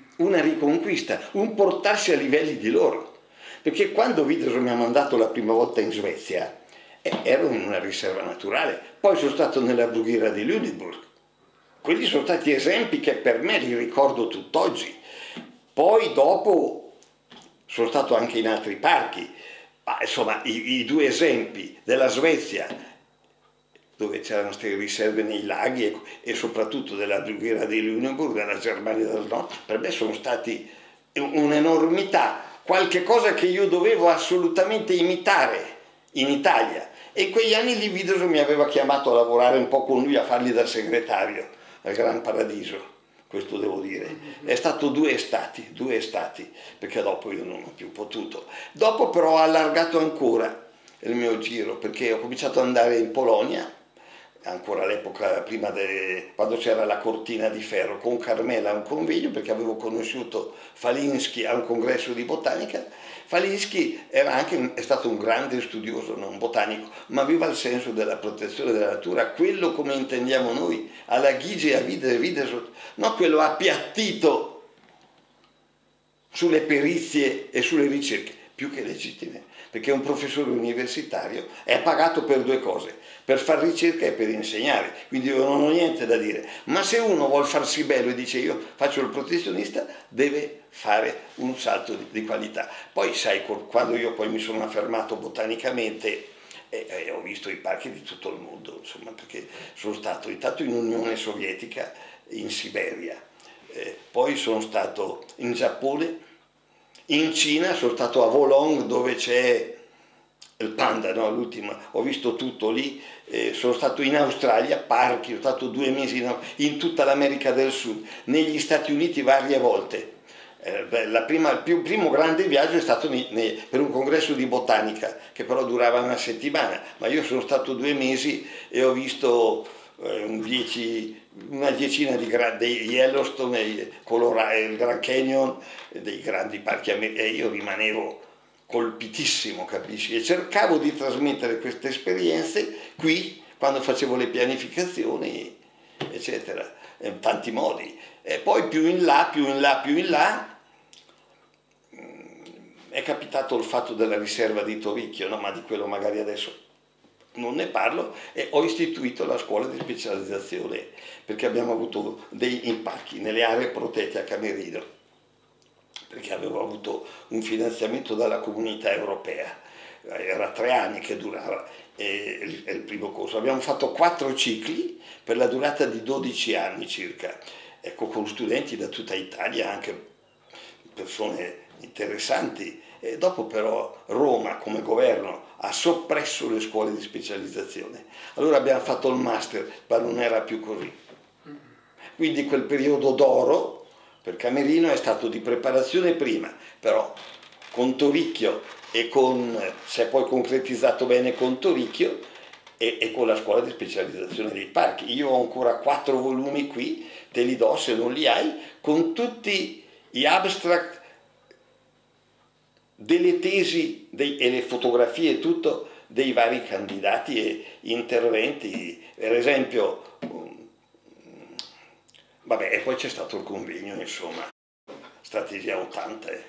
un portarsi a livelli di loro. Perché quando Widerøe mi ha mandato la prima volta in Svezia, ero in una riserva naturale, poi sono stato nella brughiera di Lüneburg. Quelli sono stati esempi che per me li ricordo tutt'oggi. Poi dopo sono stato anche in altri parchi, ma insomma i due esempi della Svezia, dove c'erano queste riserve nei laghi e soprattutto della brughiera di Lüneburg, della Germania del Nord, per me sono stati un'enormità, qualche cosa che io dovevo assolutamente imitare in Italia. E in quegli anni lì Widerøe mi aveva chiamato a lavorare un po' con lui, a fargli da segretario al Gran Paradiso, questo devo dire. È stato due estati, perché dopo io non ho più potuto. Dopo però ho allargato ancora il mio giro, perché ho cominciato ad andare in Polonia, ancora all'epoca, prima quando c'era la cortina di ferro, con Carmela a un convegno, perché avevo conosciuto Falinski a un congresso di botanica. Falinski è stato un grande studioso, non botanico, ma aveva il senso della protezione della natura, quello come intendiamo noi, alla Gysi, a Widerøe, non quello appiattito sulle perizie e sulle ricerche, più che legittime, perché un professore universitario è pagato per due cose, per fare ricerca e per insegnare, quindi io non ho niente da dire, ma se uno vuol farsi bello e dice io faccio il protezionista, deve fare un salto di qualità. Poi sai, quando io poi mi sono affermato botanicamente, ho visto i parchi di tutto il mondo, insomma, perché sono stato intanto in Unione Sovietica, in Siberia, poi sono stato in Giappone, in Cina, sono stato a Wolong dove c'è il panda, no? L'ultima, ho visto tutto lì, sono stato in Australia, parchi, sono stato 2 mesi in tutta l'America del Sud, negli Stati Uniti varie volte. Il primo grande viaggio è stato per un congresso di botanica, che però durava una settimana, ma io sono stato 2 mesi e ho visto una decina dei Yellowstone, il Grand Canyon, dei grandi parchi, e io rimanevo colpitissimo, capisci? E cercavo di trasmettere queste esperienze qui, quando facevo le pianificazioni, eccetera, in tanti modi. E poi più in là, è capitato il fatto della riserva di Toricchio, no? Ma di quello magari adesso non ne parlo, e ho istituito la scuola di specializzazione perché abbiamo avuto dei impacchi nelle aree protette a Camerino, perché avevo avuto un finanziamento dalla Comunità Europea, era 3 anni che durava è il primo corso. Abbiamo fatto 4 cicli per la durata di 12 anni circa, ecco, con studenti da tutta Italia, anche persone interessanti. E dopo però Roma come governo ha soppresso le scuole di specializzazione, allora abbiamo fatto il master, ma non era più così. Quindi quel periodo d'oro per Camerino è stato di preparazione prima, però con Toricchio e si è poi concretizzato bene con Toricchio e con la scuola di specializzazione dei parchi. Io ho ancora 4 volumi qui, te li do se non li hai, con tutti gli abstract delle tesi e le fotografie e tutto dei vari candidati e interventi, per esempio, vabbè, e poi c'è stato il convegno, insomma, Strategia 80.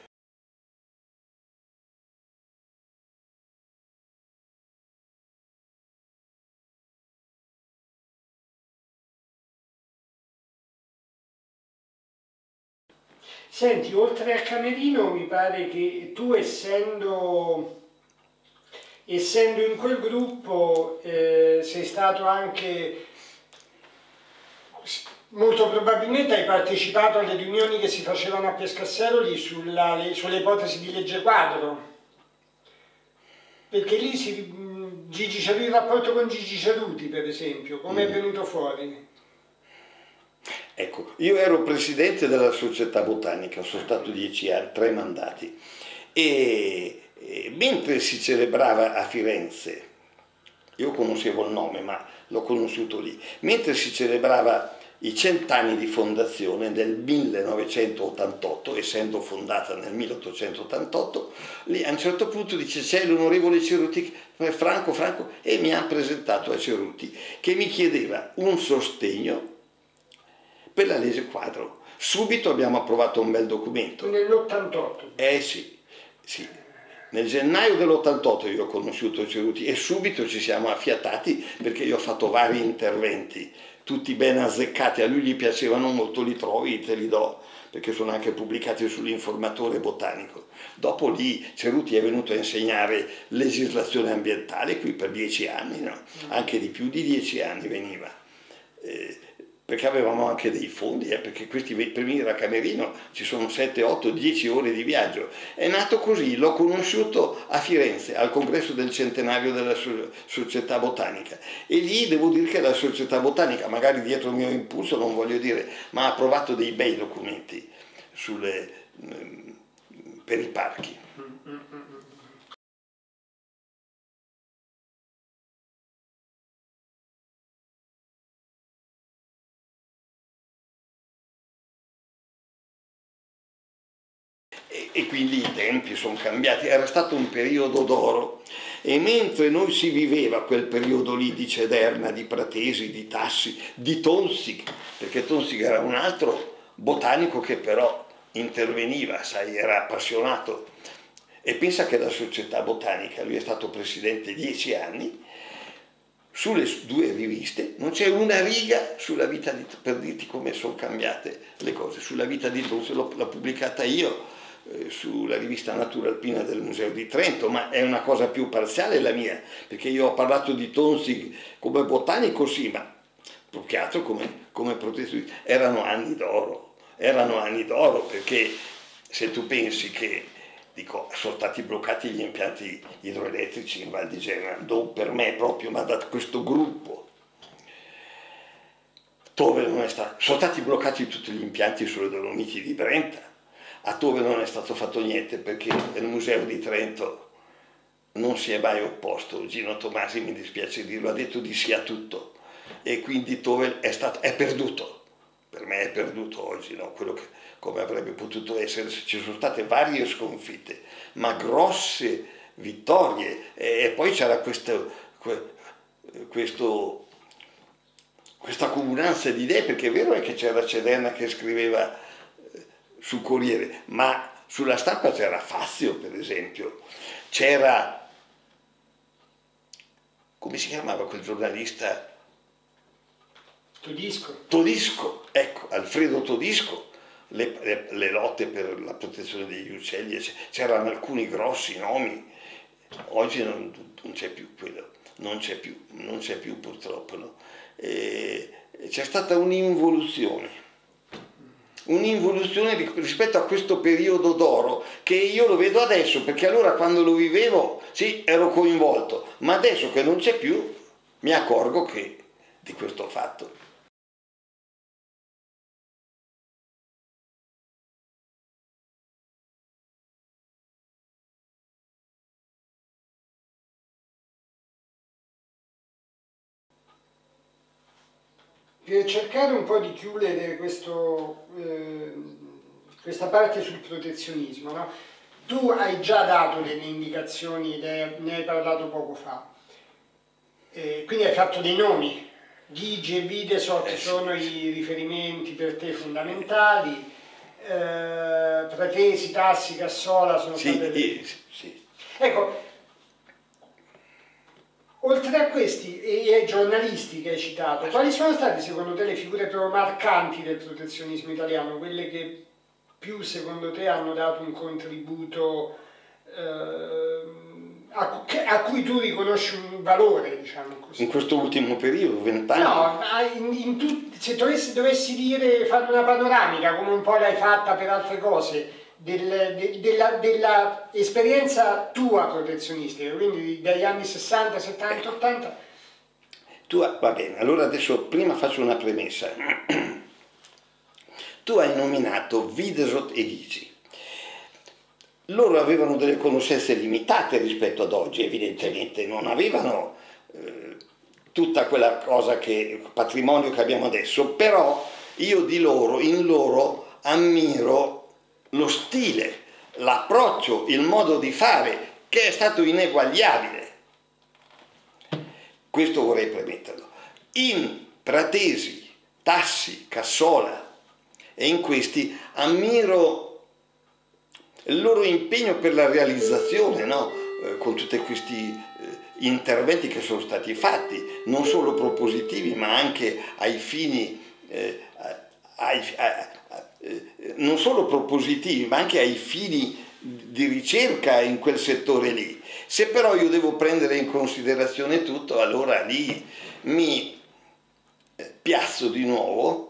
Senti, oltre a Camerino, mi pare che tu, essendo in quel gruppo, sei stato anche, molto probabilmente hai partecipato alle riunioni che si facevano a Pescasseroli sulle ipotesi di legge quadro, perché lì c'era il rapporto con Gigi Ceruti, per esempio, come è venuto fuori? Ecco, io ero presidente della società botanica, sono stato 10 anni, 3 mandati, e mentre si celebrava a Firenze, io conoscevo il nome ma l'ho conosciuto lì, mentre si celebrava i 100 anni di fondazione nel 1988, essendo fondata nel 1888, lì a un certo punto dice c'è l'onorevole Ceruti, Franco, e mi ha presentato a Ceruti che mi chiedeva un sostegno per la legge quadro. Subito abbiamo approvato un bel documento. Nell'88? Sì, sì. Nel gennaio dell'88 io ho conosciuto Ceruti e subito ci siamo affiatati perché io ho fatto vari interventi, tutti ben azzeccati, a lui gli piacevano molto, li trovi, te li do, perché sono anche pubblicati sull'Informatore Botanico. Dopo lì Ceruti è venuto a insegnare legislazione ambientale qui per 10 anni, no? Anche di più di 10 anni veniva. Perché avevamo anche dei fondi, perché questi per venire a Camerino ci sono 7, 8, 10 ore di viaggio. È nato così, l'ho conosciuto a Firenze, al congresso del centenario della società botanica. E lì devo dire che la società botanica, magari dietro il mio impulso, non voglio dire, ma ha approvato dei bei documenti per i parchi. E quindi i tempi sono cambiati, era stato un periodo d'oro e mentre noi si viveva quel periodo lì di Cederna, di Pratesi, di Tassi, di Tonsig, perché Tonsig era un altro botanico che però interveniva, sai, era appassionato, e pensa che la società botanica, lui è stato presidente 10 anni, sulle 2 riviste non c'è una riga sulla vita di, per dirti come sono cambiate le cose, sulla vita di Tonsig, l'ho pubblicata io sulla rivista Natura Alpina del Museo di Trento, ma è una cosa più parziale la mia, perché io ho parlato di Tonsig come botanico, sì, ma più che altro come protezione. Erano anni d'oro, perché se tu pensi che, dico, sono stati bloccati gli impianti idroelettrici in Val di Genova, non per me proprio, ma da questo gruppo, dove non è stato, sono stati bloccati tutti gli impianti sulle Dolomiti di Brenta, a Tove non è stato fatto niente perché il Museo di Trento non si è mai opposto. Gino Tomasi, mi dispiace dirlo, ha detto di sì a tutto e quindi Tove è perduto. Per me è perduto oggi, no? Quello che, come avrebbe potuto essere, ci sono state varie sconfitte, ma grosse vittorie e poi c'era questa comunanza di idee, perché è vero che c'era Cederna che scriveva sul Corriere, ma Sulla Stampa c'era Fazio, per esempio, c'era, come si chiamava quel giornalista? Todisco, ecco, Alfredo Todisco, le lotte per la protezione degli uccelli, c'erano alcuni grossi nomi. Oggi non c'è più quello, non c'è più purtroppo, no? C'è stata un'involuzione rispetto a questo periodo d'oro, che io lo vedo adesso, perché allora quando lo vivevo, sì, ero coinvolto, ma adesso che non c'è più, mi accorgo di questo fatto. Per cercare un po' di chiudere questa parte sul protezionismo, no? Tu hai già dato delle indicazioni, ne hai parlato poco fa, quindi hai fatto dei nomi, Gygi e Widesock sono i riferimenti per te fondamentali, Pratesi, Tassi, Cassola sono state... Sì. Ecco, oltre a questi e ai giornalisti che hai citato, quali sono state secondo te le figure più marcanti del protezionismo italiano, quelle che più secondo te hanno dato un contributo a cui tu riconosci un valore, diciamo così? In questo ultimo periodo, 20 anni? No, se dovessi dire, fare una panoramica, come un po' l'hai fatta per altre cose, della esperienza tua protezionistica, quindi dagli anni 60, 70, 80. Va bene, allora adesso prima faccio una premessa. Tu hai nominato Widesock e Gygi. Loro avevano delle conoscenze limitate rispetto ad oggi, evidentemente, non avevano tutta quella patrimonio che abbiamo adesso, però io in loro ammiro lo stile, l'approccio, il modo di fare, che è stato ineguagliabile. Questo vorrei premetterlo. In Pratesi, Tassi, Cassola e in questi ammiro il loro impegno per la realizzazione, no? Con tutti questi interventi che sono stati fatti, non solo propositivi ma anche ai fini non solo propositivi, ma anche ai fini di ricerca in quel settore lì. Se però io devo prendere in considerazione tutto, allora lì mi piazzo di nuovo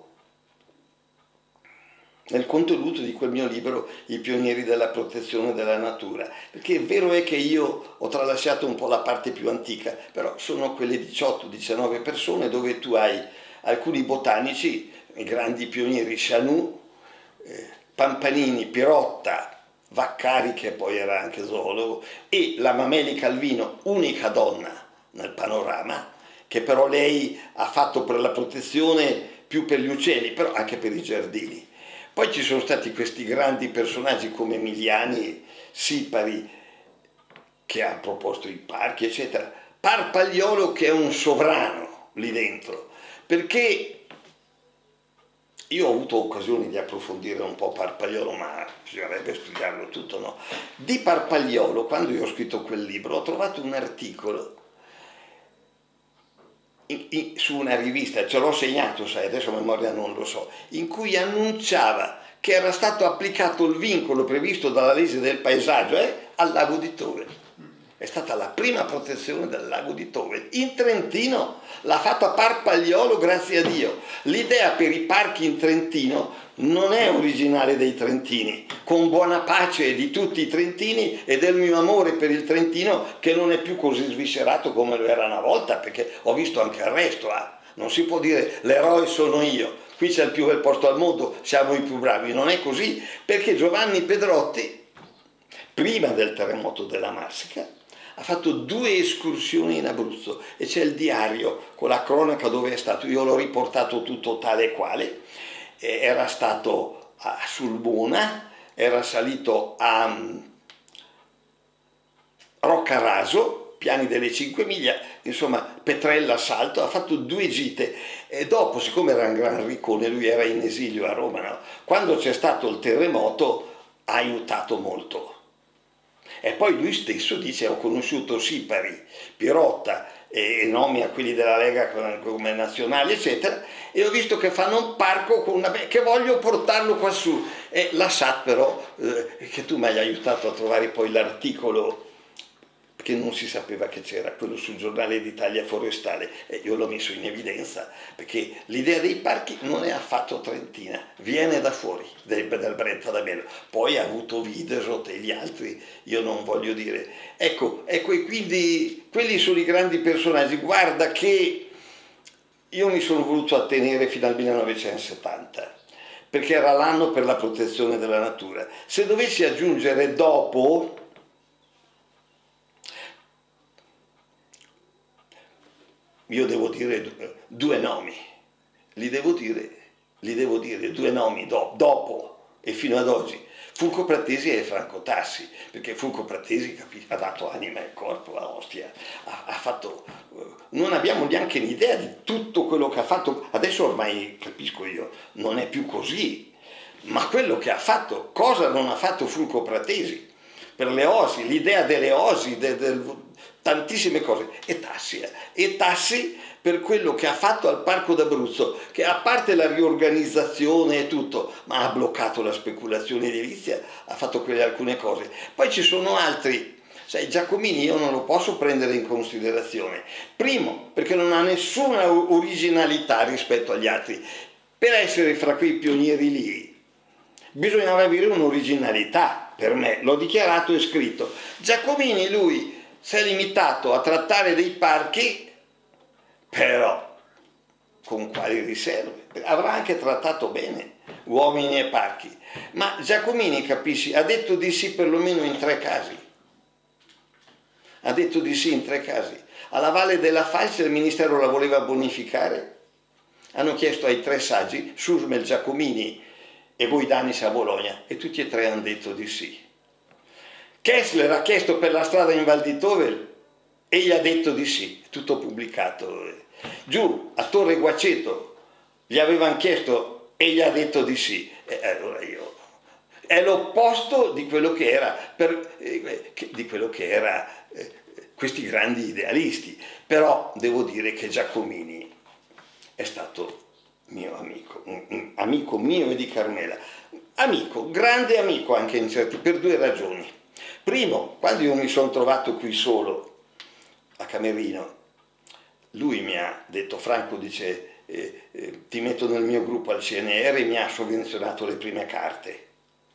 nel contenuto di quel mio libro I pionieri della protezione della natura, perché vero è che io ho tralasciato un po' la parte più antica, però sono quelle 18-19 persone dove tu hai alcuni botanici, i grandi pionieri Chanut, Pampanini, Pirotta, Vaccari, che poi era anche zoologo, e la Mameli Calvino, unica donna nel panorama, che però lei ha fatto per la protezione più per gli uccelli, però anche per i giardini. Poi ci sono stati questi grandi personaggi come Emiliani, Sipari, che ha proposto i parchi, eccetera. Parpagliolo, che è un sovrano lì dentro, perché io ho avuto occasione di approfondire un po' Parpagliolo, ma bisognerebbe studiarlo tutto, no? Di Parpagliolo, quando io ho scritto quel libro, ho trovato un articolo su una rivista, ce l'ho segnato, sai, adesso a memoria non lo so, in cui annunciava che era stato applicato il vincolo previsto dalla legge del paesaggio al lago di Tovel. È stata la prima protezione del lago di Tovel. In Trentino l'ha fatta Parpagliolo, grazie a Dio. L'idea per i parchi in Trentino non è originale dei trentini, con buona pace di tutti i trentini e del mio amore per il Trentino, che non è più così sviscerato come lo era una volta, perché ho visto anche il resto. Non si può dire l'eroe sono io, qui c'è il più bel posto al mondo, siamo i più bravi. Non è così, perché Giovanni Pedrotti, prima del terremoto della Marsica, ha fatto 2 escursioni in Abruzzo e c'è il diario con la cronaca dove è stato. Io l'ho riportato tutto tale e quale. Era stato a Sulmona, era salito a Roccaraso, Piani delle 5 Miglia, insomma Petrella Salto, ha fatto 2 gite e dopo, siccome era un gran riccone, lui era in esilio a Roma, no? Quando c'è stato il terremoto ha aiutato molto. E poi lui stesso dice: ho conosciuto Sipari, Pirotta e nomi a quelli della Lega come nazionali eccetera, e ho visto che fanno un parco con che voglio portarlo quassù. E la SAT però, che tu mi hai aiutato a trovare poi l'articolo, che non si sapeva che c'era, quello sul giornale d'Italia forestale, e io l'ho messo in evidenza, perché l'idea dei parchi non è affatto trentina, viene da fuori, dal Brenta da Bello, poi ha avuto Widerot e gli altri, io non voglio dire. Ecco, e quindi quelli sono i grandi personaggi. Guarda che io mi sono voluto attenere fino al 1970, perché era l'anno per la protezione della natura. Se dovessi aggiungere dopo, io devo dire due nomi, li devo dire due nomi dopo e fino ad oggi: Fulco Pratesi e Franco Tassi, perché Fulco Pratesi ha dato anima e corpo a Ostia, ha fatto, non abbiamo neanche l'idea di tutto quello che ha fatto, adesso ormai capisco io, non è più così, ma quello che ha fatto, cosa non ha fatto Fulco Pratesi per le osi, l'idea delle osi, tantissime cose, e Tassi per quello che ha fatto al Parco d'Abruzzo, che a parte la riorganizzazione e tutto, ma ha bloccato la speculazione edilizia, ha fatto quelle alcune cose. Poi ci sono altri, sai, Giacomini io non lo posso prendere in considerazione, primo perché non ha nessuna originalità rispetto agli altri. Per essere fra quei pionieri lì bisognava avere un'originalità, per me, l'ho dichiarato e scritto. Giacomini lui si è limitato a trattare dei parchi, però con quali riserve? Avrà anche trattato bene uomini e parchi, ma Giacomini, capisci, ha detto di sì perlomeno in 3 casi. Ha detto di sì in 3 casi. Alla Valle della Falce il Ministero la voleva bonificare, hanno chiesto ai 3 saggi, Susmel, Giacomini e Boidanis a Bologna, e tutti e 3 hanno detto di sì. Kessler ha chiesto per la strada in Val di Tovel e gli ha detto di sì, tutto pubblicato. Giù a Torre Guaceto gli avevano chiesto e gli ha detto di sì. E allora è l'opposto di quello che era questi grandi idealisti. Però devo dire che Giacomini è stato mio amico, un amico mio e di Carmela, amico, grande amico anche per 2 ragioni. Primo, quando io mi sono trovato qui solo a Camerino, lui mi ha detto: Franco, dice, ti metto nel mio gruppo al CNR, e mi ha sovvenzionato le prime carte.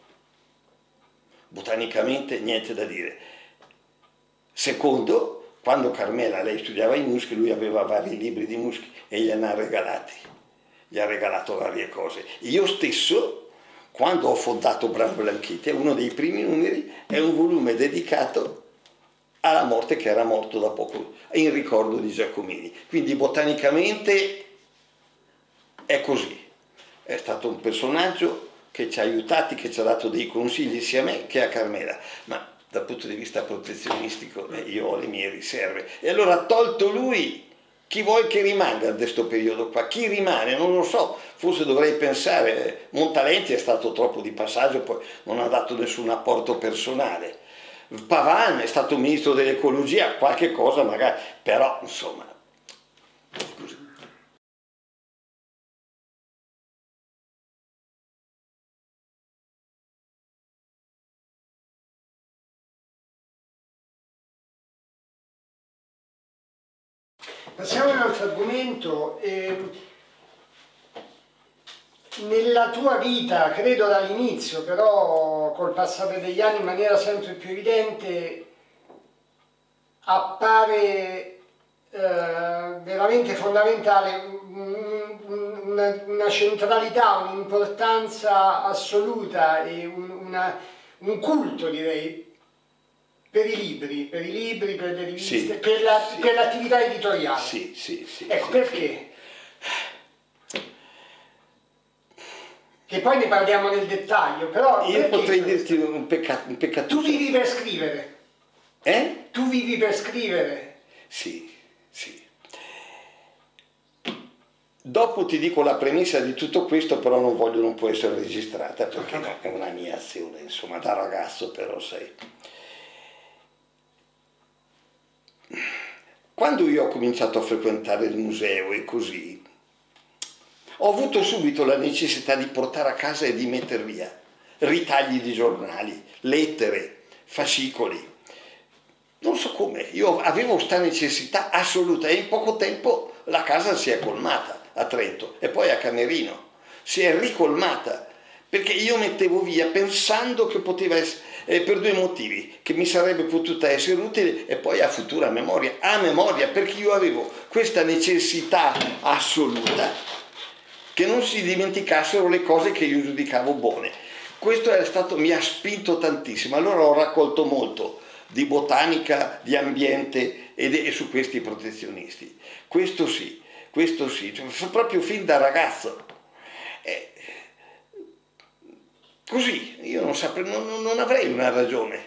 Botanicamente niente da dire. Secondo, quando Carmela, lei studiava i muschi, lui aveva vari libri di muschi e gliene ha regalati, gli ha regalato varie cose. Io stesso, quando ho fondato Bravo Blanchetti, uno dei primi numeri è un volume dedicato alla morte, che era morto da poco, in ricordo di Giacomini. Quindi botanicamente è così. È stato un personaggio che ci ha aiutati, che ci ha dato dei consigli sia a me che a Carmela, ma dal punto di vista protezionistico io ho le mie riserve. E allora, tolto lui, chi vuoi che rimanga da questo periodo qua? Chi rimane? Non lo so, forse dovrei pensare. Montalenti è stato troppo di passaggio, poi non ha dato nessun apporto personale. Pavan è stato ministro dell'ecologia, qualche cosa magari, però insomma, così. Passiamo a un altro argomento. Nella tua vita, credo dall'inizio, però col passare degli anni in maniera sempre più evidente, appare veramente fondamentale una centralità, un'importanza assoluta e un culto, direi, per i libri, per le riviste, Sì, per l'attività editoriale. Sì, sì, sì. Ecco, sì, perché? Che poi ne parliamo nel dettaglio, però io potrei dirti un peccato. tu vivi per scrivere. Tu vivi per scrivere. Sì, sì. Dopo ti dico la premessa di tutto questo, però non può essere registrata perché no, è una mia azione, insomma, da ragazzo però sai. Quando io ho cominciato a frequentare il museo e così, ho avuto subito la necessità di portare a casa e di mettere via ritagli di giornali, lettere, fascicoli. Non so come, io avevo questa necessità assoluta e in poco tempo la casa si è colmata a Trento e poi a Camerino. Si è ricolmata perché io mettevo via pensando che poteva essere, per due motivi, che mi sarebbe potuta essere utile e poi a futura memoria, perché io avevo questa necessità assoluta che non si dimenticassero le cose che io giudicavo buone. Questo mi ha spinto tantissimo, allora ho raccolto molto di botanica, di ambiente e su questi protezionisti. Questo sì, cioè, proprio fin da ragazzo. Così, io non avrei una ragione,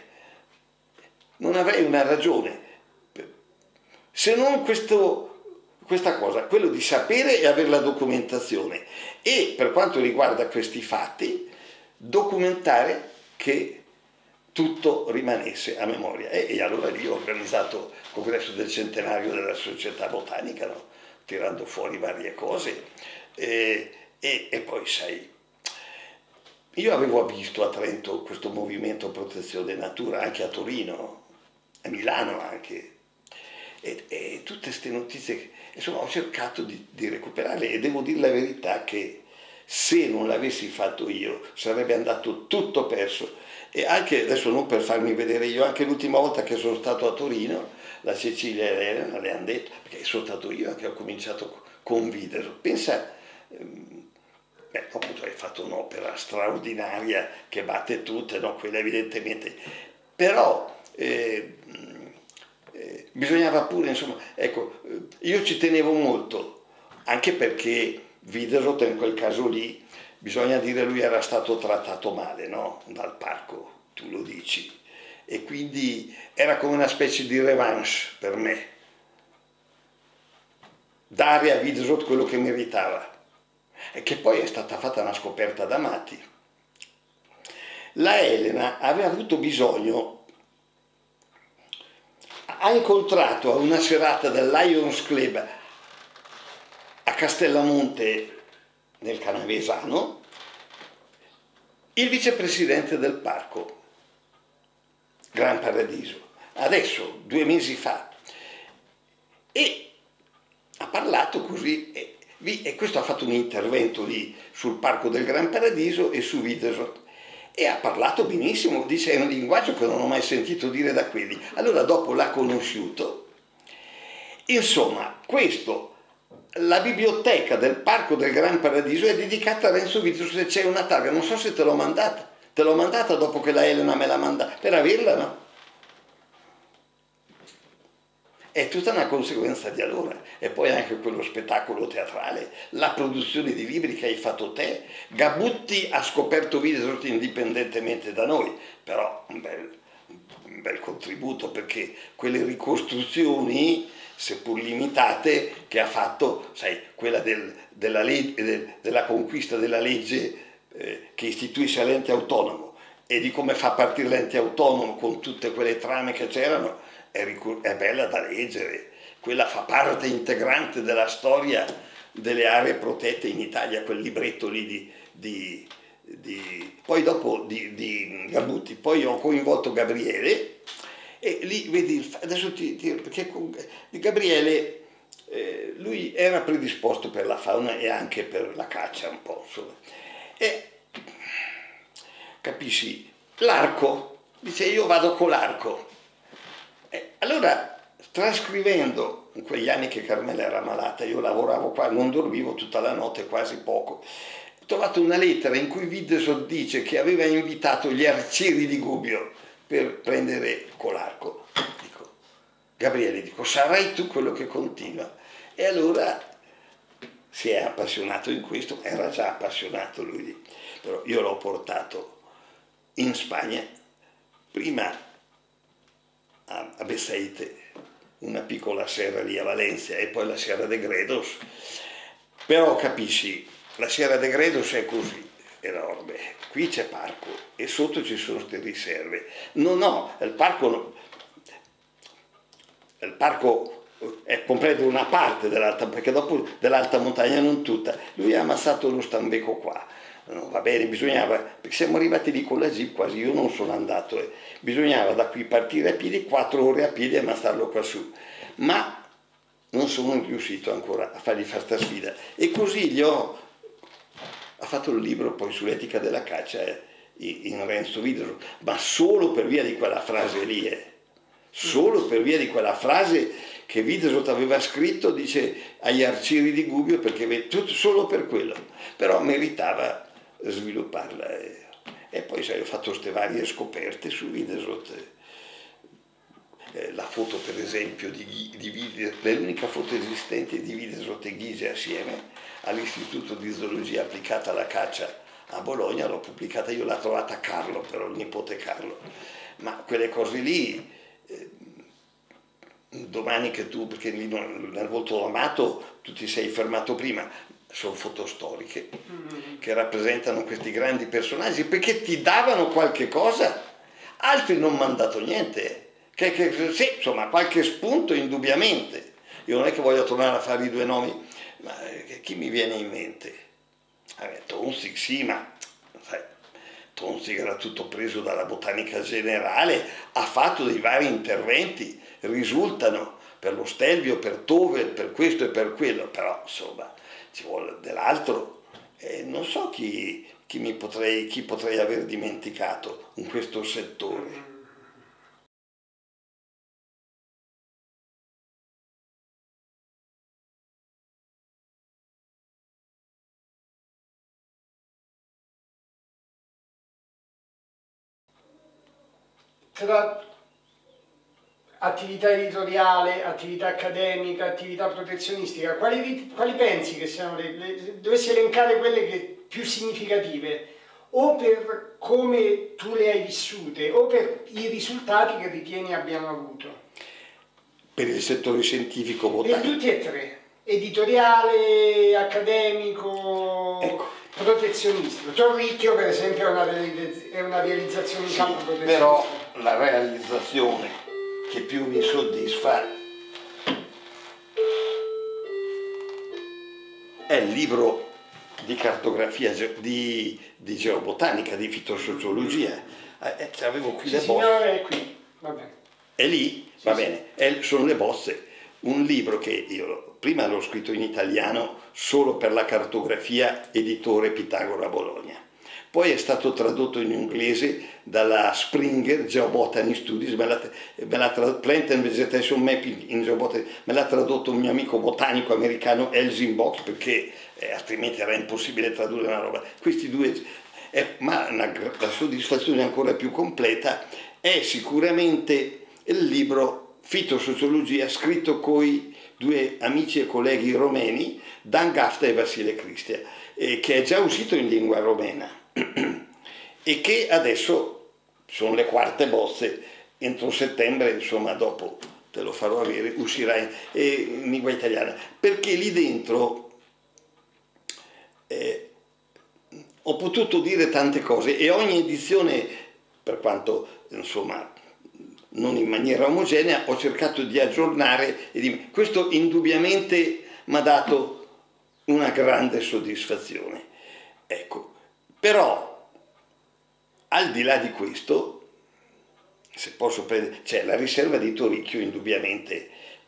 se non questa cosa, quello di sapere e avere la documentazione e per quanto riguarda questi fatti, documentare che tutto rimanesse a memoria. E allora lì ho organizzato il congresso del centenario della società botanica, no? Tirando fuori varie cose e poi sai, io avevo visto a Trento questo movimento protezione natura anche a Torino, a Milano anche, e tutte queste notizie, insomma ho cercato di recuperarle e devo dire la verità che se non l'avessi fatto io sarebbe andato tutto perso. E anche adesso, non per farmi vedere io, anche l'ultima volta che sono stato a Torino, la Cecilia e l'Elena le hanno detto, perché sono stato io che ho cominciato con Widerøe. Pensa, dopo tu hai fatto un'opera straordinaria che batte tutte, no? Quella evidentemente, però bisognava pure, insomma, ecco, io ci tenevo molto, anche perché Widerøe in quel caso lì, bisogna dire, lui era stato trattato male, no? Dal parco, tu lo dici, e quindi era come una specie di revanche per me, dare a Widerøe quello che meritava, e che poi è stata fatta una scoperta da matti. La Elena aveva avuto bisogno, ha incontrato a una serata del Lions Club a Castellamonte nel Canavesano, il vicepresidente del parco, Gran Paradiso, adesso 2 mesi fa, e ha parlato così, e questo ha fatto un intervento lì sul parco del Gran Paradiso e su Widerøe, e ha parlato benissimo, dice è un linguaggio che non ho mai sentito dire da quelli. Allora dopo l'ha conosciuto, insomma, la biblioteca del Parco del Gran Paradiso è dedicata a Renzo Widerøe, c'è una targa, non so se te l'ho mandata dopo che la Elena me l'ha mandata, per averla, no? È tutta una conseguenza di allora, e poi anche quello spettacolo teatrale, la produzione di libri che hai fatto te. Gabutti ha scoperto Widerøe indipendentemente da noi, però un bel contributo, perché quelle ricostruzioni, seppur limitate, che ha fatto, sai, quella della conquista della legge che istituisce l'ente autonomo e di come fa partire l'ente autonomo con tutte quelle trame che c'erano, è bella da leggere. Quella fa parte integrante della storia delle aree protette in Italia, quel libretto lì poi dopo di Gabutti. Poi ho coinvolto Gabriele e lì vedi, adesso perché di Gabriele lui era predisposto per la fauna e anche per la caccia un po', insomma. E capisci, l'arco, dice io vado con l'arco. Allora, trascrivendo, in quegli anni che Carmela era malata, io lavoravo qua, non dormivo tutta la notte, quasi poco, ho trovato una lettera in cui Widerøe dice che aveva invitato gli arcieri di Gubbio per prendere con l'arco. Dico, Gabriele, sarai tu quello che continua. E allora si è appassionato in questo, era già appassionato lui, però io l'ho portato in Spagna, prima a Beceite, una piccola serra lì a Valencia, e poi la Serra de Gredos, Però capisci, la Sierra de Gredos è così, enorme, qui c'è parco e sotto ci sono queste riserve. Il parco comprende una parte dell'alta, perché dopo dell'alta montagna non tutta. Lui ha ammazzato lo Stambeco qua. No, va bene, bisognava, perché siamo arrivati lì con la jeep quasi, io non sono andato, bisognava da qui partire a piedi, 4 ore a piedi e ammazzarlo qua su. Ma non sono riuscito ancora a fargli fare questa sfida. E così ha fatto il libro poi sull'etica della caccia in Renzo Widerøe, ma solo per via di quella frase lì, solo per via di quella frase che Widerøe aveva scritto, dice, agli arcieri di Gubbio, perché solo per quello, però meritava svilupparla. E poi sai, ho fatto queste varie scoperte su Widerøe. La foto per esempio di Widerøe, è l'unica foto esistente di Widerøe e Ghise assieme all'Istituto di Zoologia Applicata alla Caccia a Bologna, l'ho pubblicata io, l'ha trovata Carlo, però il nipote Carlo. Ma quelle cose lì, domani che tu, perché nel volto amato tu ti sei fermato prima, sono foto storiche che rappresentano questi grandi personaggi perché ti davano qualche cosa, altri non mi hanno dato niente. Sì, insomma, qualche spunto indubbiamente. Io non è che voglio tornare a fare i due nomi, ma chi mi viene in mente? Tonsig, sì, ma sai, Tonsig era tutto preso dalla botanica generale, ha fatto dei vari interventi, risultano per lo Stelvio, per Tovel, per questo e per quello, però insomma ci vuole dell'altro. Non so chi potrei aver dimenticato in questo settore. Tra attività editoriale, attività accademica, attività protezionistica, quali pensi che siano dovessi elencare quelle più significative, o per come tu le hai vissute, o per i risultati che ritieni abbiano avuto? Per il settore scientifico Per tutti e tre, editoriale, accademico, ecco, protezionistico. Torricchio per esempio è una realizzazione in campo protezionistico. Però la realizzazione che più mi soddisfa è il libro di cartografia di geobotanica, di fitosociologia. Avevo qui le bozze. Signore, è qui, va bene. È lì, sì, va bene, sono le bozze. Un libro che io prima l'ho scritto in italiano solo per la cartografia, editore Pitagora Bologna. Poi è stato tradotto in inglese dalla Springer Geobotany Studies, Plant and Vegetation Mapping in Geobotany, me l'ha tradotto un mio amico botanico americano, Elzinbox, perché altrimenti era impossibile tradurre una roba. Questi due, ma la soddisfazione ancora più completa è sicuramente il libro Fitosociologia, scritto coi due amici e colleghi romeni, Dan Gafta e Vasile Cristia, che è già uscito in lingua romena e che adesso sono le quarte bozze. Entro settembre, insomma, dopo te lo farò avere, uscirà in lingua italiana, perché lì dentro ho potuto dire tante cose e ogni edizione, per quanto insomma non in maniera omogenea, ho cercato di aggiornare e questo indubbiamente mi ha dato una grande soddisfazione. Ecco, però al di là di questo, se posso prendere, c'è la riserva di Torricchio indubbiamente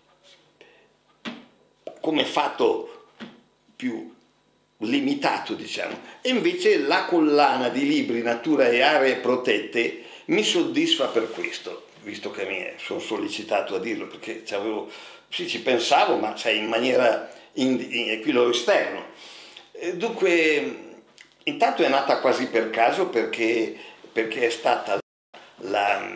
come fatto più limitato, diciamo, e invece la collana di libri Natura e aree protette mi soddisfa per questo, visto che mi sono sollecitato a dirlo, perché sì, ci pensavo, ma sai, in maniera equilo esterno. Dunque, intanto è nata quasi per caso perché è stata la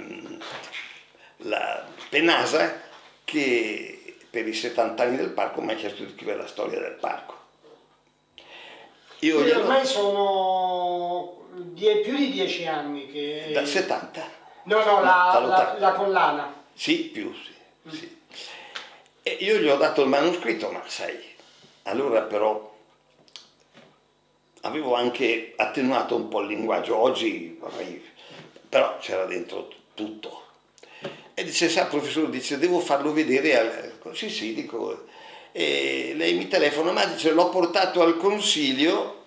Penasa che per i 70 anni del parco mi ha chiesto di scrivere la storia del parco. Quindi ormai sono più di 10 anni che... Dal 70? No, la collana. Sì, più, sì. E io gli ho dato il manoscritto, ma sai, allora però avevo anche attenuato un po' il linguaggio, oggi però c'era dentro tutto. E dice, sa professore, dice, devo farlo vedere sì sì, dico, e lei mi telefona, ma dice, l'ho portato al consiglio,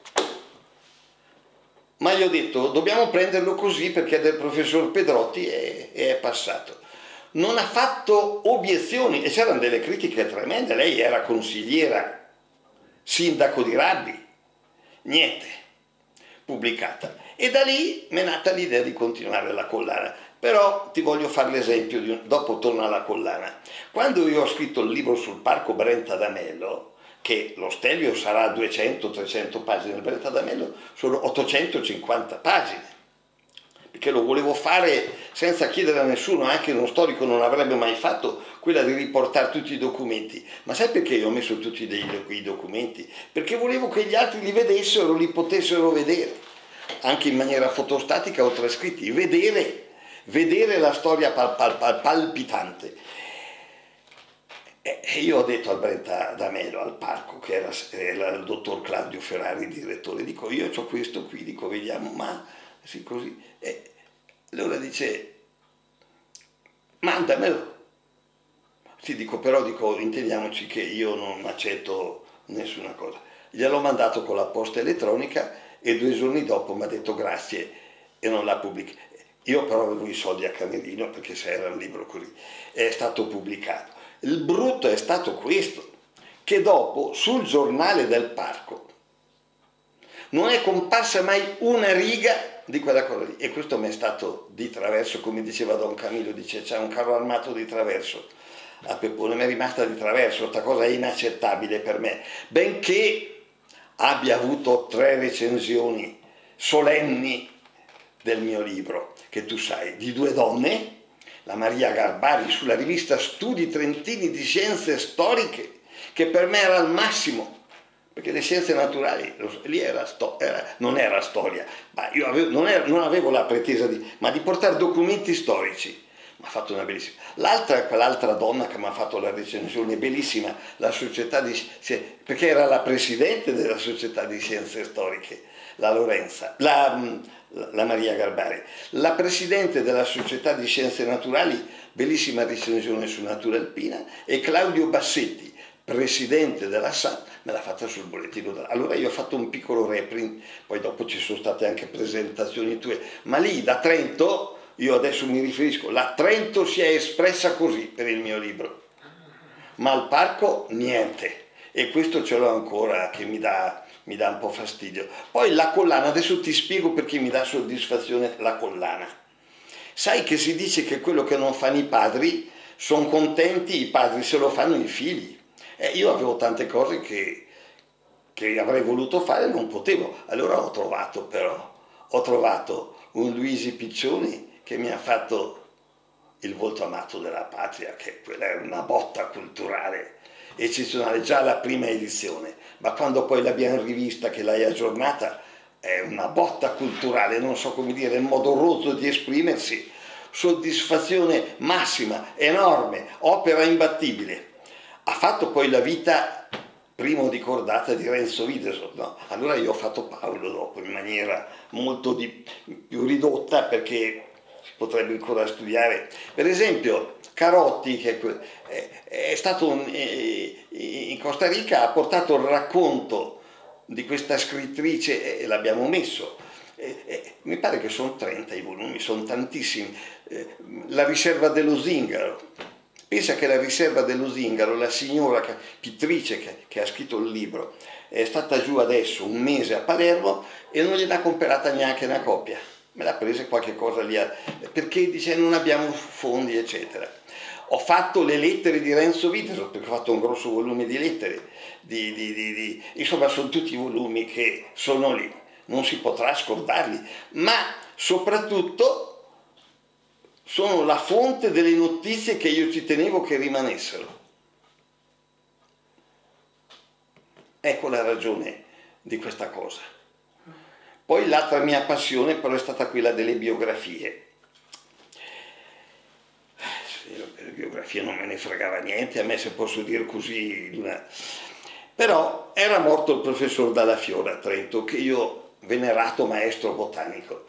ma gli ho detto, dobbiamo prenderlo così perché è del professor Pedrotti e è passato. Non ha fatto obiezioni, e c'erano delle critiche tremende, lei era consigliera, sindaco di Rabbi, niente, pubblicata. E da lì mi è nata l'idea di continuare la collana. Però ti voglio fare l'esempio, dopo torno alla collana. Quando io ho scritto il libro sul parco Brenta d'Amello, che lo Stelvio sarà 200-300 pagine, il Brenta d'Amello sono 850 pagine, perché lo volevo fare senza chiedere a nessuno, anche uno storico non avrebbe mai fatto quella di riportare tutti i documenti. Ma sai perché io ho messo tutti quei documenti? Perché volevo che gli altri li vedessero, li potessero vedere, anche in maniera fotostatica o trascritti, vedere la storia palpitante. E io ho detto al Brenta d'Amello, al parco, che era il dottor Claudio Ferrari, direttore, dico, io ho questo qui, dico, vediamo, ma sì così. E allora dice, mandamelo. Sì, dico, però, dico, intendiamoci che io non accetto nessuna cosa. Gliel'ho mandato con la posta elettronica e 2 giorni dopo mi ha detto grazie e non l'ha pubblicato. Io però avevo i soldi a camerino, perché se era un libro così, è stato pubblicato. Il brutto è stato questo, che dopo sul giornale del parco non è comparsa mai una riga di quella cosa lì. E questo mi è stato di traverso, come diceva Don Camillo, dice c'è un carro armato di traverso. A Peppone mi è rimasta di traverso, questa cosa è inaccettabile per me, benché abbia avuto 3 recensioni solenni del mio libro, che tu sai, di 2 donne, la Maria Garbari sulla rivista Studi Trentini di Scienze Storiche, che per me era il massimo, perché le scienze naturali, lì non era storia, ma io non avevo la pretesa di portare documenti storici. Mi ha fatto una bellissima. Quell'altra donna che mi ha fatto la recensione bellissima, perché era la presidente della Società di Scienze Storiche, la Lorenza, la Maria Garbari, la presidente della Società di Scienze Naturali, bellissima recensione su Natura Alpina, e Claudio Bassetti, presidente della SAT, me l'ha fatta sul bollettino. Allora io ho fatto un piccolo reprint, poi dopo ci sono state anche presentazioni tue, ma lì da Trento, io adesso mi riferisco, la Trento si è espressa così per il mio libro, ma al parco niente, e questo ce l'ho ancora che mi dà un po' fastidio. Poi la collana, adesso ti spiego perché mi dà soddisfazione la collana. Sai che si dice che quello che non fanno i padri sono contenti, i padri se lo fanno i figli. Io avevo tante cose che avrei voluto fare e non potevo. Allora ho trovato un Luigi Piccioni che mi ha fatto Il volto amato della patria, che quella è una botta culturale eccezionale, già la prima edizione, ma quando poi l'abbiamo rivista, che l'hai aggiornata, è una botta culturale, non so come dire, il modo rozzo di esprimersi, soddisfazione massima, enorme, opera imbattibile. Ha fatto poi la vita primo di cordata di Renzo Widerson, no? Allora io ho fatto Paolo dopo in maniera molto più ridotta, perché si potrebbe ancora studiare. Per esempio Carotti, che è stato in Costa Rica, ha portato il racconto di questa scrittrice e l'abbiamo messo. Mi pare che sono 30 i volumi, sono tantissimi. La riserva dello Zingaro. Pensa che la riserva dello Zingaro, la signora pittrice che ha scritto il libro, è stata giù adesso un mese a Palermo e non gliel'ha comprata neanche una copia. Me l'ha presa qualche cosa lì, perché dice non abbiamo fondi, eccetera. Ho fatto le lettere di Renzo Widerson, perché ho fatto un grosso volume di lettere, insomma sono tutti volumi che sono lì, non si potrà scordarli, ma soprattutto sono la fonte delle notizie che io ci tenevo che rimanessero. Ecco la ragione di questa cosa. Poi l'altra mia passione però è stata quella delle biografie. Le biografie non me ne fregava niente, a me, se posso dire così, Però era morto il professor Dalla Fiora a Trento, che io venerato maestro botanico.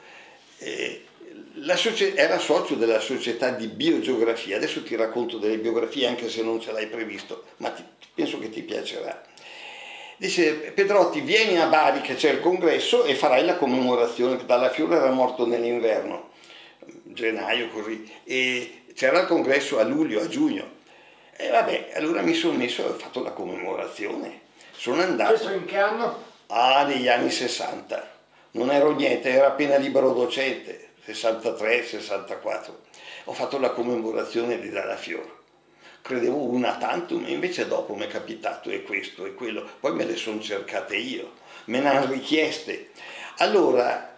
Era socio della società di biogeografia. Adesso ti racconto delle biografie anche se non ce l'hai previsto, ma penso che ti piacerà. Dice: Pedrotti, vieni a Bari che c'è il congresso e farai la commemorazione. Dalla Fiora era morto nell'inverno, gennaio così, e c'era il congresso a luglio, a giugno. E vabbè, allora mi sono messo e ho fatto la commemorazione. Sono andato. Questo in che anno? Ah, negli anni 60. Non ero niente, ero appena libero docente, 63, 64. Ho fatto la commemorazione di Dalla Fiora. Credevo una tantum, invece dopo mi è capitato e questo e quello. Poi me le sono cercate io, me ne hanno richieste. Allora,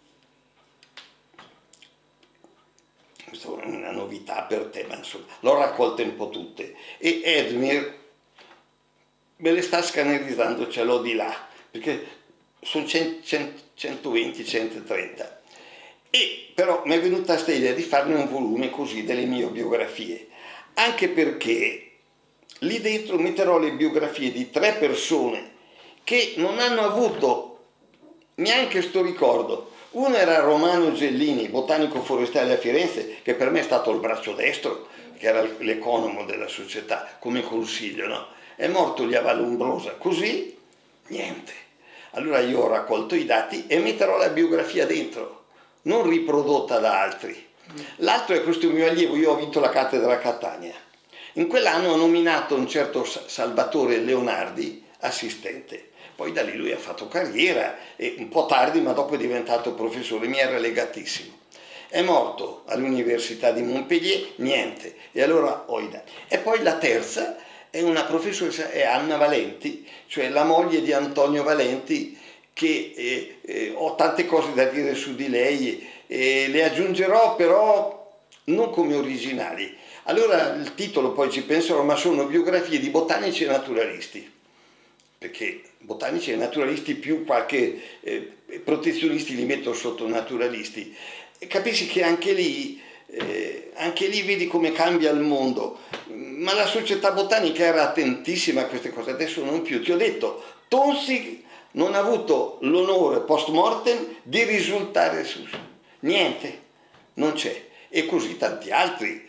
questa è una novità per te, ma insomma, l'ho raccolta un po' tutte. E Edmir me le sta scannerizzando, ce l'ho di là, perché sono 120, 130. E però mi è venuta questa idea di farne un volume così delle mie biografie, anche perché lì dentro metterò le biografie di 3 persone che non hanno avuto neanche sto ricordo. Uno era Romano Gellini, botanico forestale a Firenze, che per me è stato il braccio destro, che era l'economo della società, come consiglio, no? È morto lì a Vallombrosa, così, niente. Allora io ho raccolto i dati e metterò la biografia dentro, non riprodotta da altri. L'altro è questo mio allievo, io ho vinto la cattedra a Catania. In quell'anno ho nominato un certo Salvatore Leonardi assistente. Poi da lì lui ha fatto carriera, e un po' tardi, ma dopo è diventato professore, mi era legatissimo. È morto all'Università di Montpellier, niente. E allora ho i dati. E poi la terza è una professoressa, è Anna Valenti, cioè la moglie di Antonio Valenti, che ho tante cose da dire su di lei, le aggiungerò però non come originali. Allora il titolo poi ci penserò, ma sono biografie di botanici e naturalisti, perché botanici e naturalisti più qualche protezionisti li metto sotto naturalisti. E capisci che anche lì vedi come cambia il mondo, ma la società botanica era attentissima a queste cose, adesso non più. Ti ho detto, Tonsig non ha avuto l'onore post mortem di risultare su niente, non c'è, e così tanti altri.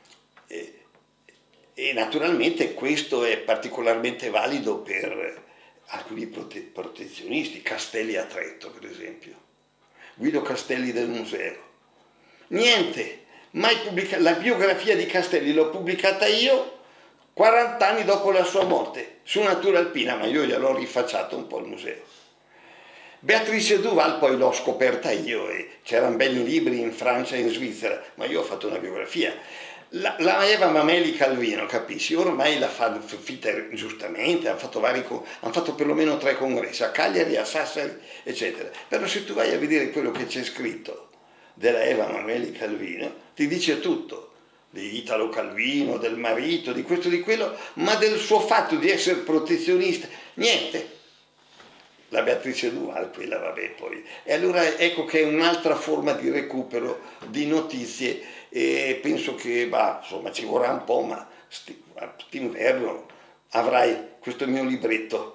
E naturalmente questo è particolarmente valido per alcuni protezionisti, Castelli a Trento per esempio, Guido Castelli del museo. Niente, mai pubblicato. La biografia di Castelli l'ho pubblicata io 40 anni dopo la sua morte, su Natura Alpina, ma io gliel'ho rifacciato un po' il museo. Beatrice Duval poi l'ho scoperta io, e c'erano belli libri in Francia e in Svizzera, ma io ho fatto una biografia. La Eva Mameli Calvino, capisci, ormai la fa Fitter giustamente, hanno fatto perlomeno 3 congressi, a Cagliari, a Sassari, eccetera. Però se tu vai a vedere quello che c'è scritto della Eva Mameli Calvino, ti dice tutto, di Italo Calvino, del marito, di questo, di quello, ma del suo fatto di essere protezionista, niente. La Beatrice Duval, quella vabbè poi. E allora ecco che è un'altra forma di recupero di notizie, e penso che, insomma, ci vorrà un po', ma quest'inverno avrai questo mio libretto.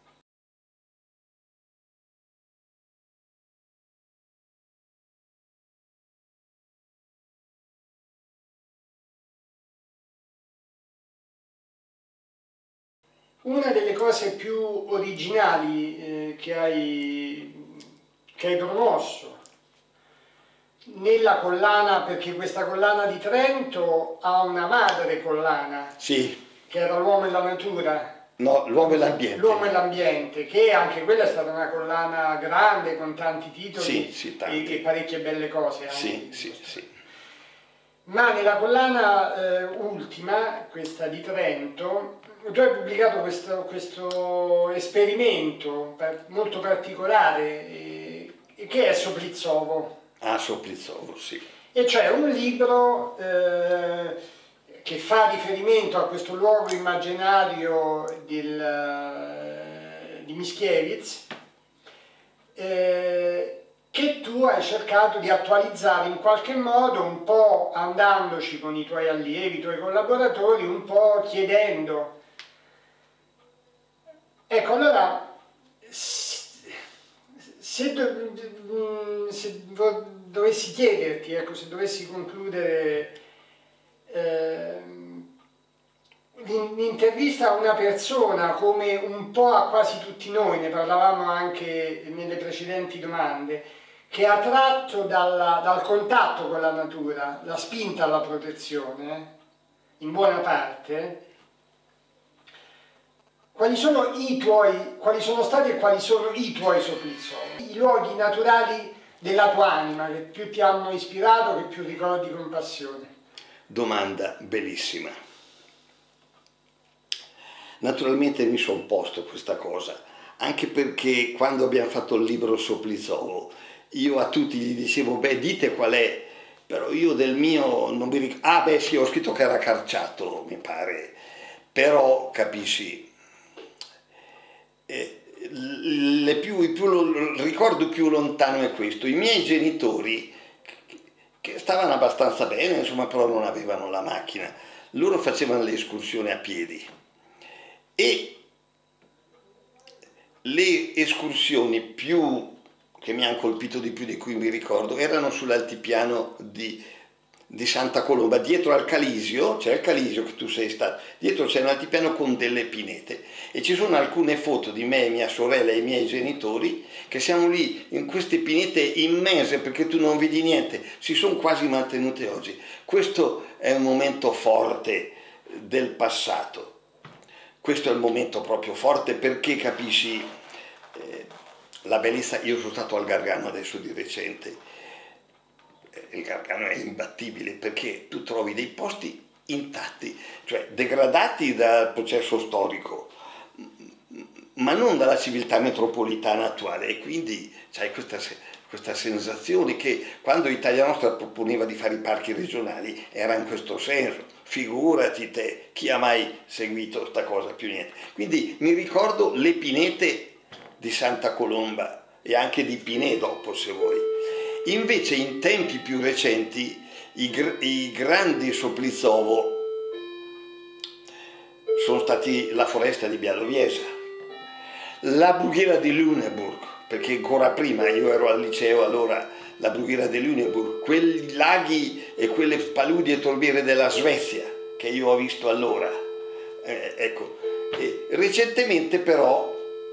Una delle cose più originali che hai promosso nella collana, perché questa collana di Trento ha una madre collana, Sì. che era L'uomo e la natura. No, L'uomo e l'ambiente. L'uomo e l'ambiente, che anche quella è stata una collana grande con tanti titoli, sì, tanti. E parecchie belle cose. Sì, sì, sì. Ma nella collana ultima, questa di Trento, tu hai pubblicato questo esperimento molto particolare, che è Soplizzovo. Ah, Soplizzovo, sì. E cioè un libro che fa riferimento a questo luogo immaginario di Mickiewicz, che tu hai cercato di attualizzare in qualche modo, un po' andandoci con i tuoi allievi, i tuoi collaboratori, un po' chiedendo Ecco, allora, se dovessi chiederti, ecco, se dovessi concludere l'intervista a una persona come un po' a quasi tutti noi, ne parlavamo anche nelle precedenti domande, che ha tratto dal contatto con la natura, la spinta alla protezione, in buona parte, quali sono stati e quali sono i tuoi soplizzoli, i luoghi naturali della tua anima che più ti hanno ispirato, che più ricordi con passione? Domanda bellissima. Naturalmente mi sono posto questa cosa, anche perché quando abbiamo fatto il libro Soplizzolo, io a tutti gli dicevo, beh, dite qual è, però io del mio non mi ricordo. Ah, beh, sì, ho scritto che era Carciato, mi pare, però capisci, il ricordo più lontano è questo. I miei genitori, che stavano abbastanza bene, insomma, però non avevano la macchina, loro facevano le escursioni a piedi e le escursioni che mi hanno colpito di più, di cui mi ricordo, erano sull'altipiano di Santa Colomba, dietro al Calisio, c'è il Calisio che tu sei stato, dietro c'è un altipiano con delle pinete e ci sono alcune foto di me, mia sorella e i miei genitori che siamo lì in queste pinete immense, perché tu non vedi niente, si sono quasi mantenute oggi. Questo è un momento forte del passato, questo è il momento proprio forte, perché capisci la bellezza. Io sono stato al Gargano adesso di recente. Il Gargano è imbattibile perché tu trovi dei posti intatti, cioè degradati dal processo storico, ma non dalla civiltà metropolitana attuale, e quindi c'hai questa sensazione che quando Italia Nostra proponeva di fare i parchi regionali era in questo senso. Figurati te, chi ha mai seguito sta cosa? Più niente. Quindi mi ricordo le pinete di Santa Colomba e anche di Pinè dopo, se vuoi. Invece in tempi più recenti i grandi Soplizzovo sono stati la foresta di Bialoviesa, la brughiera di Lüneburg, perché ancora prima, io ero al liceo allora, la brughiera di Lüneburg, quei laghi e quelle paludi e torbiere della Svezia che io ho visto allora. Ecco, recentemente però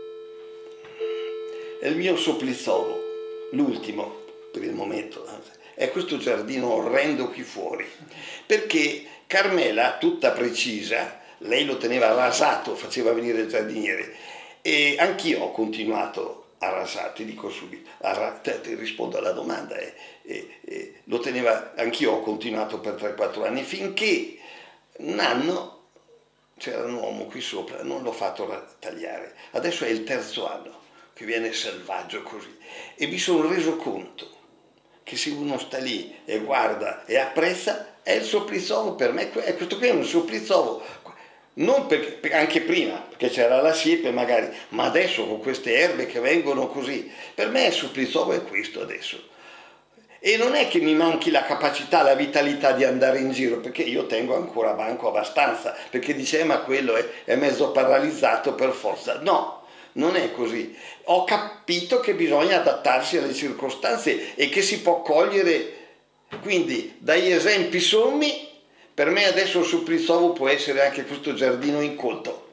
il mio Soplizzovo, l'ultimo per il momento, è questo giardino orrendo qui fuori, perché Carmela, tutta precisa, lei lo teneva rasato, faceva venire il giardiniere, e anch'io ho continuato a rasare, ti dico subito, ti rispondo alla domanda, lo teneva, anch'io ho continuato per 3-4 anni, finché un anno c'era un uomo qui sopra, non l'ho fatto tagliare, adesso è il terzo anno che viene selvaggio così, e mi sono reso conto che se uno sta lì e guarda e apprezza, è il Soplizzovo. Per me questo qui è un Soplizzovo, non perché, anche prima, perché c'era la siepe magari, ma adesso con queste erbe che vengono così, per me il Soplizzovo è questo adesso. E non è che mi manchi la capacità, la vitalità di andare in giro, perché io tengo ancora banco abbastanza, perché dice ma quello è mezzo paralizzato per forza. No, non è così. Ho capito che bisogna adattarsi alle circostanze e che si può cogliere, quindi dagli esempi sommi, per me adesso il Soplizzovo può essere anche questo giardino incolto.